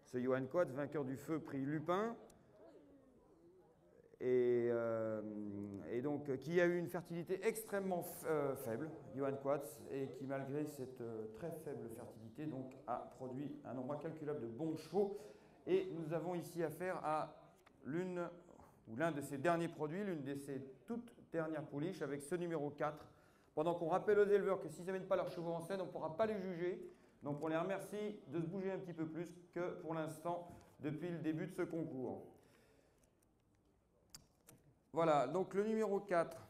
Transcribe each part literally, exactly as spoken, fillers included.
ce Johan Quats, vainqueur du feu prix Lupin, et, euh, et donc qui a eu une fertilité extrêmement euh, faible, Johan Quats, et qui malgré cette euh, très faible fertilité donc, a produit un nombre incalculable de bons chevaux. Et nous avons ici affaire à l'une ou l'un de ses derniers produits, l'une de ses toutes dernières pouliches avec ce numéro quatre. Pendant qu'on rappelle aux éleveurs que s'ils n'amènent pas leurs chevaux en scène, on ne pourra pas les juger. Donc on les remercie de se bouger un petit peu plus que pour l'instant depuis le début de ce concours. Voilà, donc le numéro quatre,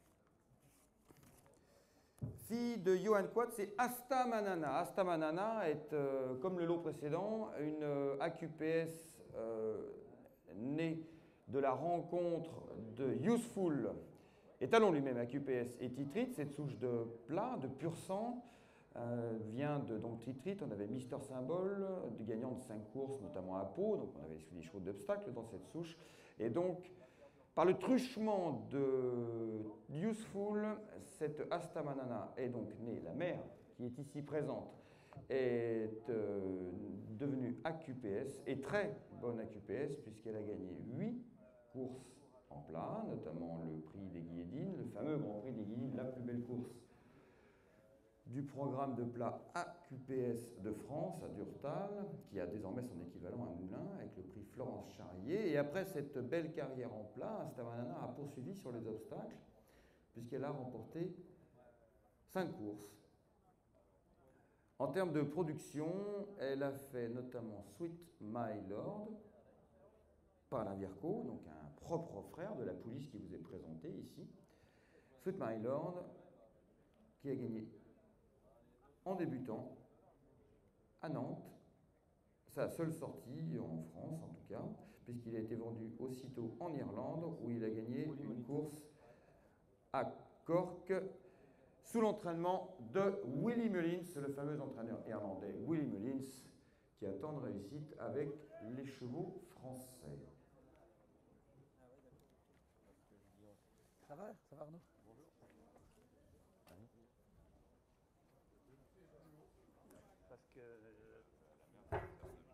fille de Johan Quats, c'est Asta Manana. Asta Manana est, euh, comme le lot précédent, une euh, A Q P S euh, née de la rencontre de Useful, étalon lui-même A Q P S, et Titrite. Cette souche de plat, de pur sang, euh, vient de donc Titrite. On avait Mister Symbol, du gagnant de cinq courses, notamment à Pau. Donc on avait des chevaux d'obstacles dans cette souche. Et donc, par le truchement de Useful, cette Asta Manana est donc née, la mère qui est ici présente, est euh, devenue A Q P S, et très bonne A Q P S, puisqu'elle a gagné huit courses en plat, notamment le prix des Guillédines, le fameux Grand Prix des Guillédines, la plus belle course du programme de plat A Q P S de France à Durtal, qui a désormais son équivalent à Moulins, avec le prix Florence Charrier. Et après cette belle carrière en plat, Asta Manana a poursuivi sur les obstacles, puisqu'elle a remporté cinq courses. En termes de production, elle a fait notamment Sweet My Lord, par la Virco, donc un propre frère de la pouliche qui vous est présentée ici. Sweet My Lord, qui a gagné en débutant à Nantes, sa seule sortie en France en tout cas, puisqu'il a été vendu aussitôt en Irlande, où il a gagné une course à Cork, sous l'entraînement de Willie Mullins, le fameux entraîneur irlandais Willie Mullins, qui a tant de réussite avec les chevaux français. Ça va, ça va Arnaud? Bonjour. Parce que euh,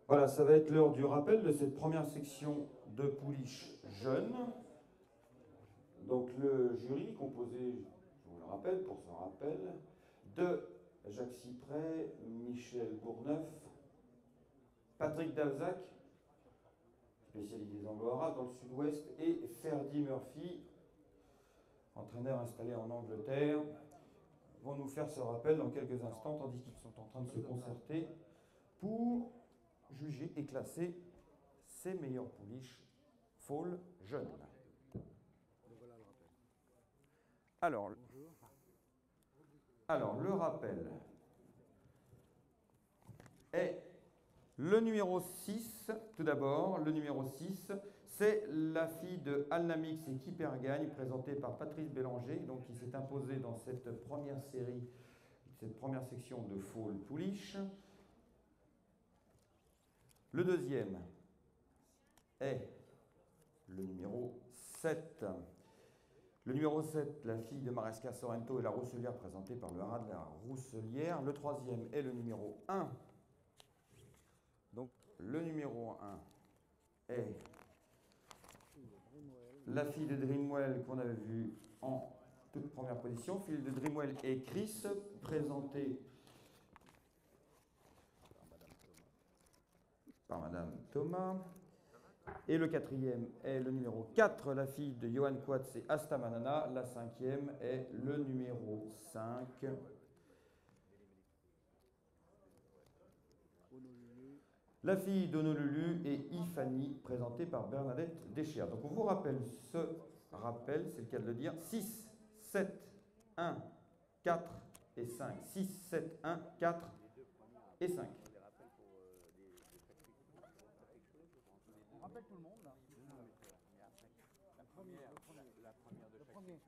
Voilà, ça va être l'heure du rappel de cette première section de pouliche jeune. Donc le jury composé, je vous le rappelle pour ce rappel, de Jacques Cyprès, Michel Bourneuf, Patrick Dalzac, spécialisé des anglo-arabes dans le sud-ouest, et Ferdy Murphy, entraîneur installé en Angleterre, vont nous faire ce rappel dans quelques instants, tandis qu'ils sont en train de se concerter pour juger et classer ses meilleures pouliches foals jeunes. Alors, alors, le rappel est le numéro six, tout d'abord, le numéro six, c'est la fille de Alnamix et Kipergagne, présentée par Patrice Bélanger, donc qui s'est imposée dans cette première série, cette première section de foal pouliche. Le deuxième est le numéro sept. Le numéro sept, la fille de Maresca Sorrento et la Rousselière, présentée par le haras de la Rousselière. Le troisième est le numéro un. Donc, le numéro un est la fille de Dreamwell qu'on avait vue en toute première position. Fille de Dreamwell et Chris, présentée par Madame Thomas. Et le quatrième est le numéro quatre, la fille de Johan Quatz et Asta Manana. La cinquième est le numéro cinq. La fille d'Honolulu et Ifani, présentée par Bernadette Deschères. Donc on vous rappelle ce rappel, c'est le cas de le dire, six, sept, un, quatre et cinq. six, sept, un, quatre et cinq. On rappelle tout le monde là. La première, la première, la première de chaque section.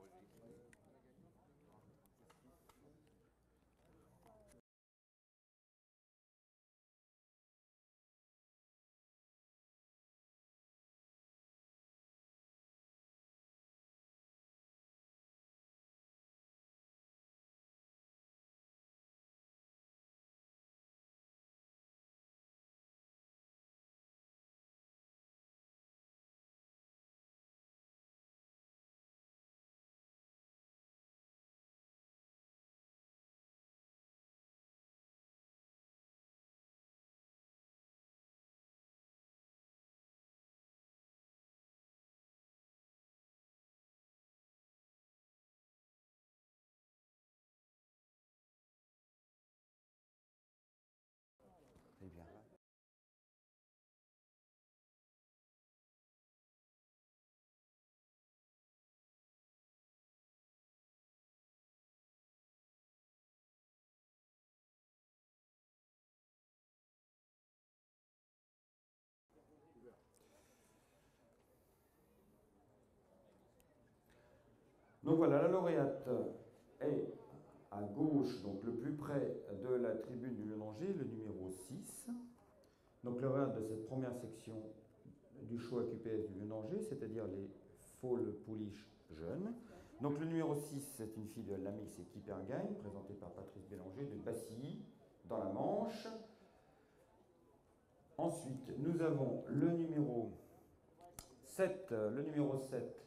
Très bien. Donc voilà, la lauréate est à gauche, donc le plus près de la tribune du Lenanger, le numéro six. Donc lauréate de cette première section du show A Q P S du Lenanger, c'est-à-dire les foal pouliches jeunes. Donc le numéro six, c'est une fille de Lamix et Kipergagne, présentée par Patrice Bélanger de Bassilly, dans la Manche. Ensuite, nous avons le numéro sept, le numéro sept,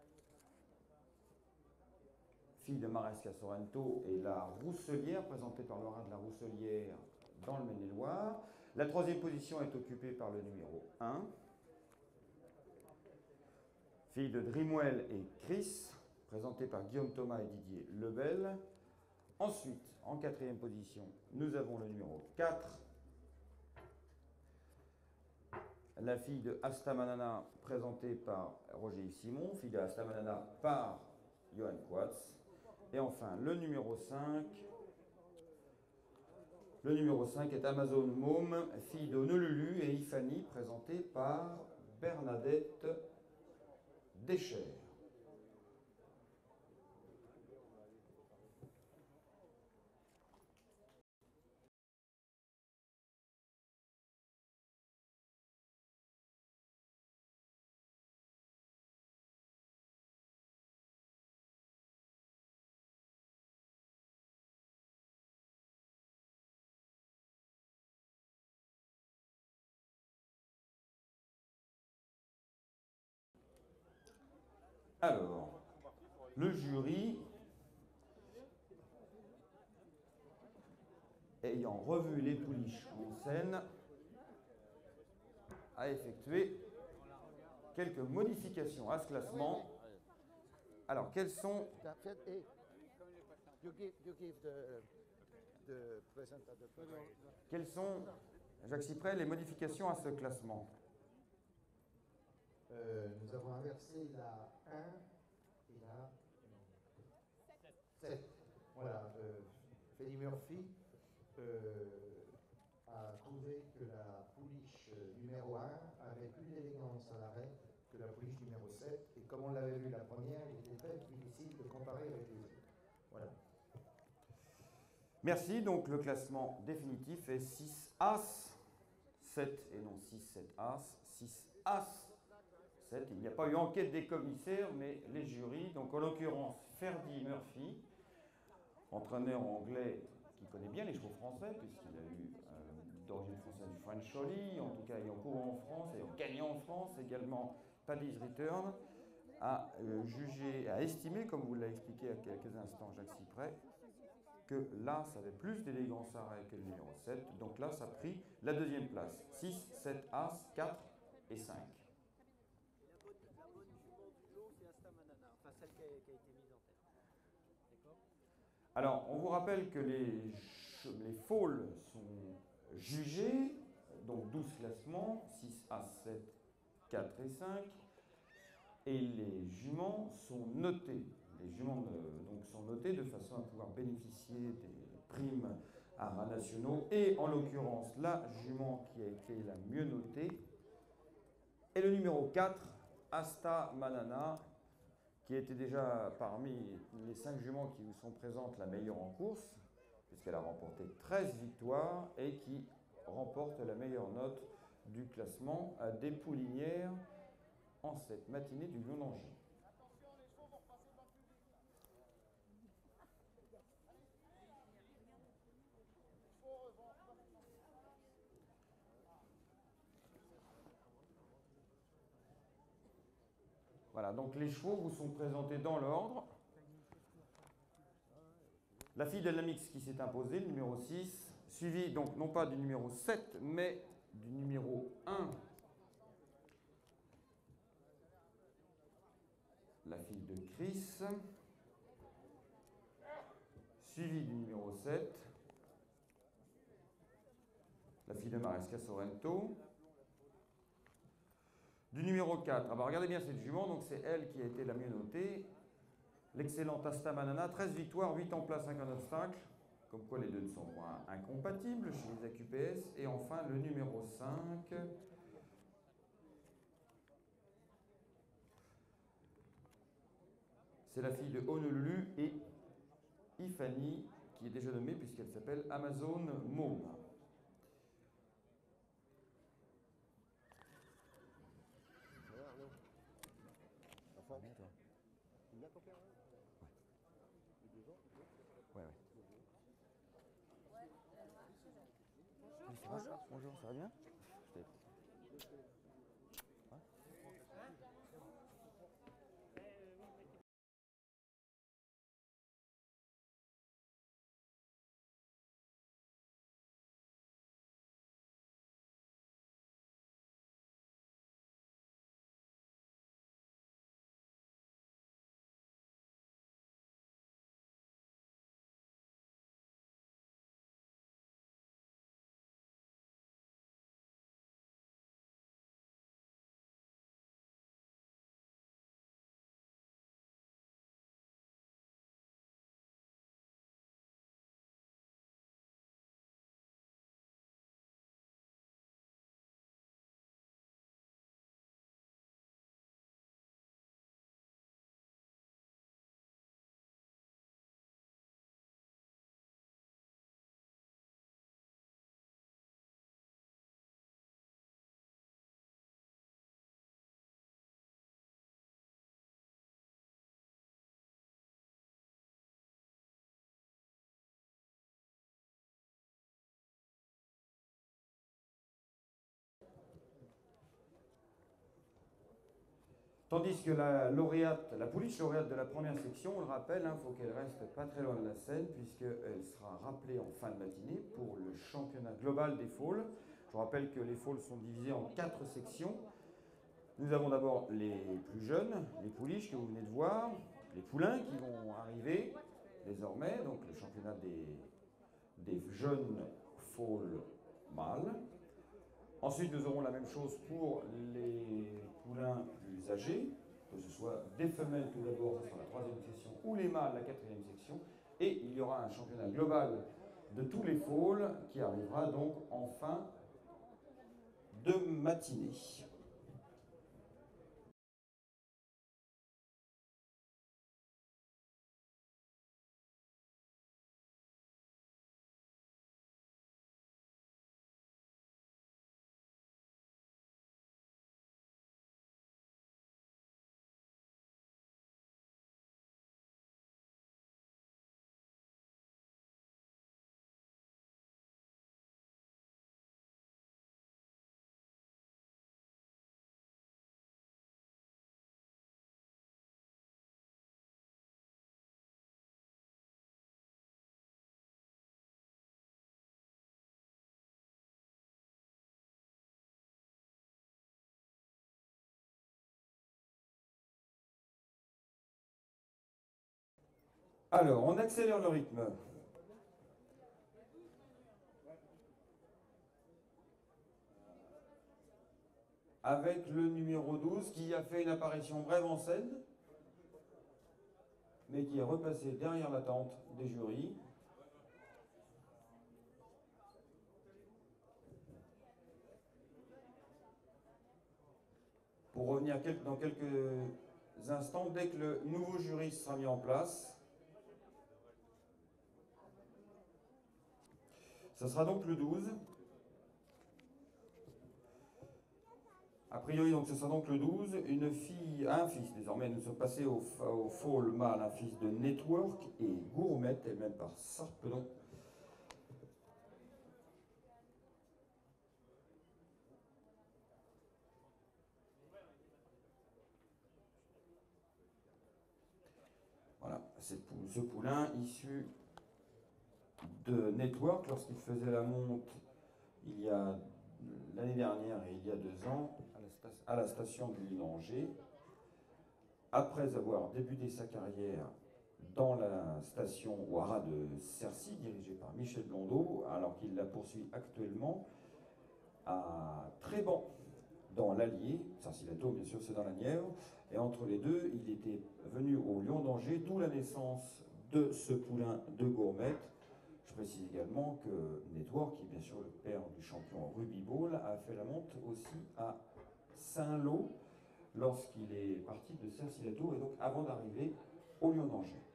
fille de Maresca Sorrento et la Rousselière, présentée par Laura de la Rousselière dans le Maine-et-Loire. La troisième position est occupée par le numéro un, fille de Dreamwell et Chris, présentée par Guillaume Thomas et Didier Lebel. Ensuite, en quatrième position, nous avons le numéro quatre, la fille de Asta Manana, présentée par Roger Yves Simon, fille de Asta Manana par Johan Quatz. Et enfin, le numéro cinq, le numéro cinq est Amazon Môme, fille d'Honolulu et Ifani, présentée par Bernadette Deschères. Alors, le jury, ayant revu les pouliches en scène, a effectué quelques modifications à ce classement. Alors, quelles sont... Quelles sont, Jacques Cyprès, les modifications à ce classement? Euh, nous avons inversé la un et la sept. Voilà. Euh, Freddie Murphy euh, a trouvé que la pouliche numéro un avait plus d'élégance à l'arrêt que la pouliche numéro sept. Et comme on l'avait vu la première, il était très difficile de comparer avec les autres. Voilà. Merci. Donc le classement définitif est six As, sept et non six, sept As, six As, sept. Il n'y a pas eu enquête des commissaires, mais les jurys, donc en l'occurrence Freddie Murphy, entraîneur anglais qui connaît bien les chevaux français, puisqu'il a eu euh, d'origine française du French Holly, en tout cas ayant couru en France, ayant gagné en France, également Paddy's Return, a euh, jugé, a estimé, comme vous l'avez expliqué à quelques instants Jacques Cyprès, que l'As avait plus d'élégance à arrêt que le numéro sept, donc l'As a pris la deuxième place. six, sept As, quatre et cinq. La bonne, la bonne jument du lot, c'est Astamanana, enfin celle qui a, qui a été mise en tête. D'accord? Alors, on vous rappelle que les, les foals sont jugés, donc douze classements, six, As, sept, quatre et cinq, et les juments sont notés. Les juments donc, sont notés de façon à pouvoir bénéficier des primes à ras nationaux, et en l'occurrence, la jument qui a été la mieux notée est le numéro quatre, Asta Manana, qui était déjà parmi les cinq juments qui vous sont présentes la meilleure en course, puisqu'elle a remporté treize victoires et qui remporte la meilleure note du classement des poulinières en cette matinée du Lion d'Angers. Voilà, donc les chevaux vous sont présentés dans l'ordre. La fille d'Alamix qui s'est imposée, le numéro six, suivi donc non pas du numéro sept, mais du numéro un. La fille de Chris, suivi du numéro sept, la fille de Maresca Sorrento, du numéro quatre. Ah bah regardez bien cette jument, donc c'est elle qui a été la mieux notée. L'excellente Asta Manana, treize victoires, huit en place, cinq en obstacle, comme quoi les deux ne sont pas incompatibles chez les A Q P S. Et enfin le numéro cinq, c'est la fille de Honolulu et Ifani, qui est déjà nommée puisqu'elle s'appelle Amazon Mauve. Ouais, ouais. Bonjour, bonjour, ça va bien? Tandis que la lauréate, la pouliche lauréate de la première section, on le rappelle, il hein, faut qu'elle reste pas très loin de la scène, puisqu'elle sera rappelée en fin de matinée pour le championnat global des fôles. Je vous rappelle que les fôles sont divisés en quatre sections. Nous avons d'abord les plus jeunes, les pouliches que vous venez de voir, les poulains qui vont arriver désormais, donc le championnat des, des jeunes fôles mâles. Ensuite, nous aurons la même chose pour les poulains plus âgés, que ce soit des femelles tout d'abord, ce sera la troisième section, ou les mâles, la quatrième section. Et il y aura un championnat global de tous les fôles qui arrivera donc en fin de matinée. Alors, on accélère le rythme. Avec le numéro douze qui a fait une apparition brève en scène, mais qui est repassé derrière la tente des jurys. Pour revenir dans quelques instants, dès que le nouveau jury sera mis en place, ça sera donc le douze. A priori, donc, ce sera donc le douze. Une fille, un fils désormais. Nous sommes passés au, au fôle mâle, un fils de Network et Gourmet, et même par Sarpedon. Voilà, c'est ce poulain issu de Network lorsqu'il faisait la monte il y a l'année dernière et il y a deux ans à la station du Lion-d'Angers. Après avoir débuté sa carrière dans la station au haras de Cercy, dirigée par Michel Blondeau, alors qu'il la poursuit actuellement à Tréban, dans l'Allier. Cercy-Lato, bien sûr, c'est dans la Nièvre. Et entre les deux, il était venu au Lion-d'Angers, d'où la naissance de ce poulain de Gourmet. Je précise également que Network, qui est bien sûr le père du champion Ruby Ball, a fait la monte aussi à Saint-Lô lorsqu'il est parti de Cercy-Lato et donc avant d'arriver au Lion-d'Angers.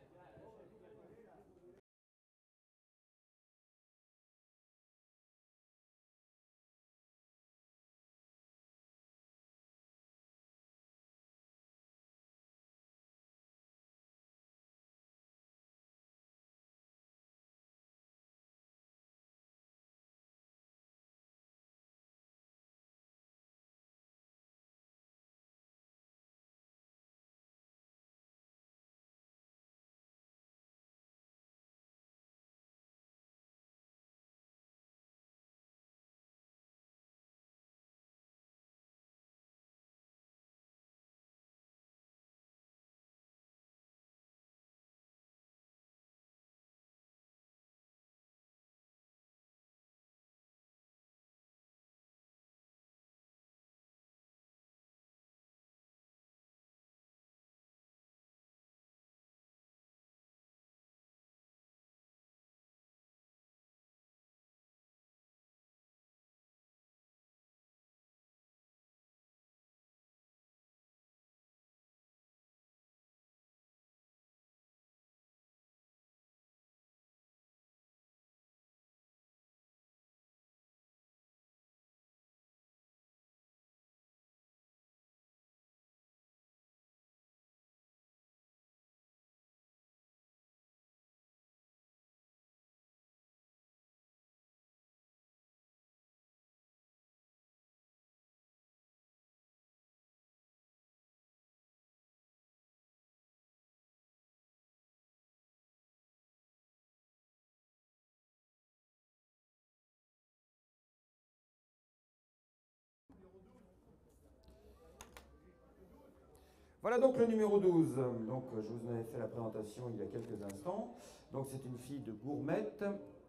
Voilà donc le numéro douze. Donc, je vous en avais fait la présentation il y a quelques instants. Donc c'est une fille de Gourmette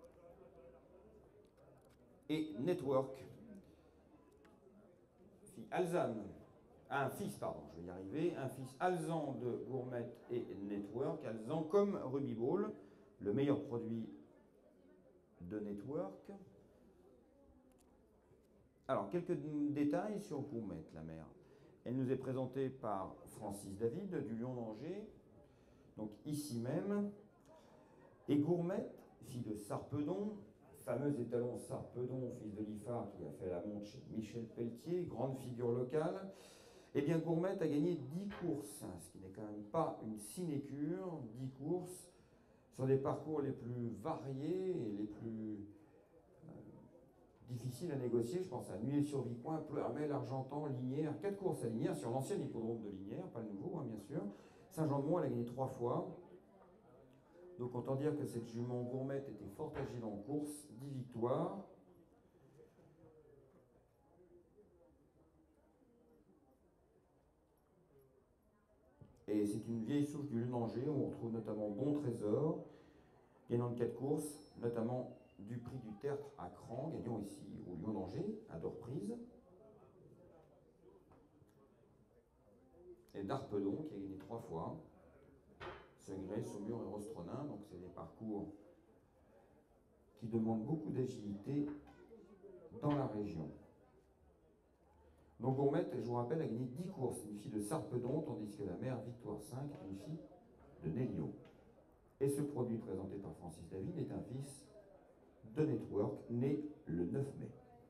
et Network. Fille Alzane. Un fils, pardon, je vais y arriver. Un fils Alzan de Gourmette et Network. Alzan comme Ruby Ball, le meilleur produit de Network. Alors, quelques détails sur Gourmette, la mère. Elle nous est présentée par Francis David du Lion d'Angers, donc ici même. Et Gourmette, fille de Sarpedon, fameux étalon Sarpedon, fils de Liffard qui a fait la montre chez Michel Pelletier, grande figure locale. Eh bien, Gourmette a gagné dix courses, ce qui n'est quand même pas une sinécure, dix courses sur des parcours les plus variés et les plus euh, difficiles à négocier. Je pense à Nuit-sur-Vicoin, Pleurmel, Argentan, Linière, quatre courses à Linière sur l'ancien hippodrome de Linière, pas le nouveau, hein, bien sûr. Saint-Jean-de-Mont, elle a gagné trois fois. Donc autant dire que cette jument Gourmette était fort agile en course, dix victoires. Et c'est une vieille souche du Lunanger où on retrouve notamment Bon Trésor, gagnant de quatre courses, notamment du prix du Tertre à Cran, gagnant ici au Lion d'Angers, à deux reprises. Et d'Arpedon qui a gagné trois fois. Segré, Saumur et Rostronin, donc c'est des parcours qui demandent beaucoup d'agilité dans la région. Donc Gourmette, je vous rappelle, a gagné dix courses, une fille de Sarpedon, tandis que la mère Victoire cinq est une fille de Nélio. Et ce produit présenté par Francis David est un fils de Network, né le neuf mai.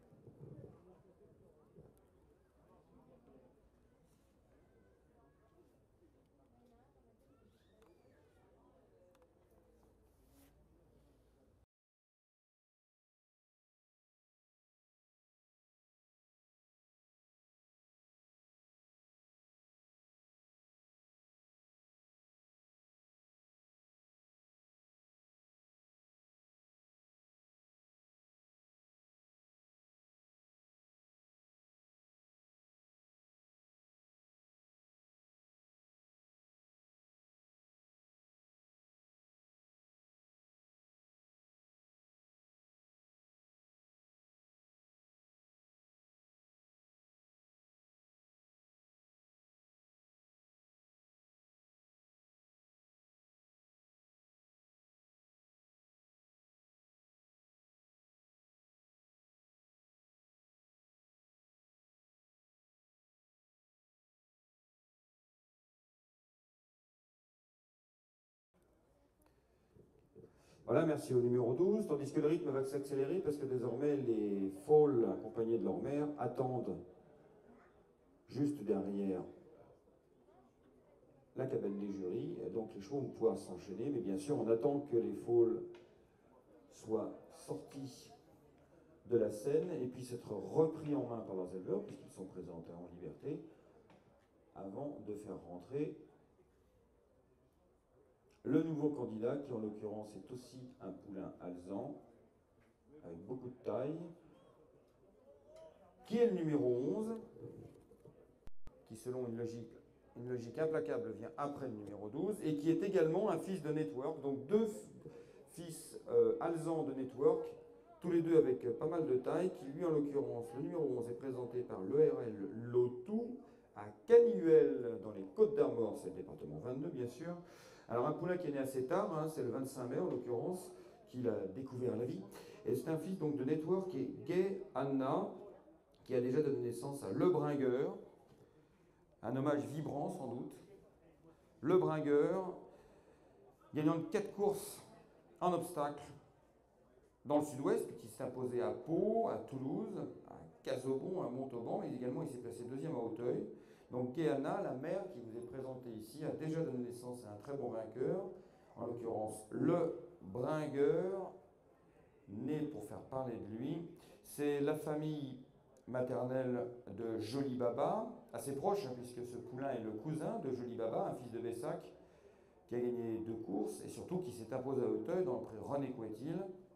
Voilà, merci au numéro douze, tandis que le rythme va s'accélérer parce que désormais les foals accompagnés de leur mère attendent juste derrière la cabane des jurys, donc les chevaux vont pouvoir s'enchaîner, mais bien sûr on attend que les foals soient sortis de la scène et puissent être repris en main par leurs éleveurs puisqu'ils sont présentés en liberté avant de faire rentrer le nouveau candidat, qui en l'occurrence est aussi un poulain alezan, avec beaucoup de taille, qui est le numéro onze, qui selon une logique, une logique implacable vient après le numéro douze, et qui est également un fils de Network, donc deux fils euh, alezans de Network, tous les deux avec pas mal de taille, qui lui en l'occurrence, le numéro onze est présenté par l'E R L Lotou, à Canuel, dans les Côtes d'Armor, c'est le département vingt-deux bien sûr. Alors un poulain qui est né assez tard, hein, c'est le vingt-cinq mai en l'occurrence, qu'il a découvert la vie. Et c'est un fils donc de Network qui est Gay Anna, qui a déjà donné naissance à Le Bringueur, un hommage vibrant sans doute. Le Bringueur, gagnant de quatre courses en obstacle dans le sud-ouest, qui s'est imposé à Pau, à Toulouse, à Casaubon, à Montauban, mais également il s'est placé deuxième à Auteuil. Donc Kéana, la mère qui vous est présentée ici, a déjà donné naissance à un très bon vainqueur, en l'occurrence le Bringueur, né pour faire parler de lui. C'est la famille maternelle de Joli Baba, assez proche, hein, puisque ce poulain est le cousin de Joli Baba, un fils de Bessac, qui a gagné deux courses, et surtout qui s'est imposé à Auteuil dans le prix René Couetil.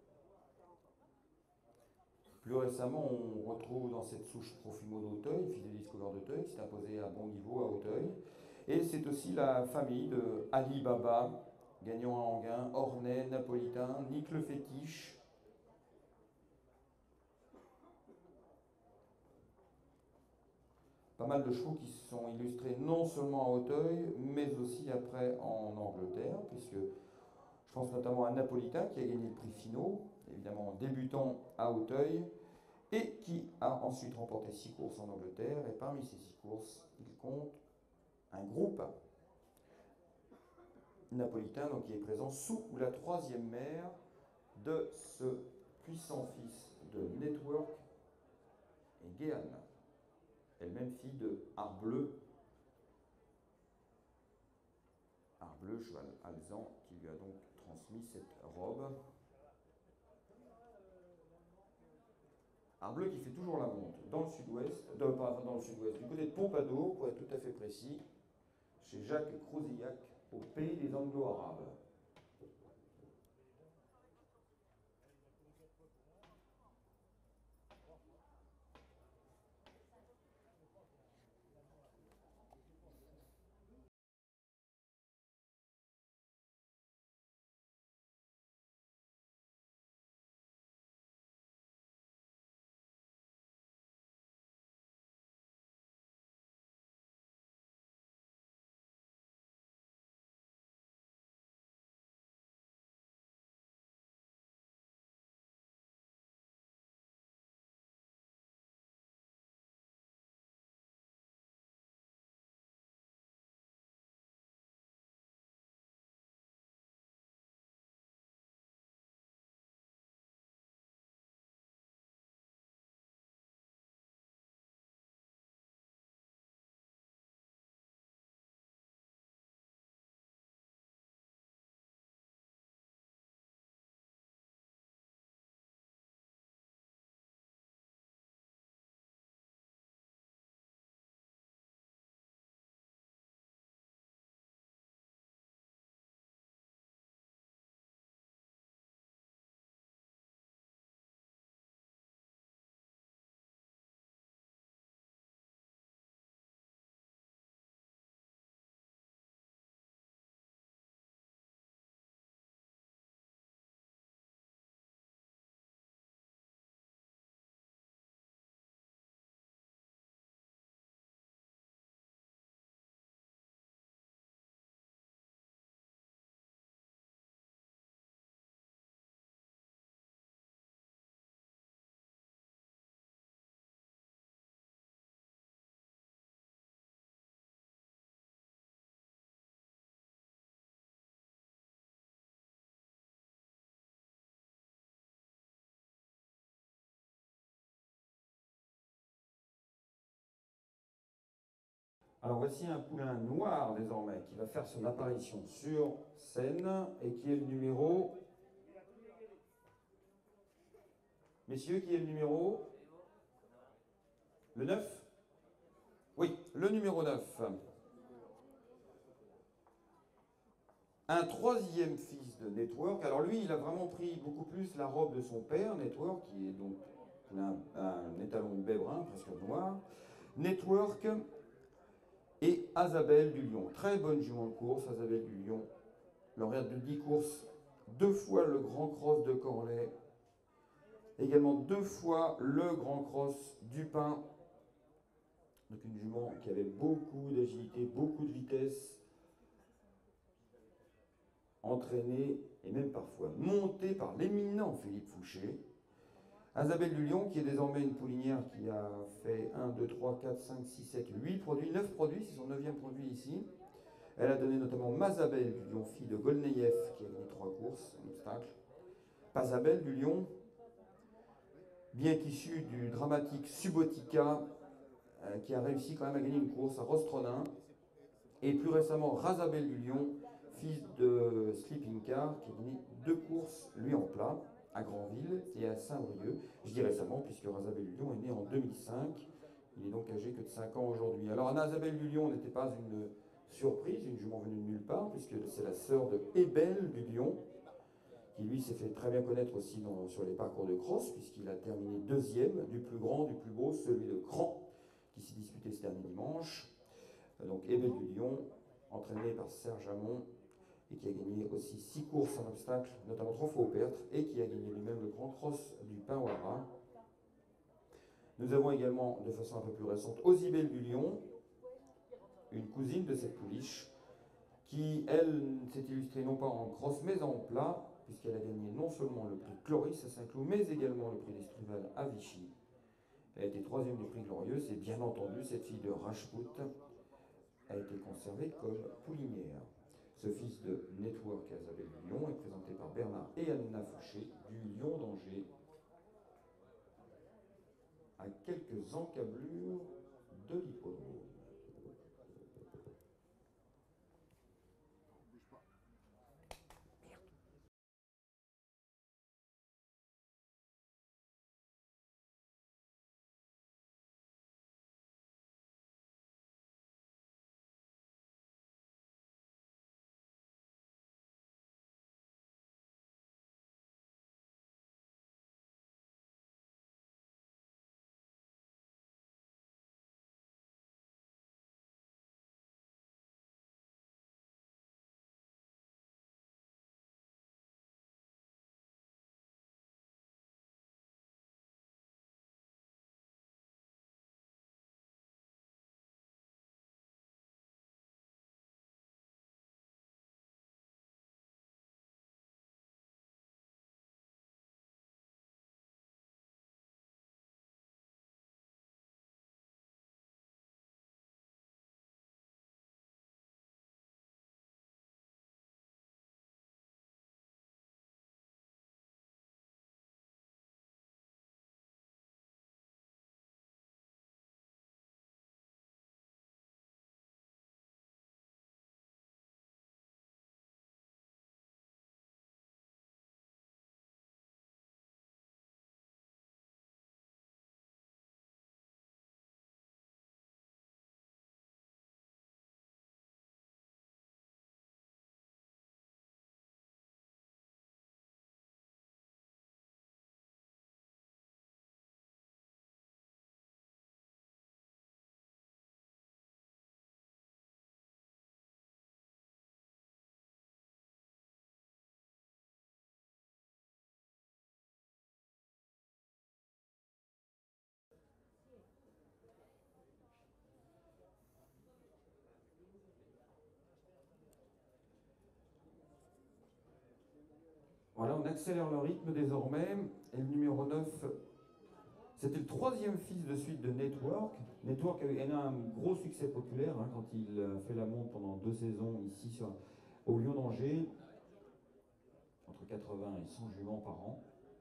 Plus récemment, on retrouve dans cette souche Profimo d'Auteuil, fils de Discover d'Auteuil, qui s'est imposé à bon niveau à Auteuil. Et c'est aussi la famille de Ali Baba, gagnant à Anguin, Ornay, Napolitain, Nick le Fétiche. Pas mal de chevaux qui se sont illustrés non seulement à Auteuil, mais aussi après en Angleterre, puisque je pense notamment à Napolitain qui a gagné le prix Finot, évidemment débutant à Auteuil, et qui a ensuite remporté six courses en Angleterre. Et parmi ces six courses, il compte un groupe Napolitain, donc qui est présent sous la troisième mère de ce puissant fils de Network et Guéhan, elle-même fille de Arbleu, Arbleu, cheval alezan, qui lui a donc transmis cette robe. Arbleu qui fait toujours la monte dans le sud-ouest, euh, pas dans le sud-ouest, du côté de Pompadour, pour être tout à fait précis, chez Jacques Crouzillac, au pays des Anglo-Arabes. Alors voici un poulain noir désormais qui va faire son apparition sur scène et qui est le numéro... Messieurs, qui est le numéro... Le neuf? Oui, le numéro neuf. Un troisième fils de Network. Alors lui, il a vraiment pris beaucoup plus la robe de son père, Network, qui est donc un, un étalon bébrun, presque noir. Network et Azabelle du Lion. Très bonne jument de course, Azabelle du Lion. Lauréate de dix courses, deux fois le Grand Cross de Corlay, également deux fois le Grand Cross du Pin. Donc une jument qui avait beaucoup d'agilité, beaucoup de vitesse, entraînée et même parfois montée par l'éminent Philippe Fouché. Azabelle du Lion, qui est désormais une poulinière qui a fait un, deux, trois, quatre, cinq, six, sept, huit produits, neuf produits, c'est son neuvième produit ici. Elle a donné notamment Mazabelle du Lion, fille de Golneyev, qui a gagné trois courses, un obstacle. Pazabelle du Lion, bien qu'issue du dramatique Subotica, euh, qui a réussi quand même à gagner une course à Rostronin. Et plus récemment, Razabelle du Lion, fils de Sleeping Car, qui a gagné deux courses, lui en plat, à Granville et à Saint-Brieuc. Je dis récemment, puisque Razabelle du Lion est né en deux mille cinq. Il est donc âgé que de cinq ans aujourd'hui. Alors, Razabelle du Lion n'était pas une surprise, une jument venue de nulle part, puisque c'est la sœur de Ebel du Lion, qui lui s'est fait très bien connaître aussi dans, sur les parcours de cross, puisqu'il a terminé deuxième du plus grand, du plus beau, celui de Cran, qui s'est disputé ce dernier dimanche. Donc Ebel du Lion, entraîné par Serge Hamon, et qui a gagné aussi six courses en obstacle, notamment trois fois au Pertre, et qui a gagné lui-même le Grand Cross du Pinwara. Nous avons également, de façon un peu plus récente, Osibel du Lion, une cousine de cette pouliche, qui, elle, s'est illustrée non pas en cross, mais en plat, puisqu'elle a gagné non seulement le prix Cloris à Saint-Cloud, mais également le prix d'Estruval à Vichy. Elle a été troisième du prix Glorieuse, et bien entendu, cette fille de Rajput a été conservée comme poulinière. Ce fils de Network à Isabelle du Lion est présenté par Bernard et Anna Fouché du Lion d'Angers, à quelques encablures de l'hippodrome. Voilà, on accélère le rythme désormais. Et le numéro neuf, c'était le troisième fils de suite de Network. Network a eu un gros succès populaire hein, quand il a fait la monte pendant deux saisons ici sur, au Lion d'Angers, entre quatre-vingts et cent juments par an.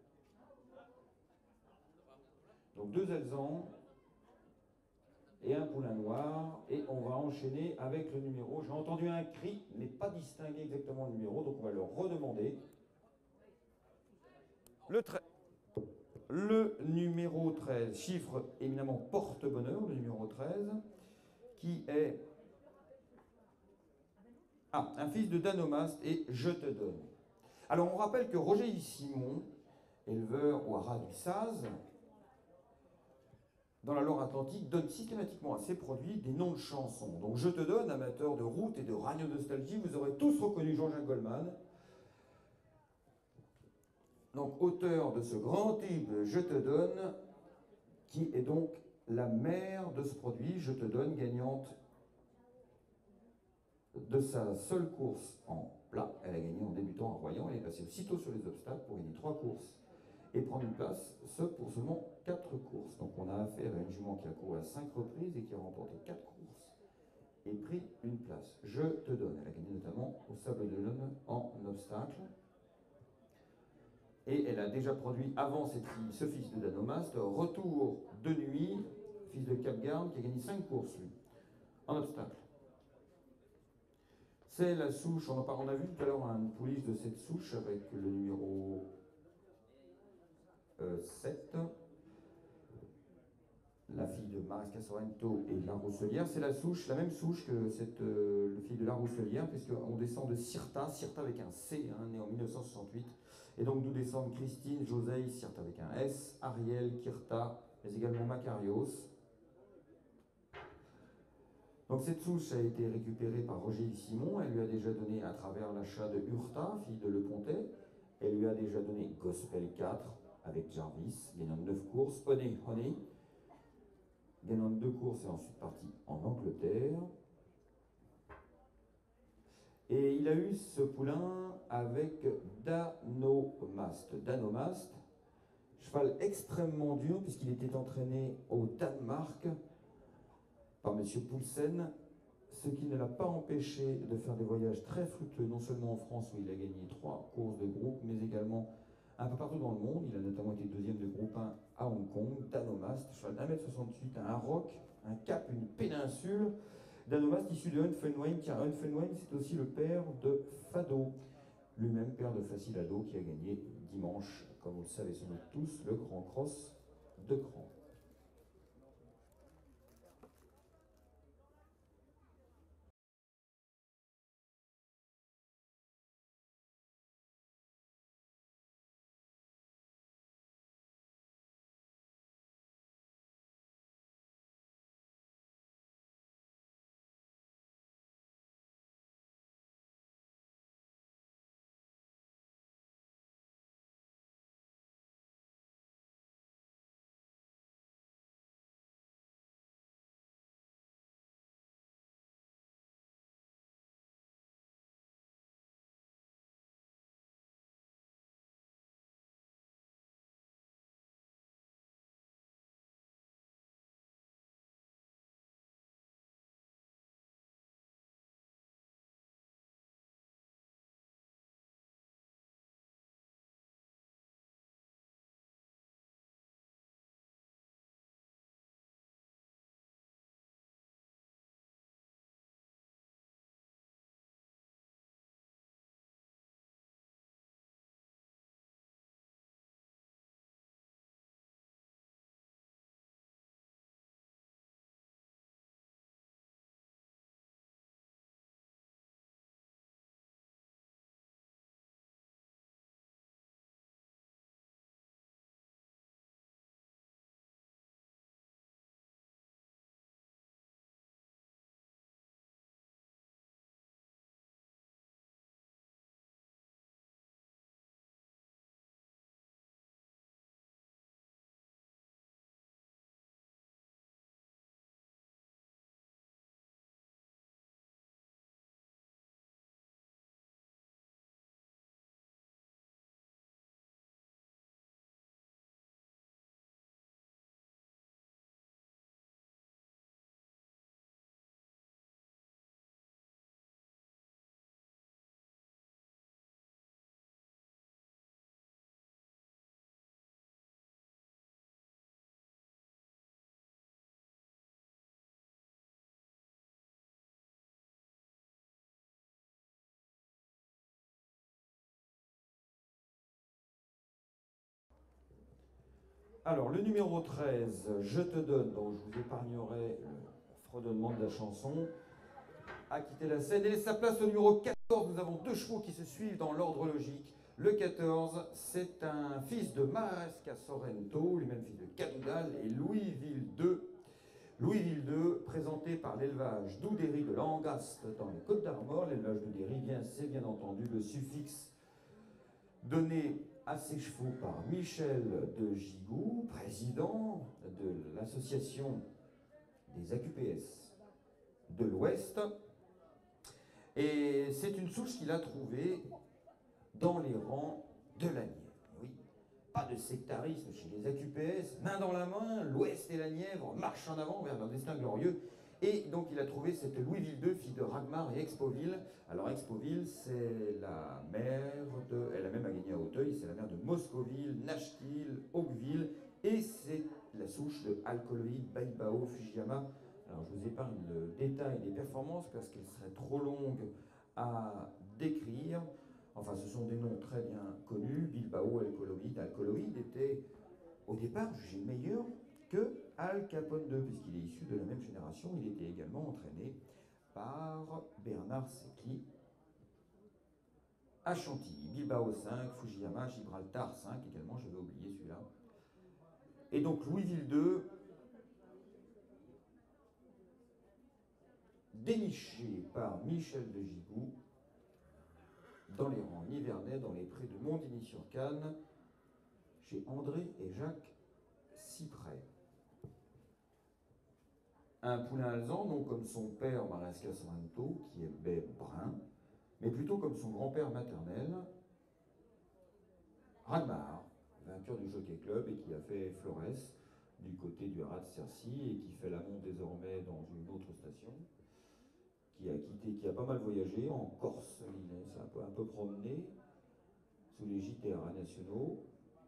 Donc deux Alzans et un poulain noir. Et on va enchaîner avec le numéro. J'ai entendu un cri, mais pas distingué exactement le numéro, donc on va le redemander. Le, le numéro treize, chiffre éminemment porte-bonheur, le numéro treize, qui est ah, un fils de Danomast et Je te donne. Alors on rappelle que Roger Yves Simon, éleveur au haras du Saz, dans la Loire-Atlantique, donne systématiquement à ses produits des noms de chansons. Donc Je te donne, amateur de route et de radio nostalgie, vous aurez tous reconnu Jean-Jacques Goldman. Donc, auteur de ce grand tube Je te donne, qui est donc la mère de ce produit, Je te donne, gagnante de sa seule course en plat. Elle a gagné en débutant en Royan, elle est passée aussitôt sur les obstacles pour gagner trois courses et prendre une place, ce pour seulement quatre courses. Donc, on a affaire à une jument qui a couru à cinq reprises et qui a remporté quatre courses et pris une place. Je te donne. Elle a gagné notamment au Sable d'Olonne en obstacle. Et elle a déjà produit avant cette fille, ce fils de Danomast, Retour de nuit, fils de Capgarde, qui a gagné cinq courses, lui, en obstacle. C'est la souche, on a, on a vu tout à l'heure une pouliche de cette souche avec le numéro euh, sept. La fille de Maresca Sorrento et La Rousselière. C'est la souche, la même souche que cette euh, le fille de La Rousselière, puisqu'on descend de Cirta, Cirta avec un C, hein, né en mille neuf cent soixante-huit. Et donc nous descendent Christine, Josei, Cirta avec un S, Ariel, Kirta, mais également Macarios. Donc cette souche a été récupérée par Roger Simon. Elle lui a déjà donné, à travers l'achat de Hurta, fille de Le Pontet, elle lui a déjà donné Gospel quatre avec Jarvis, gagnant neuf courses, Honey Honey, gagnant deux courses et ensuite parti en Angleterre. Et il a eu ce poulain avec Danomast. Danomast, cheval extrêmement dur puisqu'il était entraîné au Danemark par M. Poulsen, ce qui ne l'a pas empêché de faire des voyages très fructueux, non seulement en France où il a gagné trois courses de groupe, mais également un peu partout dans le monde. Il a notamment été deuxième de groupe un à Hong Kong. Danomast, cheval d'un mètre soixante-huit, un roc, un cap, une péninsule. Danomast issu de Unfenwain, car Unfenwain c'est aussi le père de Fado, lui-même père de Facilado qui a gagné dimanche, comme vous le savez sans doute tous, le Grand Cross de Cran. Alors, le numéro treize, Je te donne, dont je vous épargnerai le fredonnement de la chanson, a quitté la scène et laisse sa place au numéro quatorze. Nous avons deux chevaux qui se suivent dans l'ordre logique. Le quatorze, c'est un fils de Maresca Sorrento, lui-même fils de Cadoudal, et Louisville deux. Louisville deux, présenté par l'élevage d'Oudéry de Langaste dans les Côtes-d'Armor. L'élevage d'Oudéry, c'est bien entendu le suffixe donné à ces chevaux par Michel de Gigou, président de l'association des A Q P S de l'Ouest. Et c'est une souche qu'il a trouvée dans les rangs de la Nièvre. Oui, pas de sectarisme chez les A Q P S, main dans la main, l'Ouest et la Nièvre marchent en avant vers leur destin glorieux. Et donc il a trouvé cette Louisville deux, fille de Ragmar et Expoville. Alors Expoville, c'est la mère de... Elle a même à gagné à Auteuil, c'est la mère de Moscoville, Nashville, Oakville. Et c'est la souche de Alcoloïde, Baibao, Fujiyama. Alors je vous épargne le détail des performances parce qu'elles seraient trop longues à décrire. Enfin, ce sont des noms très bien connus. Bilbao, Alcoloïde. Alcoloïde était au départ jugé meilleur que Al Capone deux, puisqu'il est issu de la même génération. Il était également entraîné par Bernard Secchi à Chantilly. Bilbao cinq, Fujiyama, Gibraltar cinq également, je vais oublier celui-là. Et donc Louisville deux déniché par Michel de Gigoux dans les rangs nivernais, dans les prés de Montigny-sur-Canne, chez André et Jacques Cyprès. Un poulain alezan, non comme son père Maresca Sorrento, qui est baie brun, mais plutôt comme son grand-père maternel, Ragmar, vainqueur du Jockey Club et qui a fait Flores du côté du Haras de Cercy et qui fait l'amont désormais dans une autre station, qui a quitté, qui a pas mal voyagé en Corse, il s'est un peu, un peu promené sous les gîtes et haras nationaux.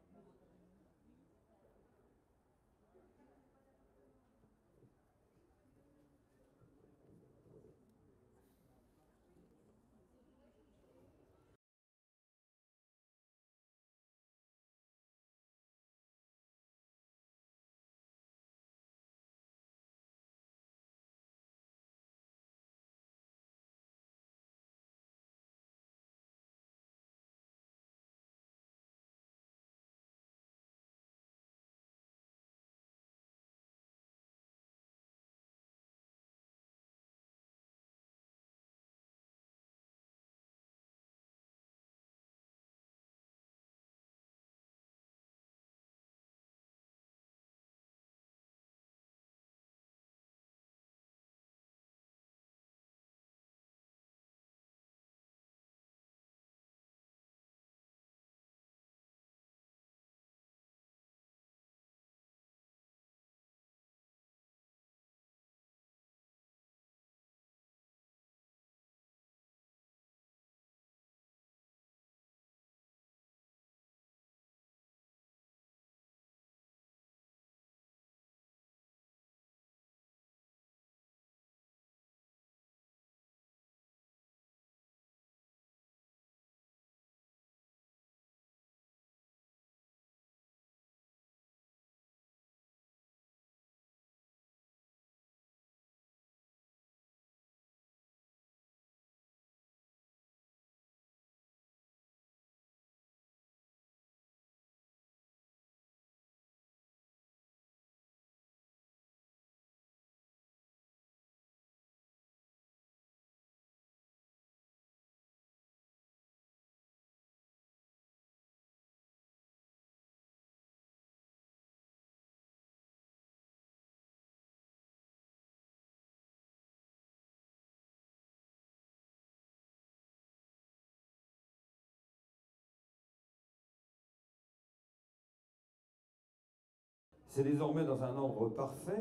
C'est désormais dans un ordre parfait.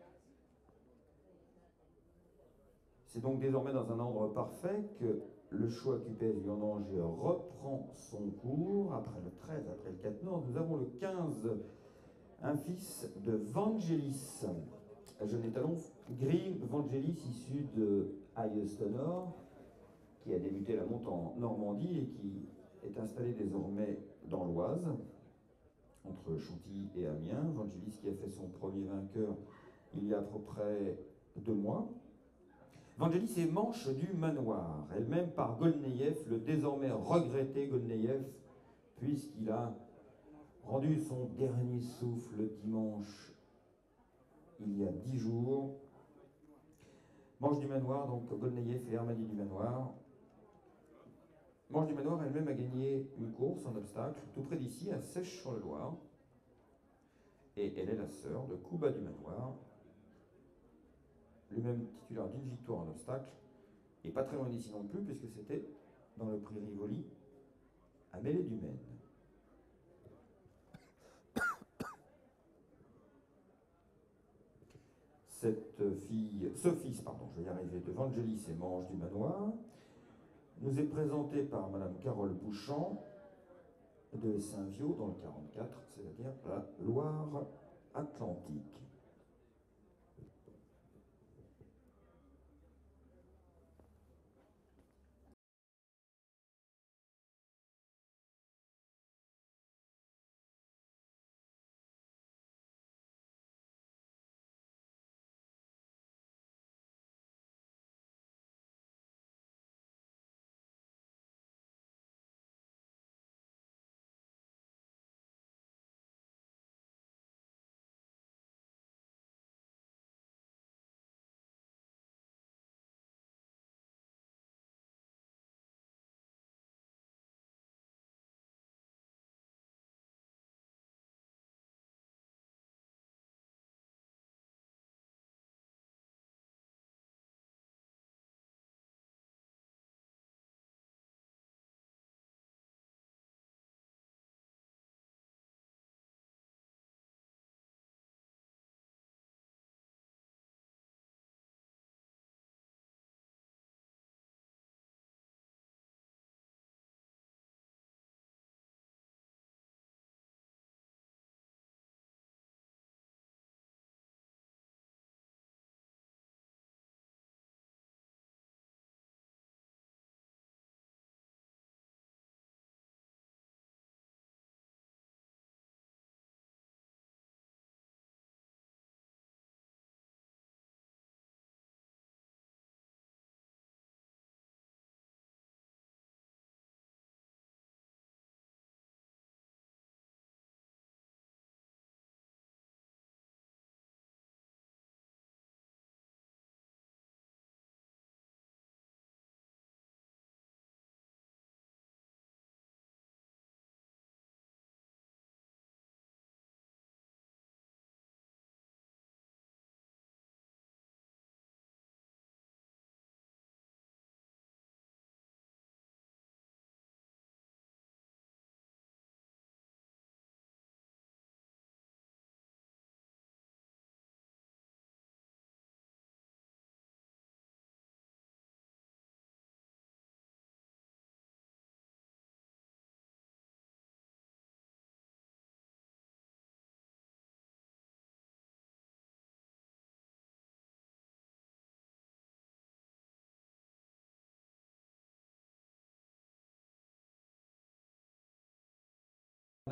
C'est donc désormais dans un ordre parfait que le choix Q P S du Danger reprend son cours. Après le treize, après le quatre Nord, nous avons le quinze, un fils de Vangelis, jeune étalon gris Vangelis issu de Highestonor, qui a débuté la monte en Normandie et qui est installé désormais dans l'Oise, entre Chantilly et Amiens. Vangelis qui a fait son premier vainqueur il y a à peu près deux mois. Vangelis est manche du manoir, elle-même par Golneyev, le désormais regretté Golneyev, puisqu'il a rendu son dernier souffle dimanche, il y a dix jours. Manche du manoir, donc Golneyev et Armadi du manoir. Manche du manoir elle-même a gagné une course en obstacle, tout près d'ici, à Sèche-sur-le-Loir. Et elle est la sœur de Kuba du manoir, lui-même titulaire d'une victoire en obstacle, et pas très loin d'ici non plus, puisque c'était dans le prix Rivoli, à Mêlée-du-Maine. Cette fille, ce fils, pardon, je vais y arriver, de Vangelis et Manche du manoir, nous est présenté par Madame Carole Bouchant, de Saint-Viau, dans le quarante-quatre, c'est-à-dire la Loire-Atlantique.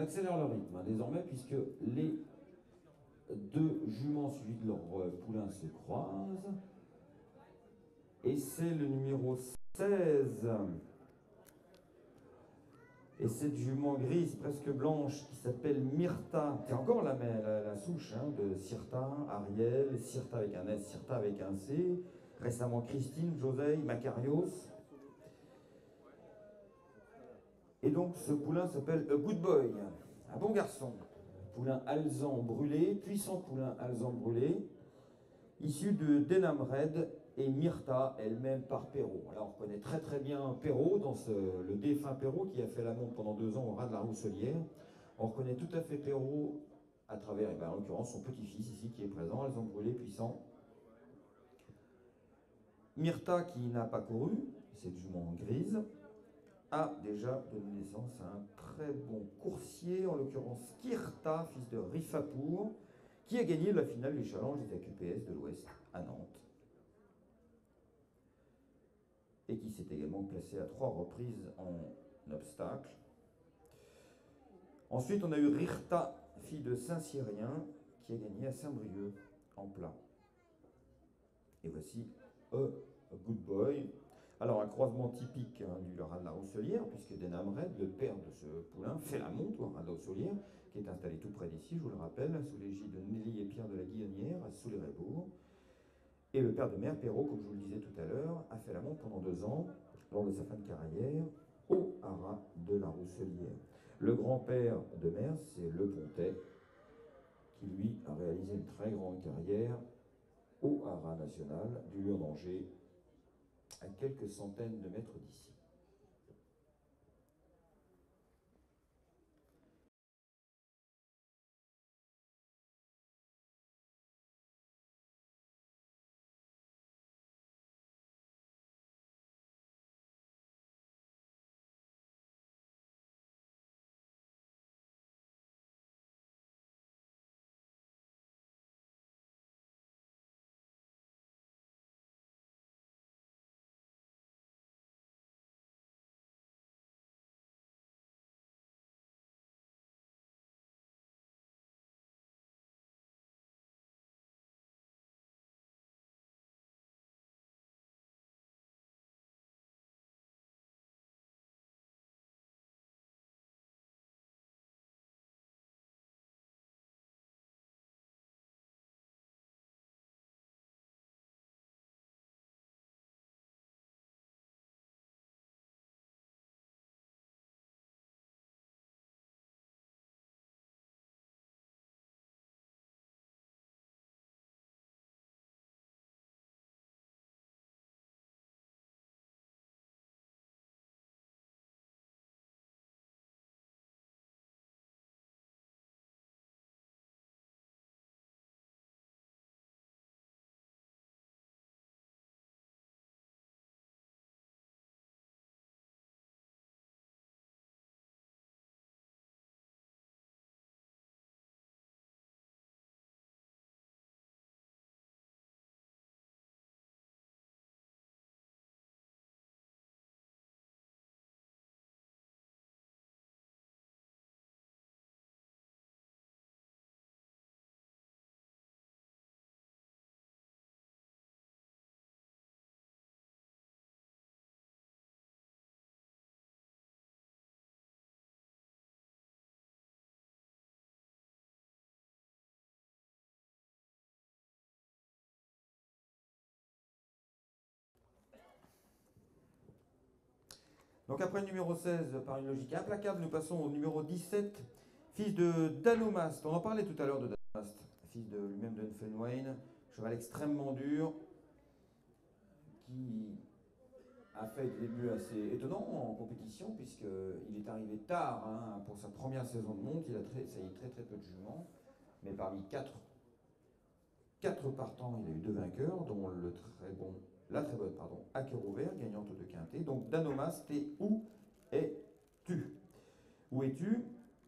On accélère le rythme hein, désormais, puisque les deux juments suivis de leur euh, poulain se croisent. Et c'est le numéro seize. Et cette jument grise, presque blanche, qui s'appelle Myrta. C'est encore la, la, la souche hein, de Sirta, Ariel, Sirta avec un S, Sirta avec un C. Récemment Christine, José, Macarios. Et donc ce poulain s'appelle A Good Boy, un bon garçon. Poulain alezan brûlé, puissant poulain alezan brûlé, issu de Denham Red et Myrta, elle-même par Perrault. Alors on reconnaît très très bien Perrault, dans ce, le défunt Perrault qui a fait la montre pendant deux ans au ras de la Rousselière. On reconnaît tout à fait Perrault à travers, eh ben, en l'occurrence, son petit-fils ici qui est présent, alezan brûlé, puissant. Myrta, qui n'a pas couru, cette jument grise, a déjà donné naissance à un très bon coursier, en l'occurrence Kirta, fils de Rifapour, qui a gagné la finale du challenge des A Q P S de l'Ouest à Nantes. Et qui s'est également placé à trois reprises en obstacle. Ensuite, on a eu Rirta, fille de Saint-Cyrien, qui a gagné à Saint-Brieuc en plat. Et voici A Good Boy. Alors, un croisement typique hein, du raz de la Rousselière, puisque Denham Red, le père de ce poulain, fait la montre au raz de la Rousselière, qui est installé tout près d'ici, je vous le rappelle, sous l'égide de Nelly et Pierre de la Guillonnière, à Soulé-Rébourg. Et le père de mère, Perrault, comme je vous le disais tout à l'heure, a fait la montre pendant deux ans, lors de sa fin de carrière, au haras de la Rousselière. Le grand-père de mère, c'est Le Pontet, qui lui a réalisé une très grande carrière au haras national du Lion-d'Angers, à quelques centaines de mètres d'ici. Donc après le numéro seize, par une logique implacable, nous passons au numéro dix-sept, fils de Danomast. On en parlait tout à l'heure de Danomast, fils de lui-même de Nfenwain, cheval extrêmement dur, qui a fait des débuts assez étonnants en compétition, puisqu'il est arrivé tard hein, pour sa première saison de monte. Il a très, ça y est, très très peu de juments, mais parmi quatre, quatre partants, il a eu deux vainqueurs, dont le très bon... La très bonne, pardon, Hacker Vert, gagnante de quintet. Donc Danomast, et où es-tu? Où es-tu?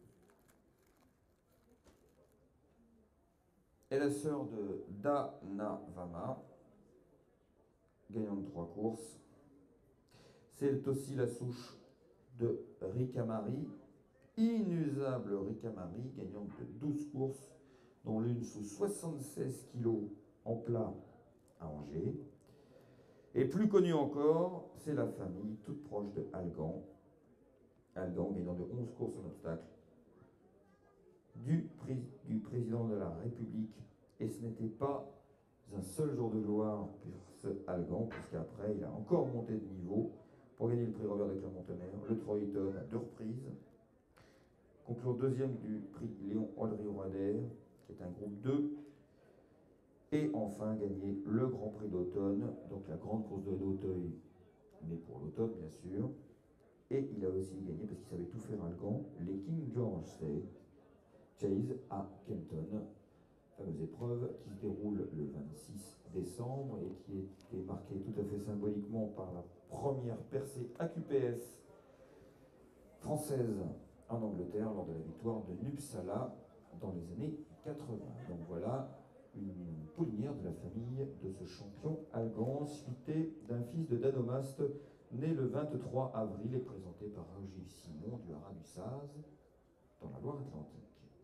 est la sœur de Danavama, gagnante de trois courses. C'est aussi la souche de Ricamari, inusable Ricamari, gagnante de douze courses, dont l'une sous soixante-seize kilos en plat à Angers. Et plus connue encore, c'est la famille toute proche de Algan. Algan gagnant de onze courses en obstacle du, pré du président de la République. Et ce n'était pas un seul jour de gloire pour ce Algan, puisqu'après il a encore monté de niveau pour gagner le prix Robert de Clermont-Tonnerre, le Troyton à deux reprises, conclure deuxième du prix Léon Audrey-Roder, qui est un groupe deux, et enfin gagner le Grand Prix d'automne, donc la grande course de l'Auteuil, mais pour l'automne bien sûr. Et il a aussi gagné, parce qu'il savait tout faire Algan, les King George Chase à Kenton, fameuse épreuve qui se déroule le vingt-six décembre et qui était marquée tout à fait symboliquement par la première percée A Q P S française en Angleterre lors de la victoire de Uppsala dans les années quatre-vingts. Donc voilà une poulinière de la famille de ce champion Algan, suité d'un fils de Danomast, né le vingt-trois avril et présenté par Roger Simon du Haras du Saz, dans la Loire-Atlantique.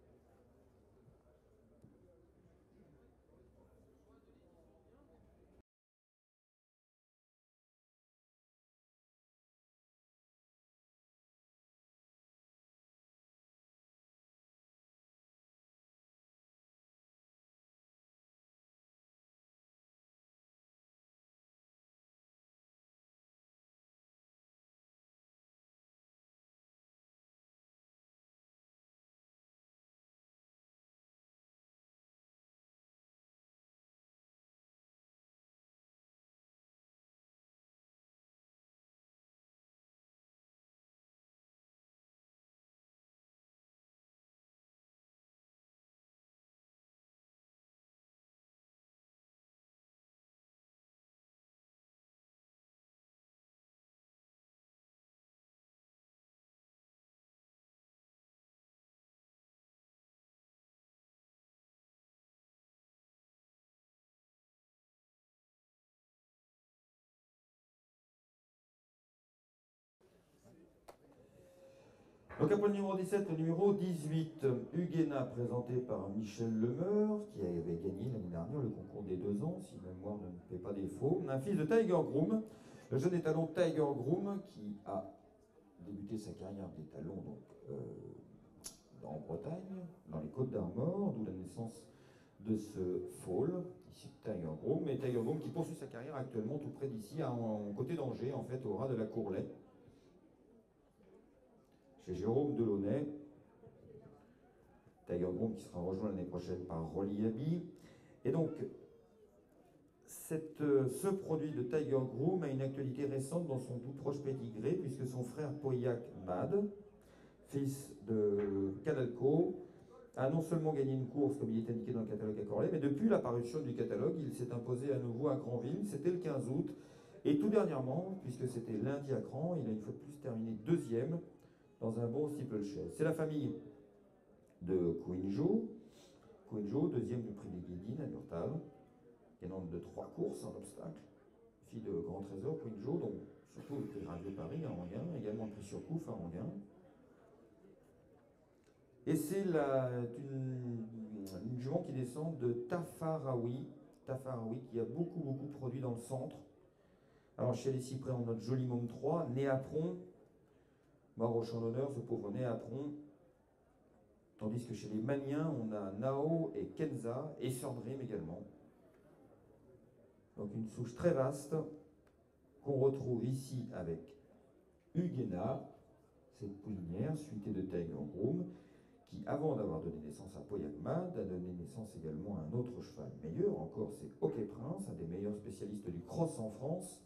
Donc après le numéro dix-sept, le numéro dix-huit, Huguena, présenté par Michel Lemeur, qui avait gagné l'année dernière le concours des deux ans, si ma mémoire ne me fait pas défaut. Un fils de Tiger Groom, le jeune étalon Tiger Groom, qui a débuté sa carrière d'étalon donc, euh, en Bretagne, dans les Côtes d'Armor, d'où la naissance de ce foal, ici Tiger Groom, et Tiger Groom qui poursuit sa carrière actuellement tout près d'ici, en côté d'Angers, en fait, au ras de la Courlay, chez Jérôme Delaunay. Tiger Groom qui sera rejoint l'année prochaine par Rolly Abbey. Et donc, cette, ce produit de Tiger Groom a une actualité récente dans son tout proche pédigré, puisque son frère Pauillac Mad, fils de Cadalco, a non seulement gagné une course comme il est indiqué dans le catalogue à Corlay, mais depuis l'apparition du catalogue, il s'est imposé à nouveau à Granville, c'était le quinze août, et tout dernièrement, puisque c'était lundi à Cran, il a une fois de plus terminé deuxième dans un beau steeplechase. C'est la famille de Quinjo, Quinjo, deuxième du prix des Guédines à Durtal, gagnante de trois courses en obstacle, fille de Grand Trésor, Quinjo, donc surtout le prix Radio Paris à Anguin, également le prix Surcouf à Anguin. Et c'est une, une jument qui descend de Tafaraoui, Tafaraoui qui a beaucoup beaucoup produit dans le centre. Alors chez les Cyprès, on note Joli Môme trois, Néapron, mort au champ d'honneur, ce pauvre Néapron. Tandis que chez les Maniens, on a Nao et Kenza, et Sir Dream également. Donc une souche très vaste qu'on retrouve ici avec Huguena, cette poulinière, suitée de Tiger Groom, qui, avant d'avoir donné naissance à Pauillac Mad, a donné naissance également à un autre cheval meilleur, encore c'est Hockey Prince, un des meilleurs spécialistes du cross en France,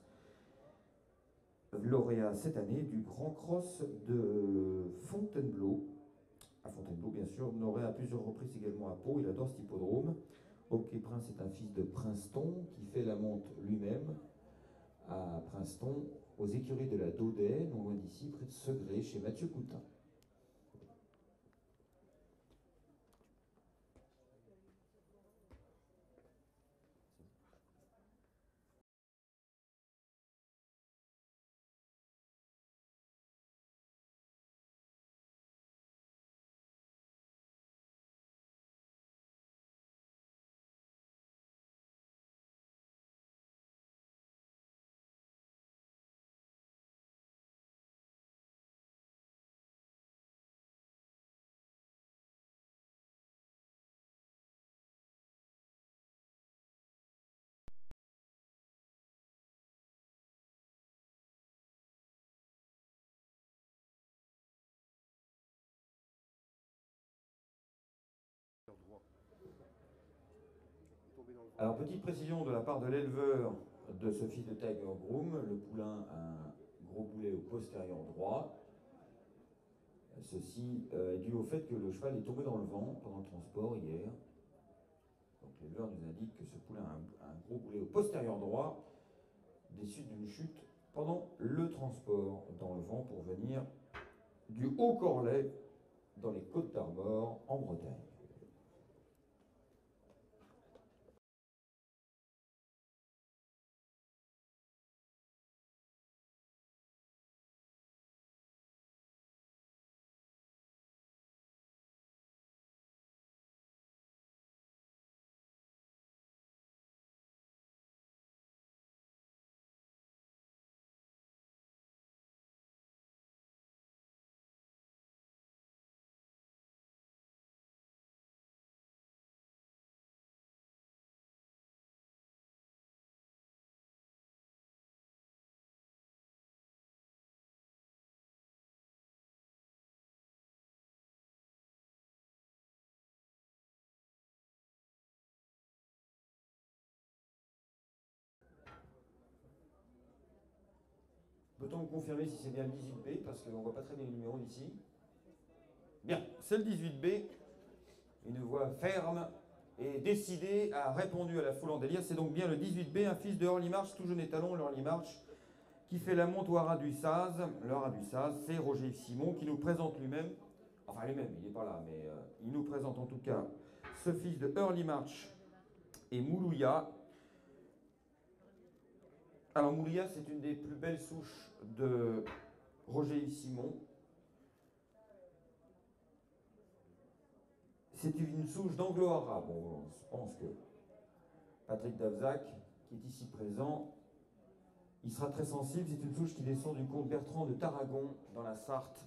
lauréat cette année du Grand Cross de Fontainebleau. À Fontainebleau, bien sûr, lauréat à plusieurs reprises également à Pau, il adore cet hippodrome. Hockey Prince est un fils de Princeton qui fait la monte lui-même à Princeton, aux écuries de la Daudet, non loin d'ici, près de Segré, chez Mathieu Coutin. Alors, petite précision de la part de l'éleveur de ce fils de Tiger Groom, le poulain a un gros boulet au postérieur droit. Ceci euh, est dû au fait que le cheval est tombé dans le vent pendant le transport hier. Donc l'éleveur nous indique que ce poulain a un, un gros boulet au postérieur droit, des suites d'une chute pendant le transport dans le vent pour venir du Haut-Corlay dans les Côtes d'Armor en Bretagne. Peut-on confirmer si c'est bien le dix-huit B, parce qu'on ne voit pas très bien le numéro d'ici? Bien, c'est le dix-huit B. Une voix ferme et décidée a répondu à la foule en délire. C'est donc bien le dix-huit B, un fils de Early March, tout jeune étalon, le Early March, qui fait la monte au haras du Saz. Le haras du Saz, c'est Roger Simon qui nous présente lui-même. Enfin, lui-même, il n'est pas là, mais euh, il nous présente en tout cas ce fils de Early March et Moulouya. Alors Moulouya, c'est une des plus belles souches de Roger Simon. C'est une souche d'anglo-arabe. Bon, je pense que Patrick Davzac, qui est ici présent, il sera très sensible. C'est une souche qui descend du comte Bertrand de Tarragon, dans la Sarthe.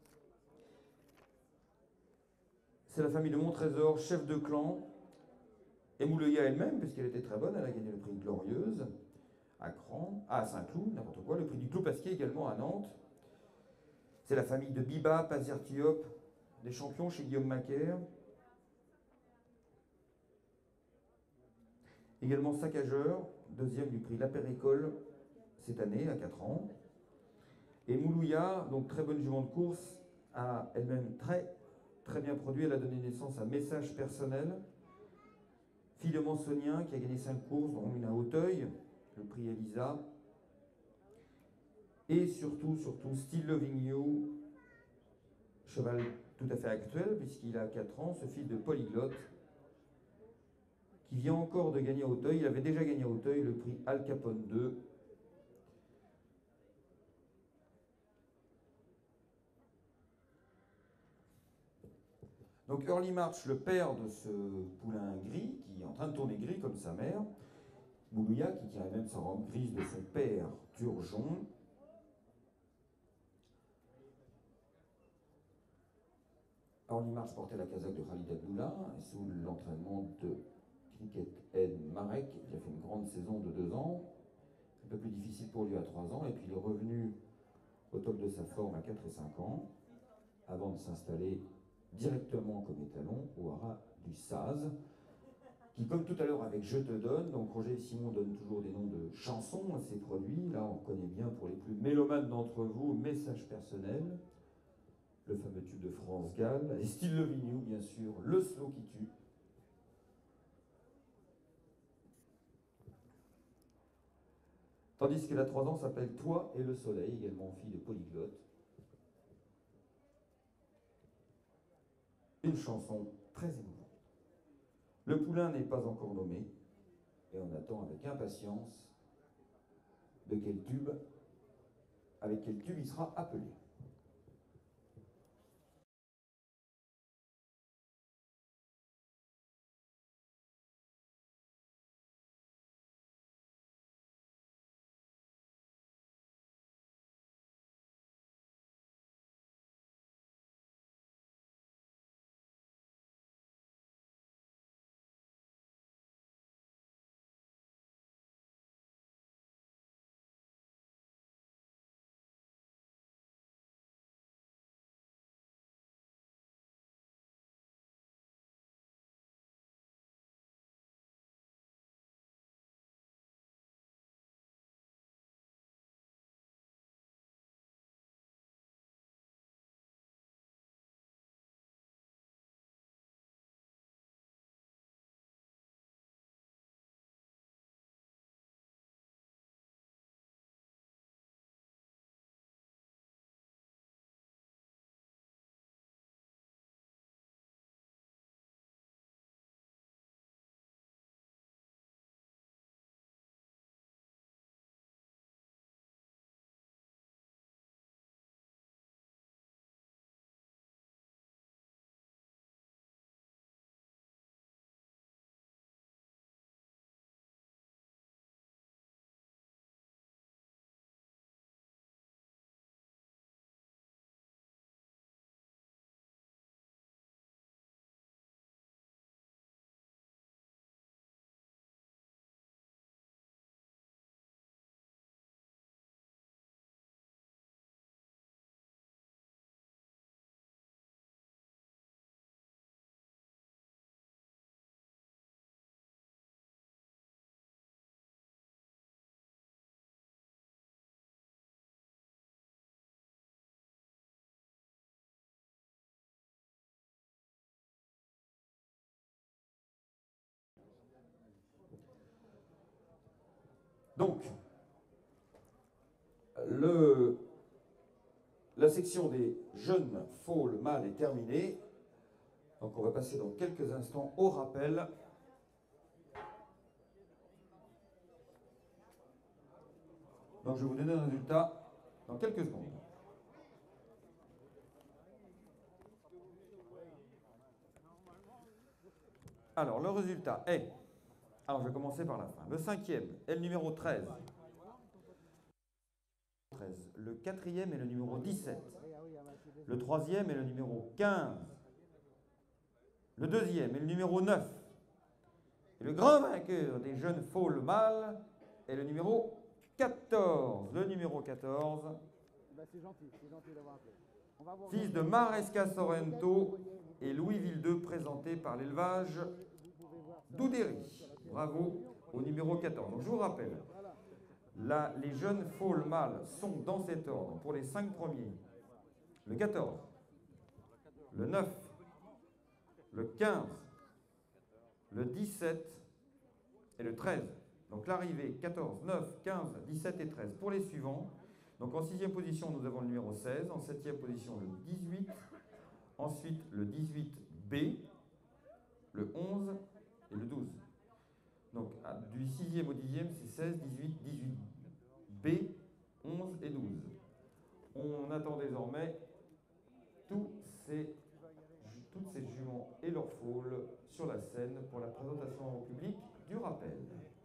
C'est la famille de Montrésor, chef de clan. Et Moulouya elle-même, puisqu'elle était très bonne, elle a gagné le prix Glorieuse à Cran, à Saint-Cloud, n'importe quoi, le prix du Clos Pasquier également à Nantes. C'est la famille de Biba, Pazertiop, des champions chez Guillaume Macaire. Également saccageur, deuxième du prix La Péricole cette année, à quatre ans. Et Moulouya, donc très bonne jument de course, a elle-même très, très bien produit. Elle a donné naissance à Message Personnel, fille de Mansonien qui a gagné cinq courses, dont une à Hauteuil, le prix Elisa. Et surtout, surtout, Still Loving You, cheval tout à fait actuel, puisqu'il a quatre ans, ce fils de polyglotte, qui vient encore de gagner à Hauteuil. Il avait déjà gagné à Hauteuil le prix Al Capone deux. Donc Early March, le père de ce poulain gris, qui est en train de tourner gris comme sa mère, Moulouya, qui tient même sa robe grise de son père, Turgeon. Early March portait la casaque de Khalid Abdullah, sous l'entraînement de Cricket Ed Marek, qui a fait une grande saison de deux ans. Un peu plus difficile pour lui à trois ans, et puis il est revenu au top de sa forme à quatre et cinq ans, avant de s'installer directement comme étalon au haras du Saz, qui, comme tout à l'heure avec Je te donne, donc Roger Simon donne toujours des noms de chansons à ses produits. Là, on reconnaît bien pour les plus mélomanes d'entre vous, Message Personnel, le fameux tube de France Gall, et Still Loving You, bien sûr, le slow qui tue. Tandis qu'elle a trois ans s'appelle Toi et le Soleil, également fille de polyglotte. Une chanson très émouvante. Le poulain n'est pas encore nommé, et on attend avec impatience de quel tube, avec quel tube il sera appelé. Donc, le, la section des jeunes fôles mâles est terminée. Donc on va passer dans quelques instants au rappel. Donc je vais vous donner un résultat dans quelques secondes. Alors le résultat est... Alors je vais commencer par la fin. Le cinquième est le numéro treize. Le quatrième est le numéro dix-sept. Le troisième est le numéro quinze. Le deuxième est le numéro neuf. Et le grand vainqueur des jeunes fôles mâles est le numéro quatorze. Le numéro quatorze, C'est gentil, c'est gentil d'avoir appelé. fils de Maresca Sorrento et Louisville deux, présenté par l'élevage d'Oudéry. Bravo au numéro quatorze. Donc je vous rappelle, là, les jeunes fôles mâles sont dans cet ordre pour les cinq premiers. Le quatorze, le neuf, le quinze, le dix-sept et le treize. Donc l'arrivée quatorze, neuf, quinze, dix-sept et treize. Pour les suivants, donc en sixième position, nous avons le numéro seize, en septième position le dix-huit, ensuite le dix-huit B, le onze et le douze. Donc à, du sixième au dixième, c'est seize, dix-huit, dix-huit B, onze et douze. On attend désormais tous ces, toutes ces juments et leurs fôles sur la scène pour la présentation au public du rappel.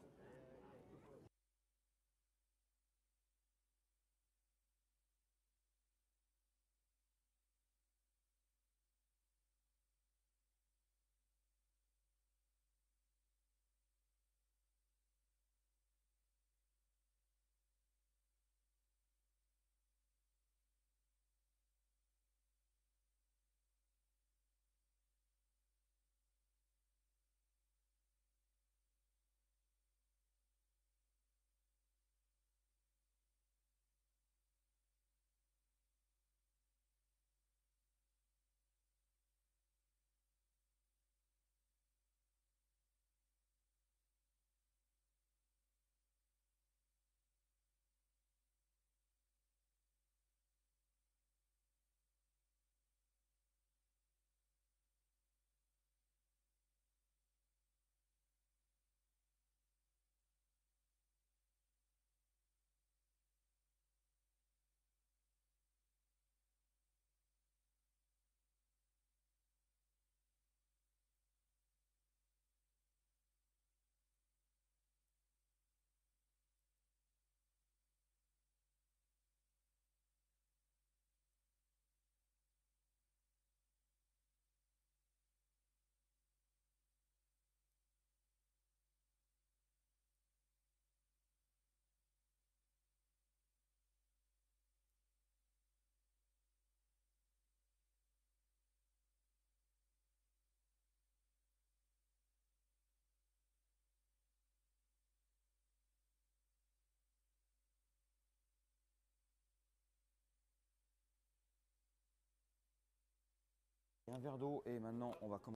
Un verre d'eau et maintenant on va commencer.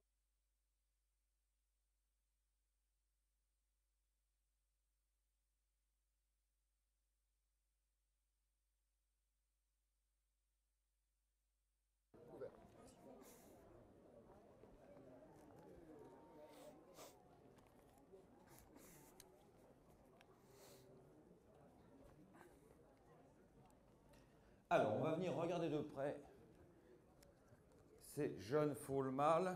Alors, on va venir regarder de près ces jeunes fôles mâles.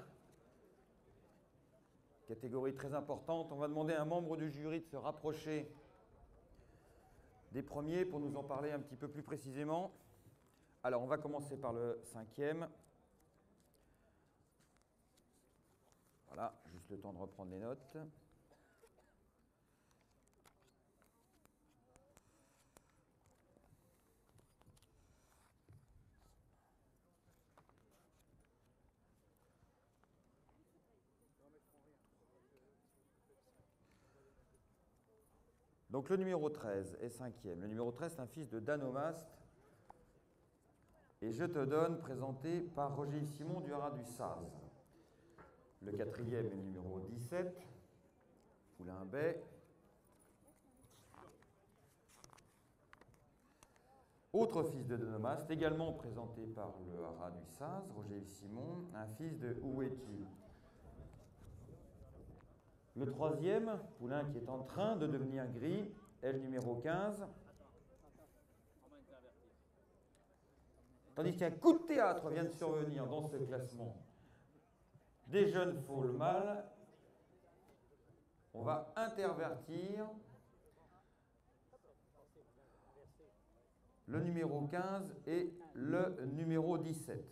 Catégorie très importante. On va demander à un membre du jury de se rapprocher des premiers pour nous en parler un petit peu plus précisément. Alors, on va commencer par le cinquième. Voilà, juste le temps de reprendre les notes. Donc le numéro treize est cinquième. Le numéro treize, c'est un fils de Danomast. Et je te donne, présenté par Roger Simon du Haras du Saz. Le quatrième est le numéro dix-sept, Poulain Bay. Autre fils de Donomaste, également présenté par le haras du Saz, Roger Simon, un fils de Où es-tu? Le troisième, poulain qui est en train de devenir gris, est le numéro quinze. Tandis qu'un coup de théâtre vient de survenir dans ce classement des jeunes foals mâles. On va intervertir le numéro quinze et le numéro dix-sept.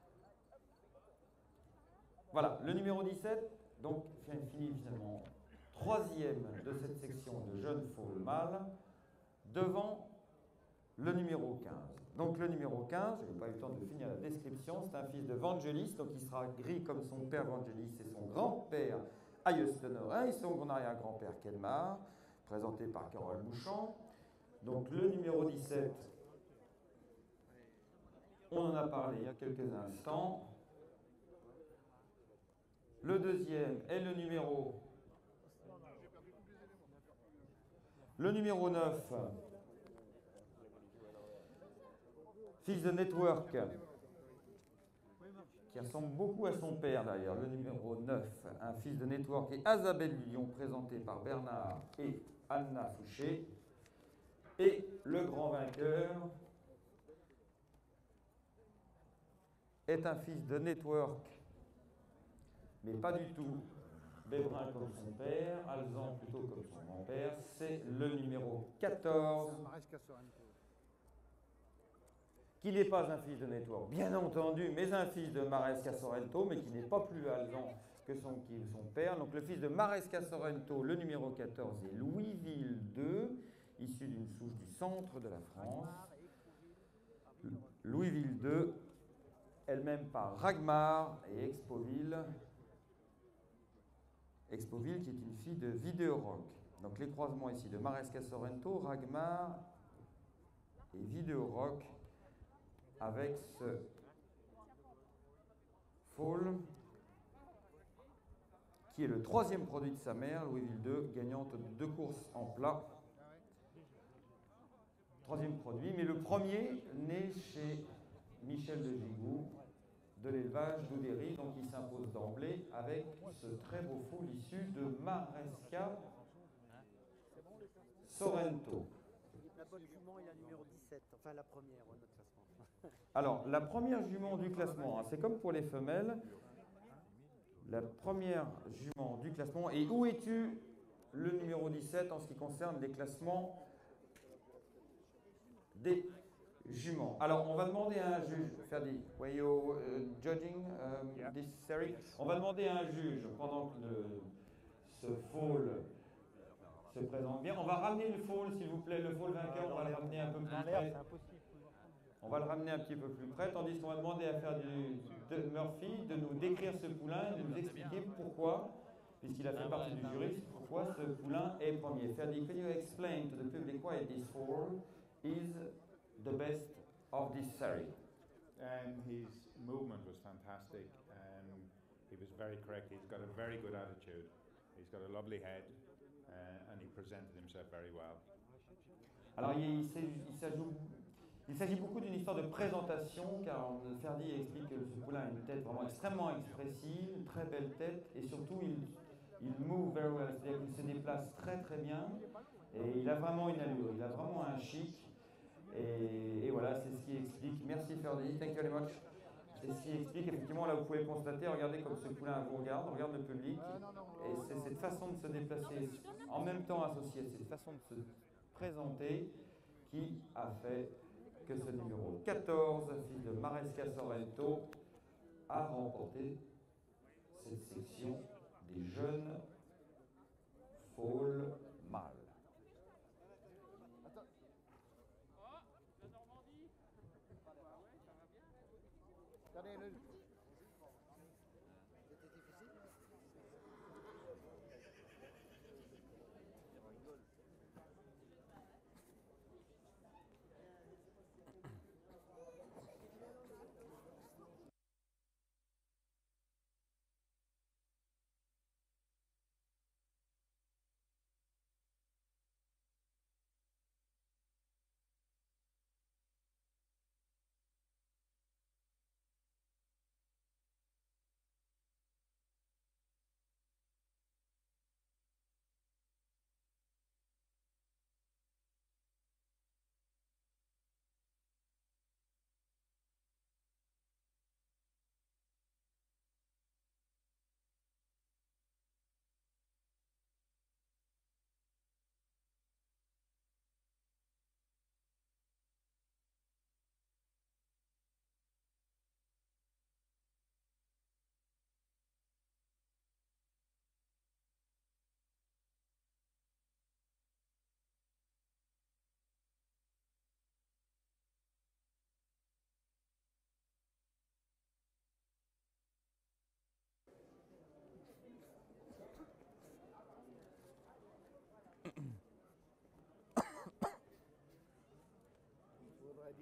Voilà, le numéro dix-sept, donc, finit finalement troisième de cette section de jeunes foals mâles, devant le numéro quinze. Donc le numéro quinze, je n'ai pas eu le temps de finir la description, c'est un fils de Vangelis, donc il sera gris comme son père Vangelis et son grand-père Ayeuston-Orin, et son arrière-grand-père Kenmar, présenté par Carole Bouchon. Donc le numéro dix-sept, on en a parlé il y a quelques instants. Le deuxième est le numéro... Le numéro neuf, fils de Network, qui ressemble beaucoup à son père d'ailleurs, le numéro neuf, un fils de Network et Isabelle Lyon, présenté par Bernard et Anna Fouché. Et le grand vainqueur est un fils de Network, mais pas du tout Bébrin comme son père, Alzan plutôt comme son grand-père, c'est le numéro quatorze, qui n'est pas un fils de Network, bien entendu, mais un fils de Maresca Sorrento, mais qui n'est pas plus Alzan que son, qui, son père. Donc le fils de Maresca Sorrento, le numéro quatorze, est Louisville deux, issu d'une souche du centre de la France. Louisville deux, elle-même par Ragmar et Expoville. Expoville qui est une fille de Vidéo Rock. Donc les croisements ici de Maresca Sorrento, Ragmar et Vidéo Rock avec ce foal qui est le troisième produit de sa mère, Louisville deux, gagnante de deux courses en plat. Troisième produit, mais le premier né chez Michel de Gigou, de l'élevage d'Oudéry, donc il s'impose d'emblée avec ce très beau foal issu de Maresca Sorrento. La bonne jument est la numéro dix-sept, enfin la première au notre classement. Alors, la première jument du classement, hein, c'est comme pour les femelles, la première jument du classement. Et où es-tu, le numéro dix-sept, en ce qui concerne les classements des juments? Alors, on va demander à un juge, Ferdi, were you uh, judging um, Yeah. this series? On va demander à un juge, pendant que le, ce foal se présente bien, on va ramener le foal, s'il vous plaît, le foal vainqueur, on va le ramener un peu plus près. On va le ramener un petit peu plus près, tandis qu'on va demander à faire du, de Murphy de nous décrire ce poulain et de nous expliquer pourquoi, puisqu'il a fait partie du jury, pourquoi ce poulain est premier. Ferdi, can you explain to the public why this foal is the best of this series? And his movement was fantastic. Um, he was very correct. He's got a very good attitude. He's got a lovely head, uh, and he presented himself very well. Alors, il s'agit il s'agit beaucoup d'une histoire de présentation, car Ferdi explique que ce poulain a une tête vraiment extrêmement expressive, une très belle tête, et surtout, il, il move very well, c'est-à-dire qu'il se déplace très très bien, et il a vraiment une allure, il a vraiment un chic. Et, et voilà, c'est ce qui explique. Merci Ferdi, thank you very much. C'est ce qui explique, effectivement, là vous pouvez constater, regardez comme ce poulain vous regarde, on regarde le public, et c'est cette façon de se déplacer, en même temps associée à cette façon de se présenter, qui a fait que ce numéro quatorze, fils de Maresca Sorrento, a remporté cette section des jeunes foals mâles. Regardez le,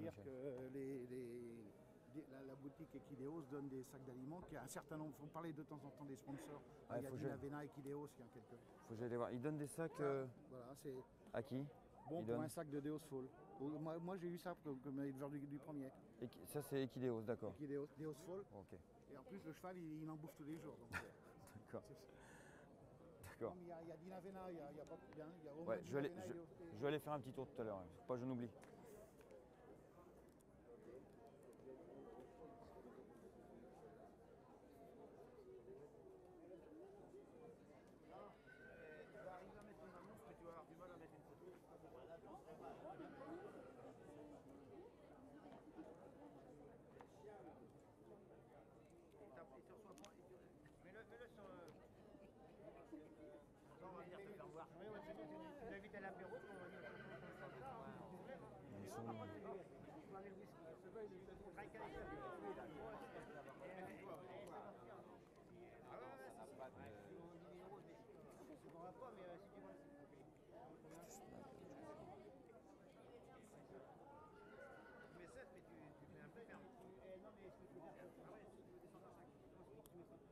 dire Ok. que les, les- les- la, la boutique Equideos donne des sacs d'aliments, qui a un certain nombre, il faut parler de temps en temps des sponsors. Ouais, il y a faut que Dina je- Vena, Equideos, il y en a quelques. Faut que j'aille les voir. Ils donnent des sacs euh, Voilà, c'est à qui? bon Ils pour donnent- un sac de Deos Fall. Moi, moi j'ai eu ça comme, comme éleveur du, du premier. Equi- Ça, c'est Equideos, d'accord. Equideos, Deos Fall. Ok, Et en plus, le cheval, il, il en bouffe tous les jours. Donc, euh, d'accord. c'est- D'accord. non, mais il y, a- il y a Dina Vena, il y a, il y a pas il y a, il y a Romain Ouais, je vais, aller, Dina Vena, je, il est au- je vais aller faire un petit tour tout à l'heure, hein. Faut pas que je n'oublie. Tu vas arriver à mettre une annonce, mais tu vas avoir du mal à mettre une photo. Et t'as- et tu reçois pas- et tu- Mets-le mets-le sur. euh, On va venir te faire voir. Oui, ouais, c'est bon, tu tu nous invites à l'apéro, puis on va venir te faire voir. Ils sont- On va aller le whisky. C'est pas une- on travaille qu'avec ça. Ah ouais, ouais, c'est ça. Tu comprends pas, mais euh, si tu vois. Tu mets sept, mais tu, tu mets un peu ferme. Eh, non, mais ce que tu veux dire, ah ouais, si tu veux descendre à cinq, tu mets ça.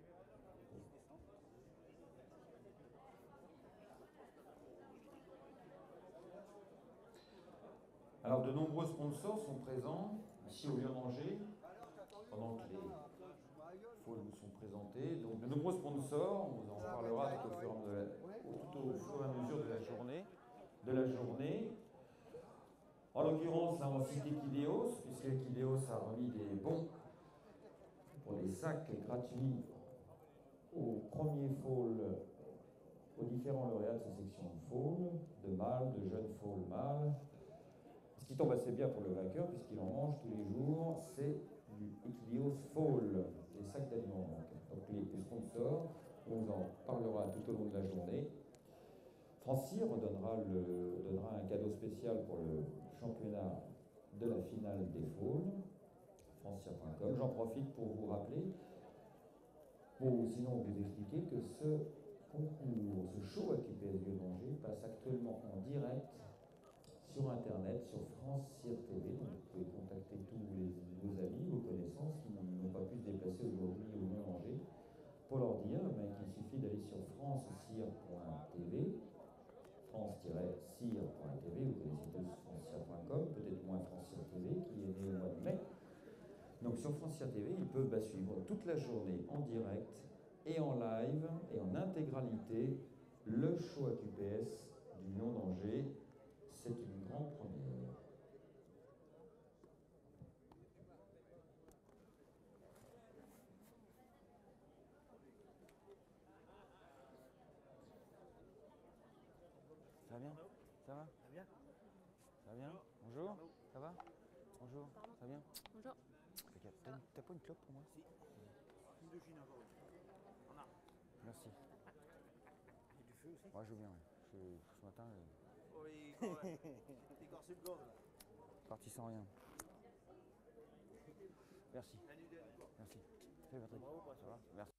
Alors, de nombreux sponsors sont présents ici au Lion d'Angers pendant que les fôles vous sont présentés. Donc, de nombreux sponsors, on vous en parlera tout au, fur et à mesure- tout au fur et à mesure de la journée. De la journée. En l'occurrence, là, on cite Equideos, puisque Equideos a remis des bons pour les sacs gratuits aux premiers fôles, aux différents lauréats de ces sections fôles, de mâles, de jeunes fôles mâles. Ce qui tombe assez bien pour le vainqueur, puisqu'il en mange tous les jours, c'est du Equideos Fall, des sacs d'aliments. Donc, donc les, les sponsors, on vous en parlera tout au long de la journée. Francyr donnera, le, donnera un cadeau spécial pour le championnat de la finale des fôles, francyr point com. J'en profite pour vous rappeler, pour sinon vous expliquer que ce concours, ce show à Q P S Lieu d'Angers passe actuellement en direct sur Internet, sur Francyr T V. Donc vous pouvez contacter tous les, vos amis, vos connaissances qui n'ont pas pu se déplacer aujourd'hui au Lieu d'Angers pour leur dire ben, qu'il suffit d'aller sur francyr point t v, france-cyr point t v, vous connaissez tous francyr point com, peut-être moins Francyr T V qui est né au mois de mai. Donc sur Francyr T V, ils peuvent bah, suivre toute la journée en direct et en live et en intégralité le show à Q P S du Lion d'Angers. C'est une grande première. Ça va bien? Ça va? Ça va bien? Ça va bien? Bonjour? Ça va? Bonjour? Ça va bien? Bonjour. Regarde, T'as une- t'as pas une clope pour moi? Si. Une de Chine encore. On a. Merci. Il y a du feu aussi? Ouais, je veux bien. Ouais. Je- ce matin, je Oui, ouais. T'es corsé le gorge là. suis parti sans rien. Merci. Salut, Denis. Merci. Salut Patrick. Bravo, Ça va? Merci.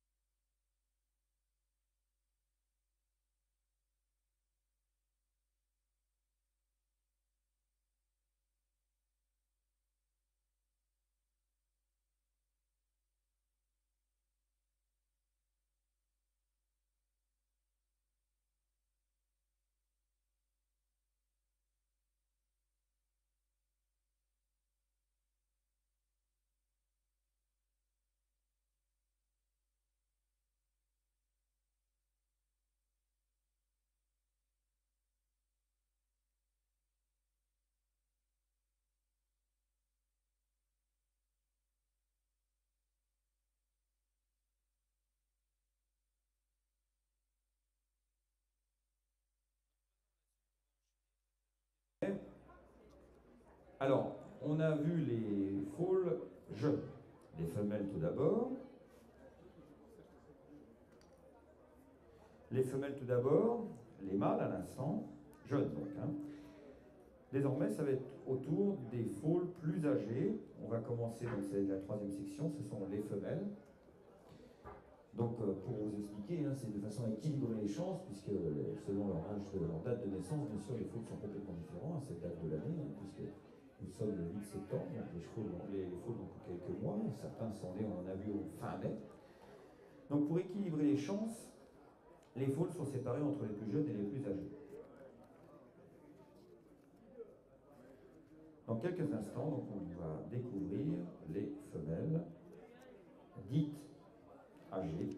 Alors, on a vu les fôles jeunes, les femelles tout d'abord. Les femelles tout d'abord, les mâles à l'instant, jeunes donc. Hein. Désormais, ça va être autour des fôles plus âgés. On va commencer, donc c'est la troisième section, ce sont les femelles. Donc, euh, pour vous expliquer, hein, c'est de façon à équilibrer les chances, puisque euh, selon leur âge, leur date de naissance, bien sûr, les fôles sont complètement différents à cette date de l'année, hein, puisque nous sommes sommes le huit septembre, donc les chevaux, les faules ont pour quelques mois, certains sont nés, on en a vu au fin mai. Donc pour équilibrer les chances, les faules sont séparées entre les plus jeunes et les plus âgés. Dans quelques instants, donc, on va découvrir les femelles dites âgées.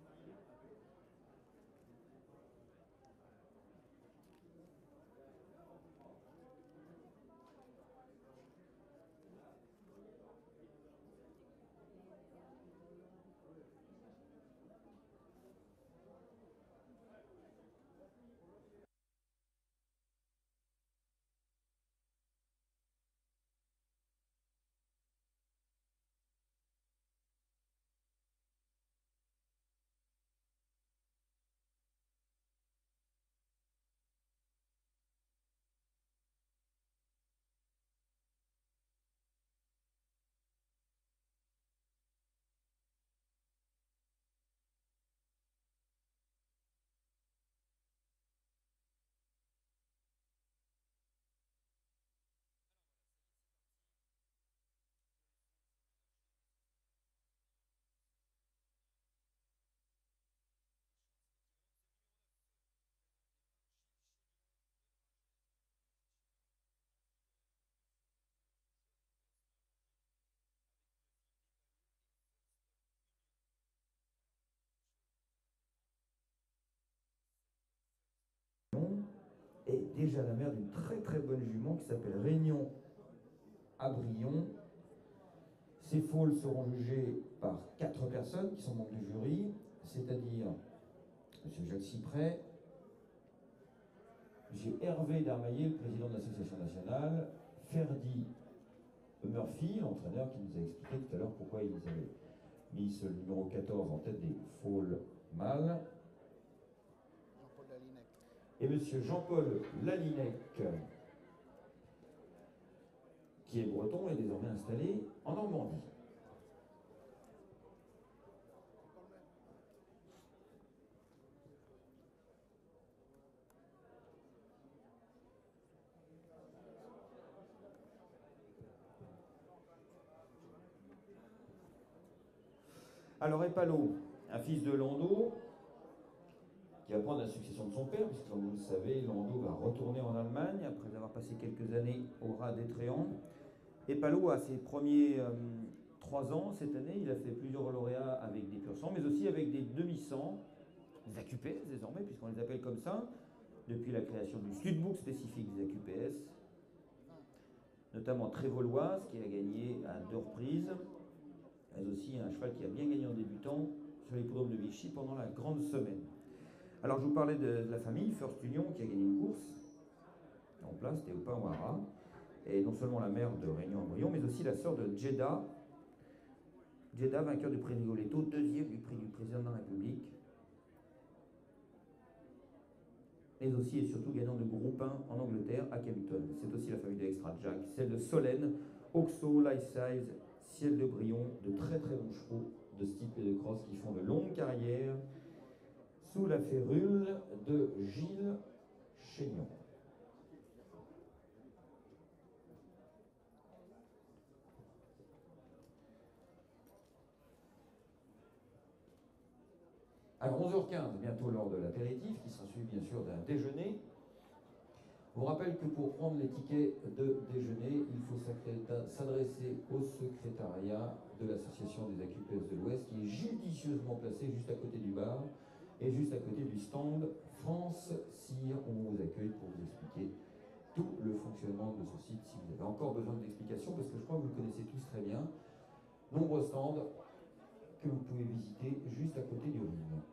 Est déjà la mère d'une très très bonne jument qui s'appelle Réunion à Brion. Ces faules seront jugées par quatre personnes qui sont membres du jury, c'est-à-dire M. Jacques Cyprès, M. Hervé Darmaillet, le président de l'association nationale, Ferdi Murphy, l'entraîneur qui nous a expliqué tout à l'heure pourquoi ils avaient mis ce numéro quatorze en tête des faules mâles, et M. Jean-Paul Lalinec, qui est breton et désormais installé en Normandie. Alors Epalo, un fils de Landau, qui va prendre la succession de son père, puisque comme vous le savez, Landau va retourner en Allemagne après avoir passé quelques années au rat d'Étréan. Epalo a ses premiers euh, trois ans cette année, il a fait plusieurs lauréats avec des pur sang, mais aussi avec des demi-sang, des A Q P S désormais, puisqu'on les appelle comme ça, depuis la création du studbook spécifique des A Q P S, notamment Trévoloise, qui a gagné à deux reprises, mais aussi un cheval qui a bien gagné en débutant sur l'hippodrome de Vichy pendant la grande semaine. Alors je vous parlais de, de la famille First Union qui a gagné une course en place, c'était au Pinwara, et non seulement la mère de Réunion en Brion, mais aussi la sœur de Jeddah, Jeddah vainqueur du prix Rigoletto, deuxième du prix du président de la République, mais aussi et surtout gagnant de groupe un en Angleterre à Kempton. C'est aussi la famille de Extra Jack, celle de Solène, Oxo, Life Size, Ciel de Brion, de très très bons chevaux de steeple et de cross qui font de longues carrières sous la férule de Gilles Chénion. Alors onze heures quinze, bientôt l'heure de l'apéritif, qui sera suivi bien sûr d'un déjeuner. Je vous rappelle que pour prendre les tickets de déjeuner, il faut s'adresser au secrétariat de l'association des A Q P S de l'Ouest, qui est judicieusement placé juste à côté du bar et juste à côté du stand France Cire, où on vous accueille pour vous expliquer tout le fonctionnement de ce site si vous avez encore besoin d'explications, parce que je crois que vous le connaissez tous très bien. Nombreux stands que vous pouvez visiter juste à côté du ring.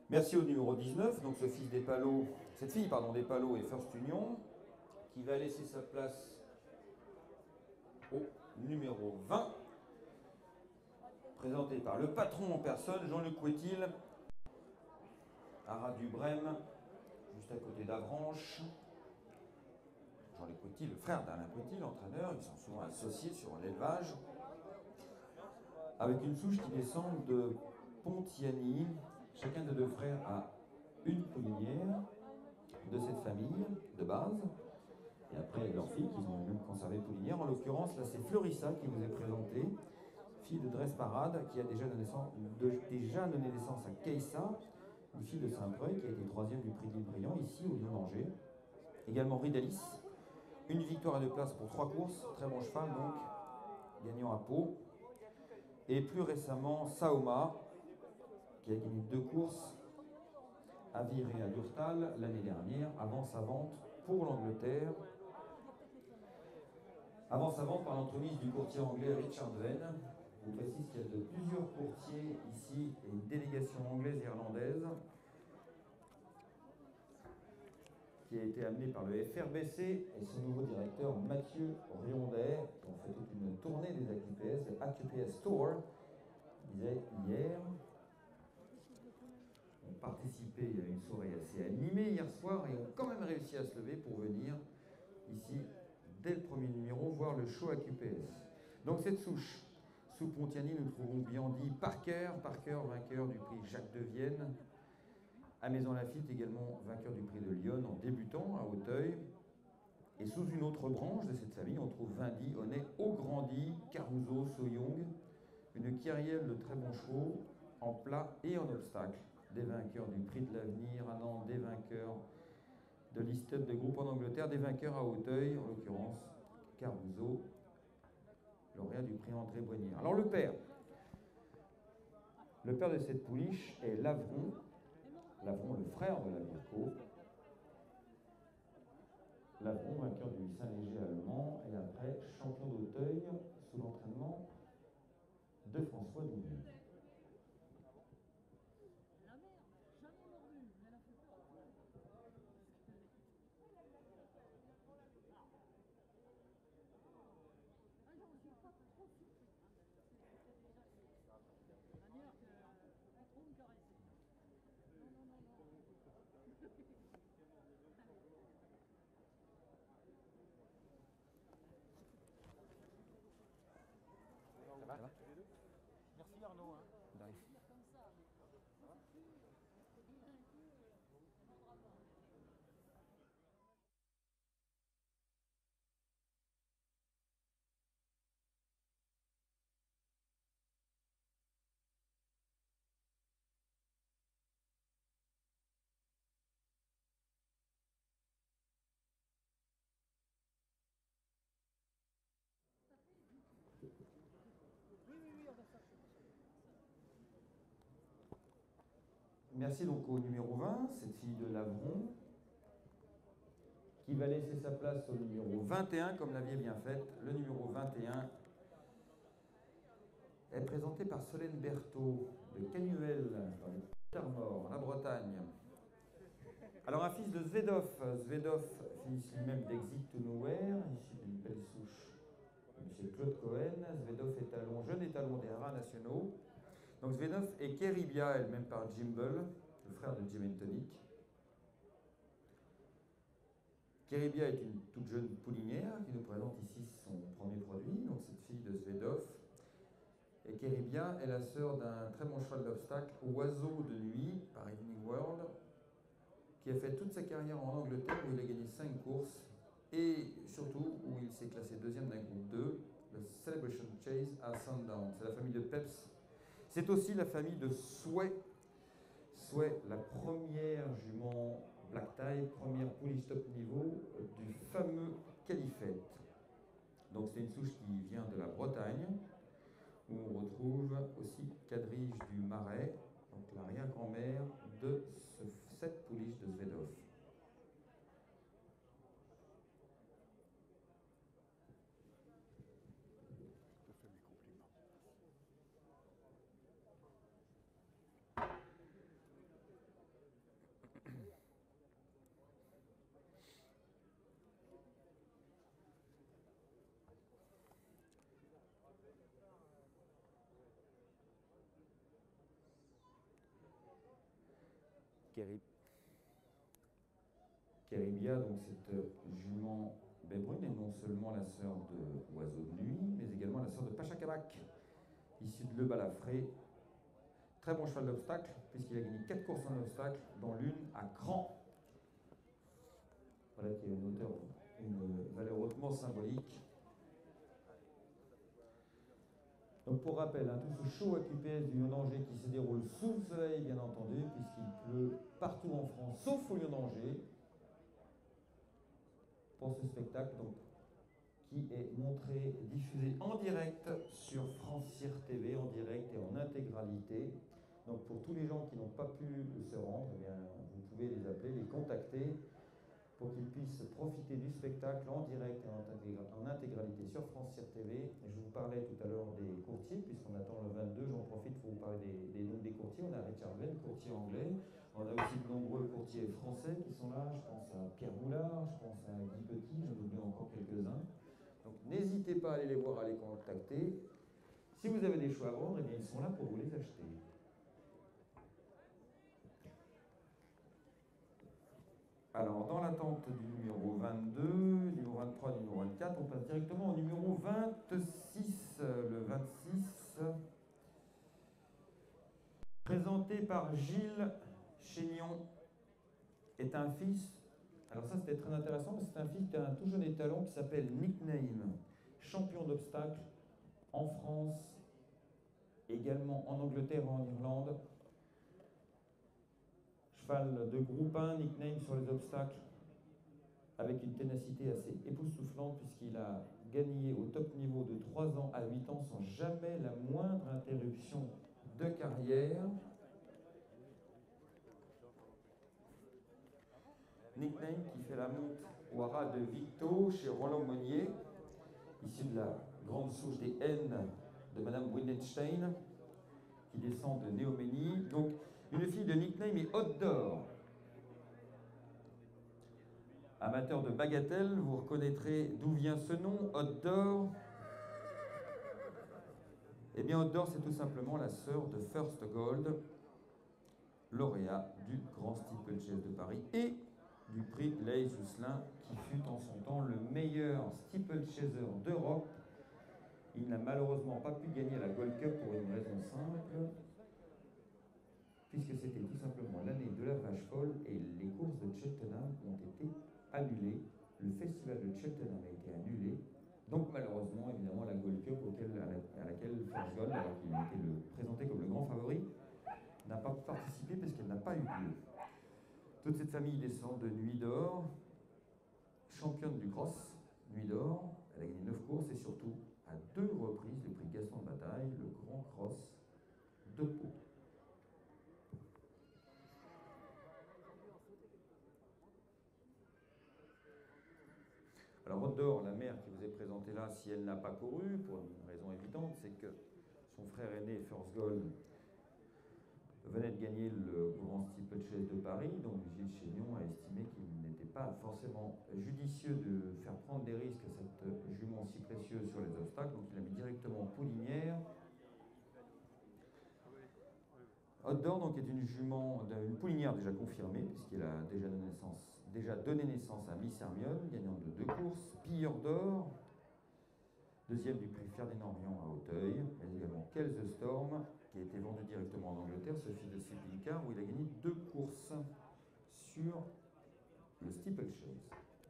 Merci au numéro dix-neuf, donc ce fils des Palos, cette fille pardon, des Palos et First Union, qui va laisser sa place au numéro vingt, présenté par le patron en personne, Jean-Luc Couetil, Arad Dubrem, juste à côté d'Avranches. Jean-Luc Couetil, le frère d'Alain Couetil, l'entraîneur, ils sont souvent associés sur l'élevage, avec une souche qui descend de Pontiani. Chacun des deux frères a une poulinière de cette famille de base, et après leur fille qu'ils ont même conservé poulinière. En l'occurrence, là c'est Fleurissa qui vous est présentée, fille de Dresse Parade, qui a déjà donné naissance, de, déjà donné naissance à Keissa, une fille de Saint-Breuil qui a été troisième du prix de l'Île Brillant, ici au Lion d'Angers. Également Ridalis, une victoire à deux places pour trois courses, très bon cheval donc, gagnant à Pau. Et plus récemment, Saoma, qui a gagné deux courses à Vire et à Durtal l'année dernière, avant sa vente pour l'Angleterre. Avant sa vente par l'entremise du courtier anglais Richard Venn. Je vous précise qu'il y a de plusieurs courtiers ici et une délégation anglaise et irlandaise qui a été amenée par le F R B C et son nouveau directeur Mathieu Riondet, qui ont fait toute une tournée des A Q P S, le A Q P S Tour, disait hier. Ont participé à une soirée assez animée hier soir et ont quand même réussi à se lever pour venir ici, dès le premier numéro, voir le show A Q P S. Donc cette souche, sous Pontiani, nous trouvons Biandy Parker, Parker vainqueur du prix Jacques de Vienne, à Maison Lafitte également vainqueur du prix de Lyon en débutant à Auteuil. Et sous une autre branche de cette famille, on trouve Vindy, Honnet, Augrandi, Caruso, Soyoung, une kyrielle de très bons chevaux en plat et en obstacle. Des vainqueurs du prix de l'avenir à Nantes, des vainqueurs de listed de groupe en Angleterre, des vainqueurs à Auteuil, en l'occurrence Caruso, lauréat du prix André Boignier. Alors le père, le père de cette pouliche est Lavron, Lavron le frère de la Virco, Lavron vainqueur du Saint-Léger allemand et après champion d'Auteuil sous l'entraînement de François Doumer. Merci Arnaud. Hein. Merci donc au numéro vingt, cette fille de Lavron, qui va laisser sa place au numéro vingt et un, comme l'aviez bien fait. Le numéro vingt et un est présenté par Solène Berthaud de Canuel, dans le Tarmor, la Bretagne. Alors un fils de Zvedov, Zvedov, fils lui-même d'Exit to Nowhere, issu d'une belle souche de M. Claude Cohen. Zvedov est talon, jeune étalon des haras nationaux. Donc Zvedov et Keribia, elle-même par Jimble, le frère de Jim Antonic. Keribia est une toute jeune poulinière qui nous présente ici son premier produit, donc cette fille de Zvedov. Et Keribia est la sœur d'un très bon cheval d'obstacle, Oiseau de nuit, par Evening World, qui a fait toute sa carrière en Angleterre où il a gagné cinq courses et surtout où il s'est classé deuxième d'un groupe deux, le Celebration Chase à Sandown. C'est la famille de Peps. C'est aussi la famille de Sway, Sway, la première jument black tie, première pouliche top niveau du fameux Califette. Donc c'est une souche qui vient de la Bretagne, où on retrouve aussi Quadrige du Marais, donc l'arrière-grand-mère de ce, cette pouliche de Zvedov. Kerib. Keribia, donc cette jument baie brune, est non seulement la sœur de Oiseau de nuit, mais également la sœur de Pachacamac, issu de Le Balafré. Très bon cheval d'obstacle, puisqu'il a gagné quatre courses en obstacle, dont l'une à Cran. Voilà qui a une hauteur, une valeur hautement symbolique. Donc pour rappel, hein, tout ce show A Q P S du Lyon-d'Angers qui se déroule sous le soleil, bien entendu, puisqu'il pleut partout en France, sauf au Lyon-d'Angers, pour ce spectacle, donc, qui est montré, diffusé en direct sur France Cyr T V, en direct et en intégralité. Donc pour tous les gens qui n'ont pas pu se rendre, eh bien, vous pouvez les appeler, les contacter, pour qu'ils puissent profiter du spectacle en direct et en, intégra en intégralité sur France Cyr T V. Et je vous parlais tout à l'heure des courtiers, puisqu'on attend le vingt-deux, j'en profite pour vous parler des, des noms des courtiers. On a Richard Venn, courtier anglais. On a aussi de nombreux courtiers français qui sont là. Je pense à Pierre Moulard, je pense à Guy Petit, j'en oublie encore quelques-uns. Donc n'hésitez pas à aller les voir, à les contacter. Si vous avez des choix à vendre, eh bien, ils sont là pour vous les acheter. Alors, dans l'attente du numéro vingt-deux, numéro vingt-trois, numéro vingt-quatre, on passe directement au numéro vingt-six. Le vingt-six, présenté par Gilles Chénion, est un fils. Alors ça, c'était très intéressant, parce que c'est un fils d'un tout jeune étalon qui s'appelle Nickname, champion d'obstacles en France, également en Angleterre et en Irlande. Cheval de groupe un, Nickname sur les obstacles, avec une ténacité assez époustouflante, puisqu'il a gagné au top niveau de trois ans à huit ans sans jamais la moindre interruption de carrière. Nickname qui fait la monte au haras de Victo chez Roland Monnier, issu de la grande souche des N de Madame Windenstein, qui descend de Néoménie. Donc, une fille de Nickname et Haute d'Or. Amateur de bagatelle, vous reconnaîtrez d'où vient ce nom, Haute d'Or. Eh bien, Haute d'Or, c'est tout simplement la sœur de First Gold, lauréat du Grand Steeplechase de Paris et du prix Leys Jousselin, qui fut en son temps le meilleur steeplechaser d'Europe. Il n'a malheureusement pas pu gagner la Gold Cup pour une raison simple, puisque c'était tout simplement l'année de la vache folle et les courses de Cheltenham ont été annulées. Le festival de Cheltenham a été annulé. Donc malheureusement, évidemment, la Gold Cup auquel, à, la, à laquelle First Gold, alors qu'il a été le, présenté comme le grand favori, n'a pas participé parce qu'elle n'a pas eu lieu. Toute cette famille descend de Nuit d'Or, championne du cross, Nuit d'Or. Elle a gagné neuf courses et surtout, à deux reprises, le prix Gaston de Bataille, le grand cross de Pau. Alors, Haute d'Or, la mère qui vous est présentée là, si elle n'a pas couru, pour une raison évidente, c'est que son frère aîné, First Gold, venait de gagner le Grand Steeplechase de Paris, donc Gilles Chénion a estimé qu'il n'était pas forcément judicieux de faire prendre des risques à cette jument si précieuse sur les obstacles, donc il a mis directement poulinière. Haute d'Or donc est une jument, une poulinière déjà confirmée, puisqu'elle a déjà donné naissance, déjà donné naissance à Miss Hermione, gagnante de deux courses, Pilleur d'Or, deuxième du prix Ferdinand Riant à Auteuil, mais également Kells the Storm, qui a été vendu directement en Angleterre, ce fils de Sleeping Car, où il a gagné deux courses sur le steeplechase.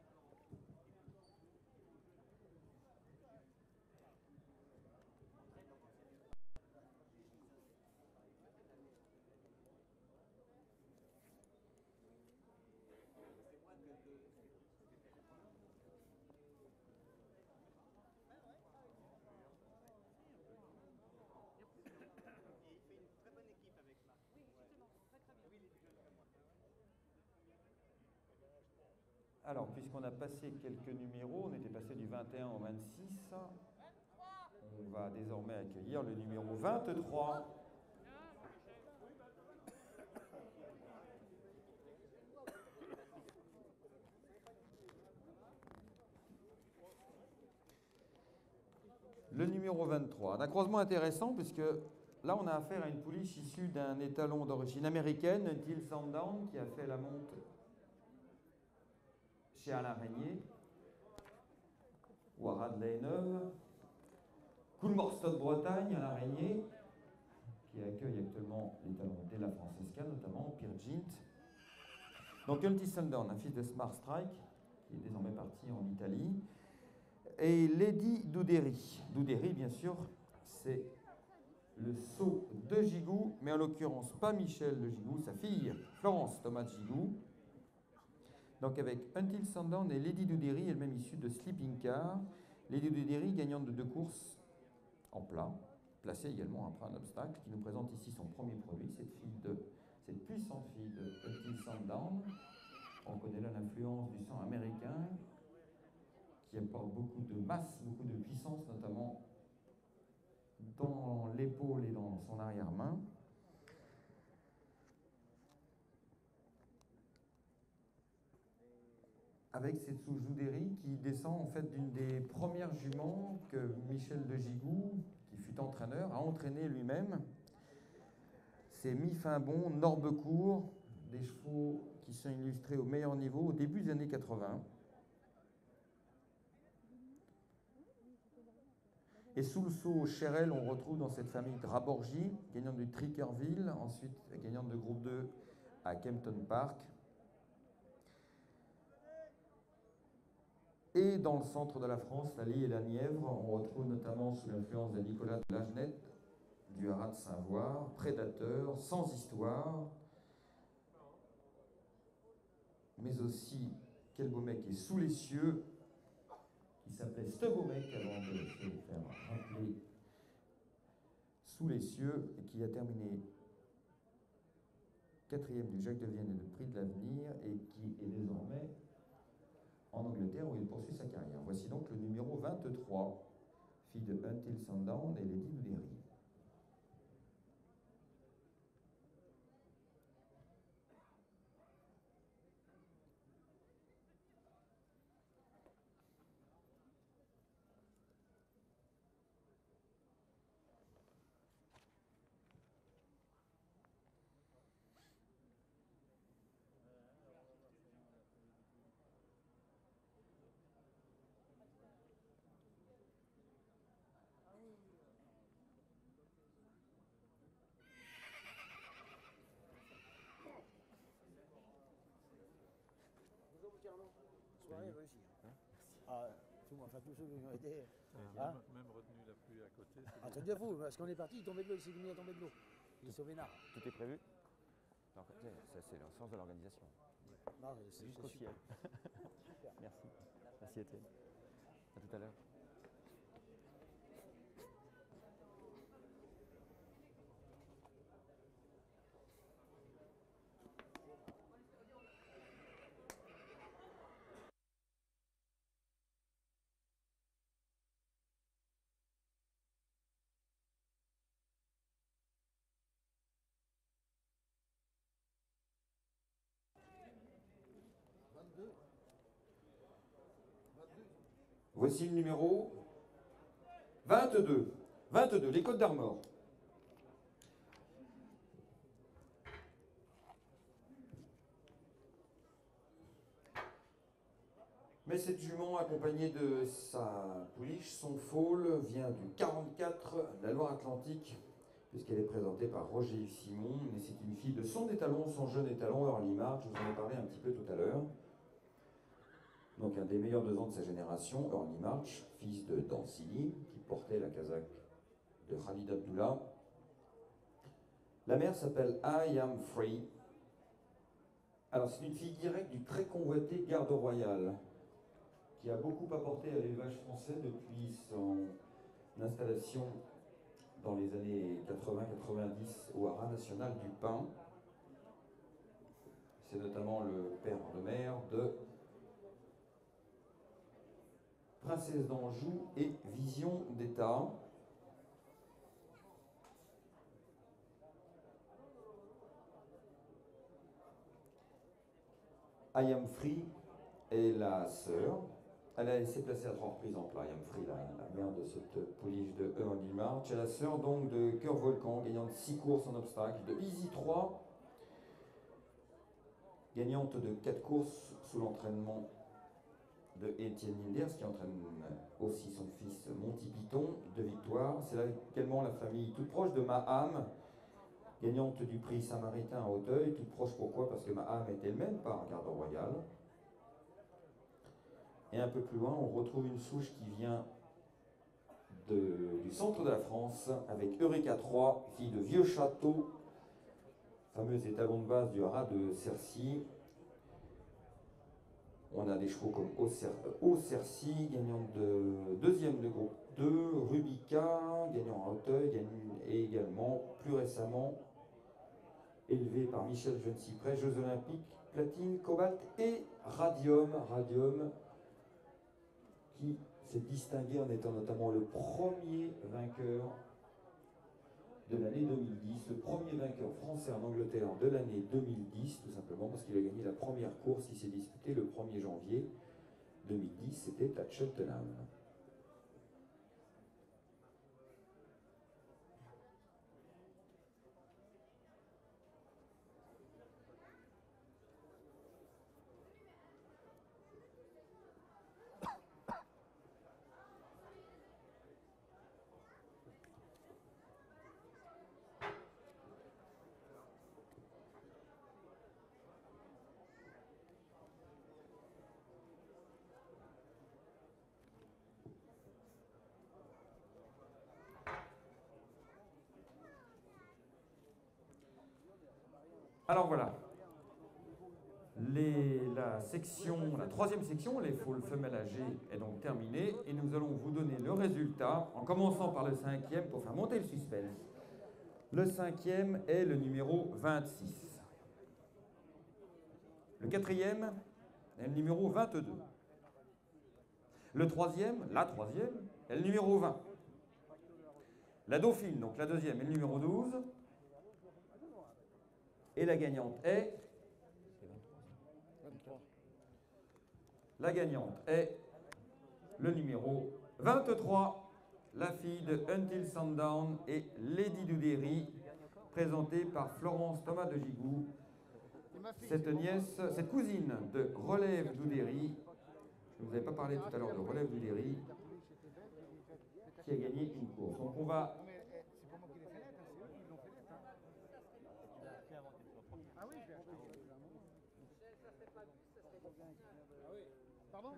Alors, puisqu'on a passé quelques numéros, on était passé du vingt et un au vingt-six, on va désormais accueillir le numéro vingt-trois. Le numéro vingt-trois, un accroissement intéressant puisque là, on a affaire à une pouliche issue d'un étalon d'origine américaine, Until Sundown, qui a fait la monte chez Alain Régnier, ou à Radley-Neuve. Coolmorstock Bretagne, Alain Régnier, qui accueille actuellement l'étalon de la Francesca, notamment Pierre Gint. Donc Until Sundown, un fils de Smart Strike, qui est désormais parti en Italie. Et Lady Doudéry. Doudéry, bien sûr, c'est le sceau de Gigou, mais en l'occurrence pas Michel de Gigou, sa fille Florence Thomas de Gigou. Donc avec Until Sundown et Lady Doudéry, elle-même issue de Sleeping Car. Lady Doudéry, gagnante de deux courses en plat, placée également après un obstacle, qui nous présente ici son premier produit, cette fille de, cette puissante fille de Until Sundown. On connaît là l'influence du sang américain, qui apporte beaucoup de masse, beaucoup de puissance, notamment dans l'épaule et dans son arrière-main. Avec cette sous-Doudéry qui descend en fait d'une des premières juments que Michel de Gigou, qui fut entraîneur, a entraîné lui-même. C'est Mi-Fin-Bon, Norbecourt, des chevaux qui sont illustrés au meilleur niveau au début des années quatre-vingts. Et sous le sceau Cherel, on retrouve dans cette famille Draborgi, gagnante du Trickerville, ensuite gagnante de groupe deux à Kempton Park. Et dans le centre de la France, la Lie et la Nièvre, on retrouve notamment sous l'influence de Nicolas de Lagenette, du Haras de Saint-Voir, Prédateur, Sans Histoire, mais aussi Quel beau mec est Sous les cieux, qui s'appelait Ce beau mec, avant de se faire rappeler Sous les cieux, et qui a terminé quatrième du Jacques de Vienne et du Prix de l'Avenir, et qui est désormais en Angleterre où il poursuit sa carrière. Voici donc le numéro vingt-trois, fille de Until Sundown et Lady Doudéry. Soirée réussie. Ah, tout, enfin, tous ceux qui ont été. Hein, même retenu la pluie à côté. Un truc de fou, parce qu'on est parti, il tombait de l'eau, il s'est mis à tomber de l'eau. Il est sauvé là. Tout est prévu. Alors, ça, c'est le sens de l'organisation. Jusqu'au ciel. Merci. Merci Étienne. À tout à l'heure. Voici le numéro vingt-deux. vingt-deux, les Côtes d'Armor. Mais cette jument, accompagnée de sa pouliche, son foal, vient du quarante-quatre, la Loire-Atlantique, puisqu'elle est présentée par Roger Simon. Mais c'est une fille de son étalon, son jeune étalon, Early March. Je vous en ai parlé un petit peu tout à l'heure. Donc un des meilleurs deux ans de sa génération, Early March, fils de Dancini, qui portait la casaque de Khalid Abdullah. La mère s'appelle I Am Free. Alors c'est une fille directe du très convoité Garde Royale, qui a beaucoup apporté à l'élevage français depuis son installation dans les années quatre-vingts quatre-vingt-dix au Haras national du Pin. C'est notamment le père de mère de Princesse d'Anjou et Vision d'État. I Am Free est la sœur, Elle a laissé placer à trois reprises en plat, Humphrey, la, la mère de cette pouliche de E en March. Elle est la sœur donc de Cœur Volcan, gagnante six courses en obstacle, de Easy trois, gagnante de quatre courses sous l'entraînement de Étienne Linders, qui entraîne aussi son fils Monty Python, de victoire. C'est là également la famille toute proche de Maham, gagnante du prix Saint-Maritain à Auteuil. Toute proche pourquoi? Parce que Maham est elle-même par garde royale. Et un peu plus loin, on retrouve une souche qui vient de, du centre de la France, avec Eureka trois, fille de Vieux Château, fameux étalon de base du haras de Cercy. On a des chevaux comme Au Cercy, gagnant de deuxième de groupe deux, Rubica, gagnant à Auteuil, et également, plus récemment, élevé par Michel Jeune-Cyprès, Jeux Olympiques, Platine, Cobalt et Radium. Radium qui s'est distingué en étant notamment le premier vainqueur de l'année deux mille dix, le premier vainqueur français en Angleterre de l'année deux mille dix, tout simplement parce qu'il a gagné la première course, il s'est disputé le premier janvier deux mille dix, c'était à Cheltenham. Alors voilà, les, la section, la troisième section, les foules femelles âgées, est donc terminée et nous allons vous donner le résultat en commençant par le cinquième pour faire monter le suspense. Le cinquième est le numéro vingt-six. Le quatrième est le numéro vingt-deux. Le troisième, la troisième, est le numéro vingt. La dauphine, donc la deuxième, est le numéro douze. Et la gagnante est... La gagnante est le numéro vingt-trois, la fille de Until Sundown et Lady Doudéry, présentée par Florence Thomas de Gigou. Cette nièce, cette cousine de Relève Doudéry, je ne vous avais pas parlé tout à l'heure de Relève Doudéry, qui a gagné une course. Donc on va... Pardon?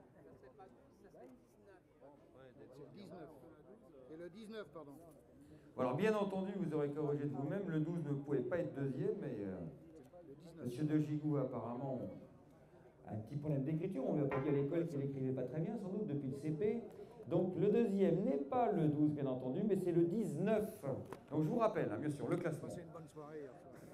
dix-neuf. Et le dix-neuf, pardon. Alors bien entendu, vous aurez corrigé de vous-même, le douze ne pouvait pas être deuxième, mais euh, Monsieur de Gigou apparemment a un petit problème d'écriture. On ne lui a pas dit à l'école qu'il n'écrivait pas très bien, sans doute, depuis le C P. Donc le deuxième n'est pas le douze, bien entendu, mais c'est le dix-neuf. Donc je vous rappelle, hein, bien sûr, le classement. Passez une bonne soirée.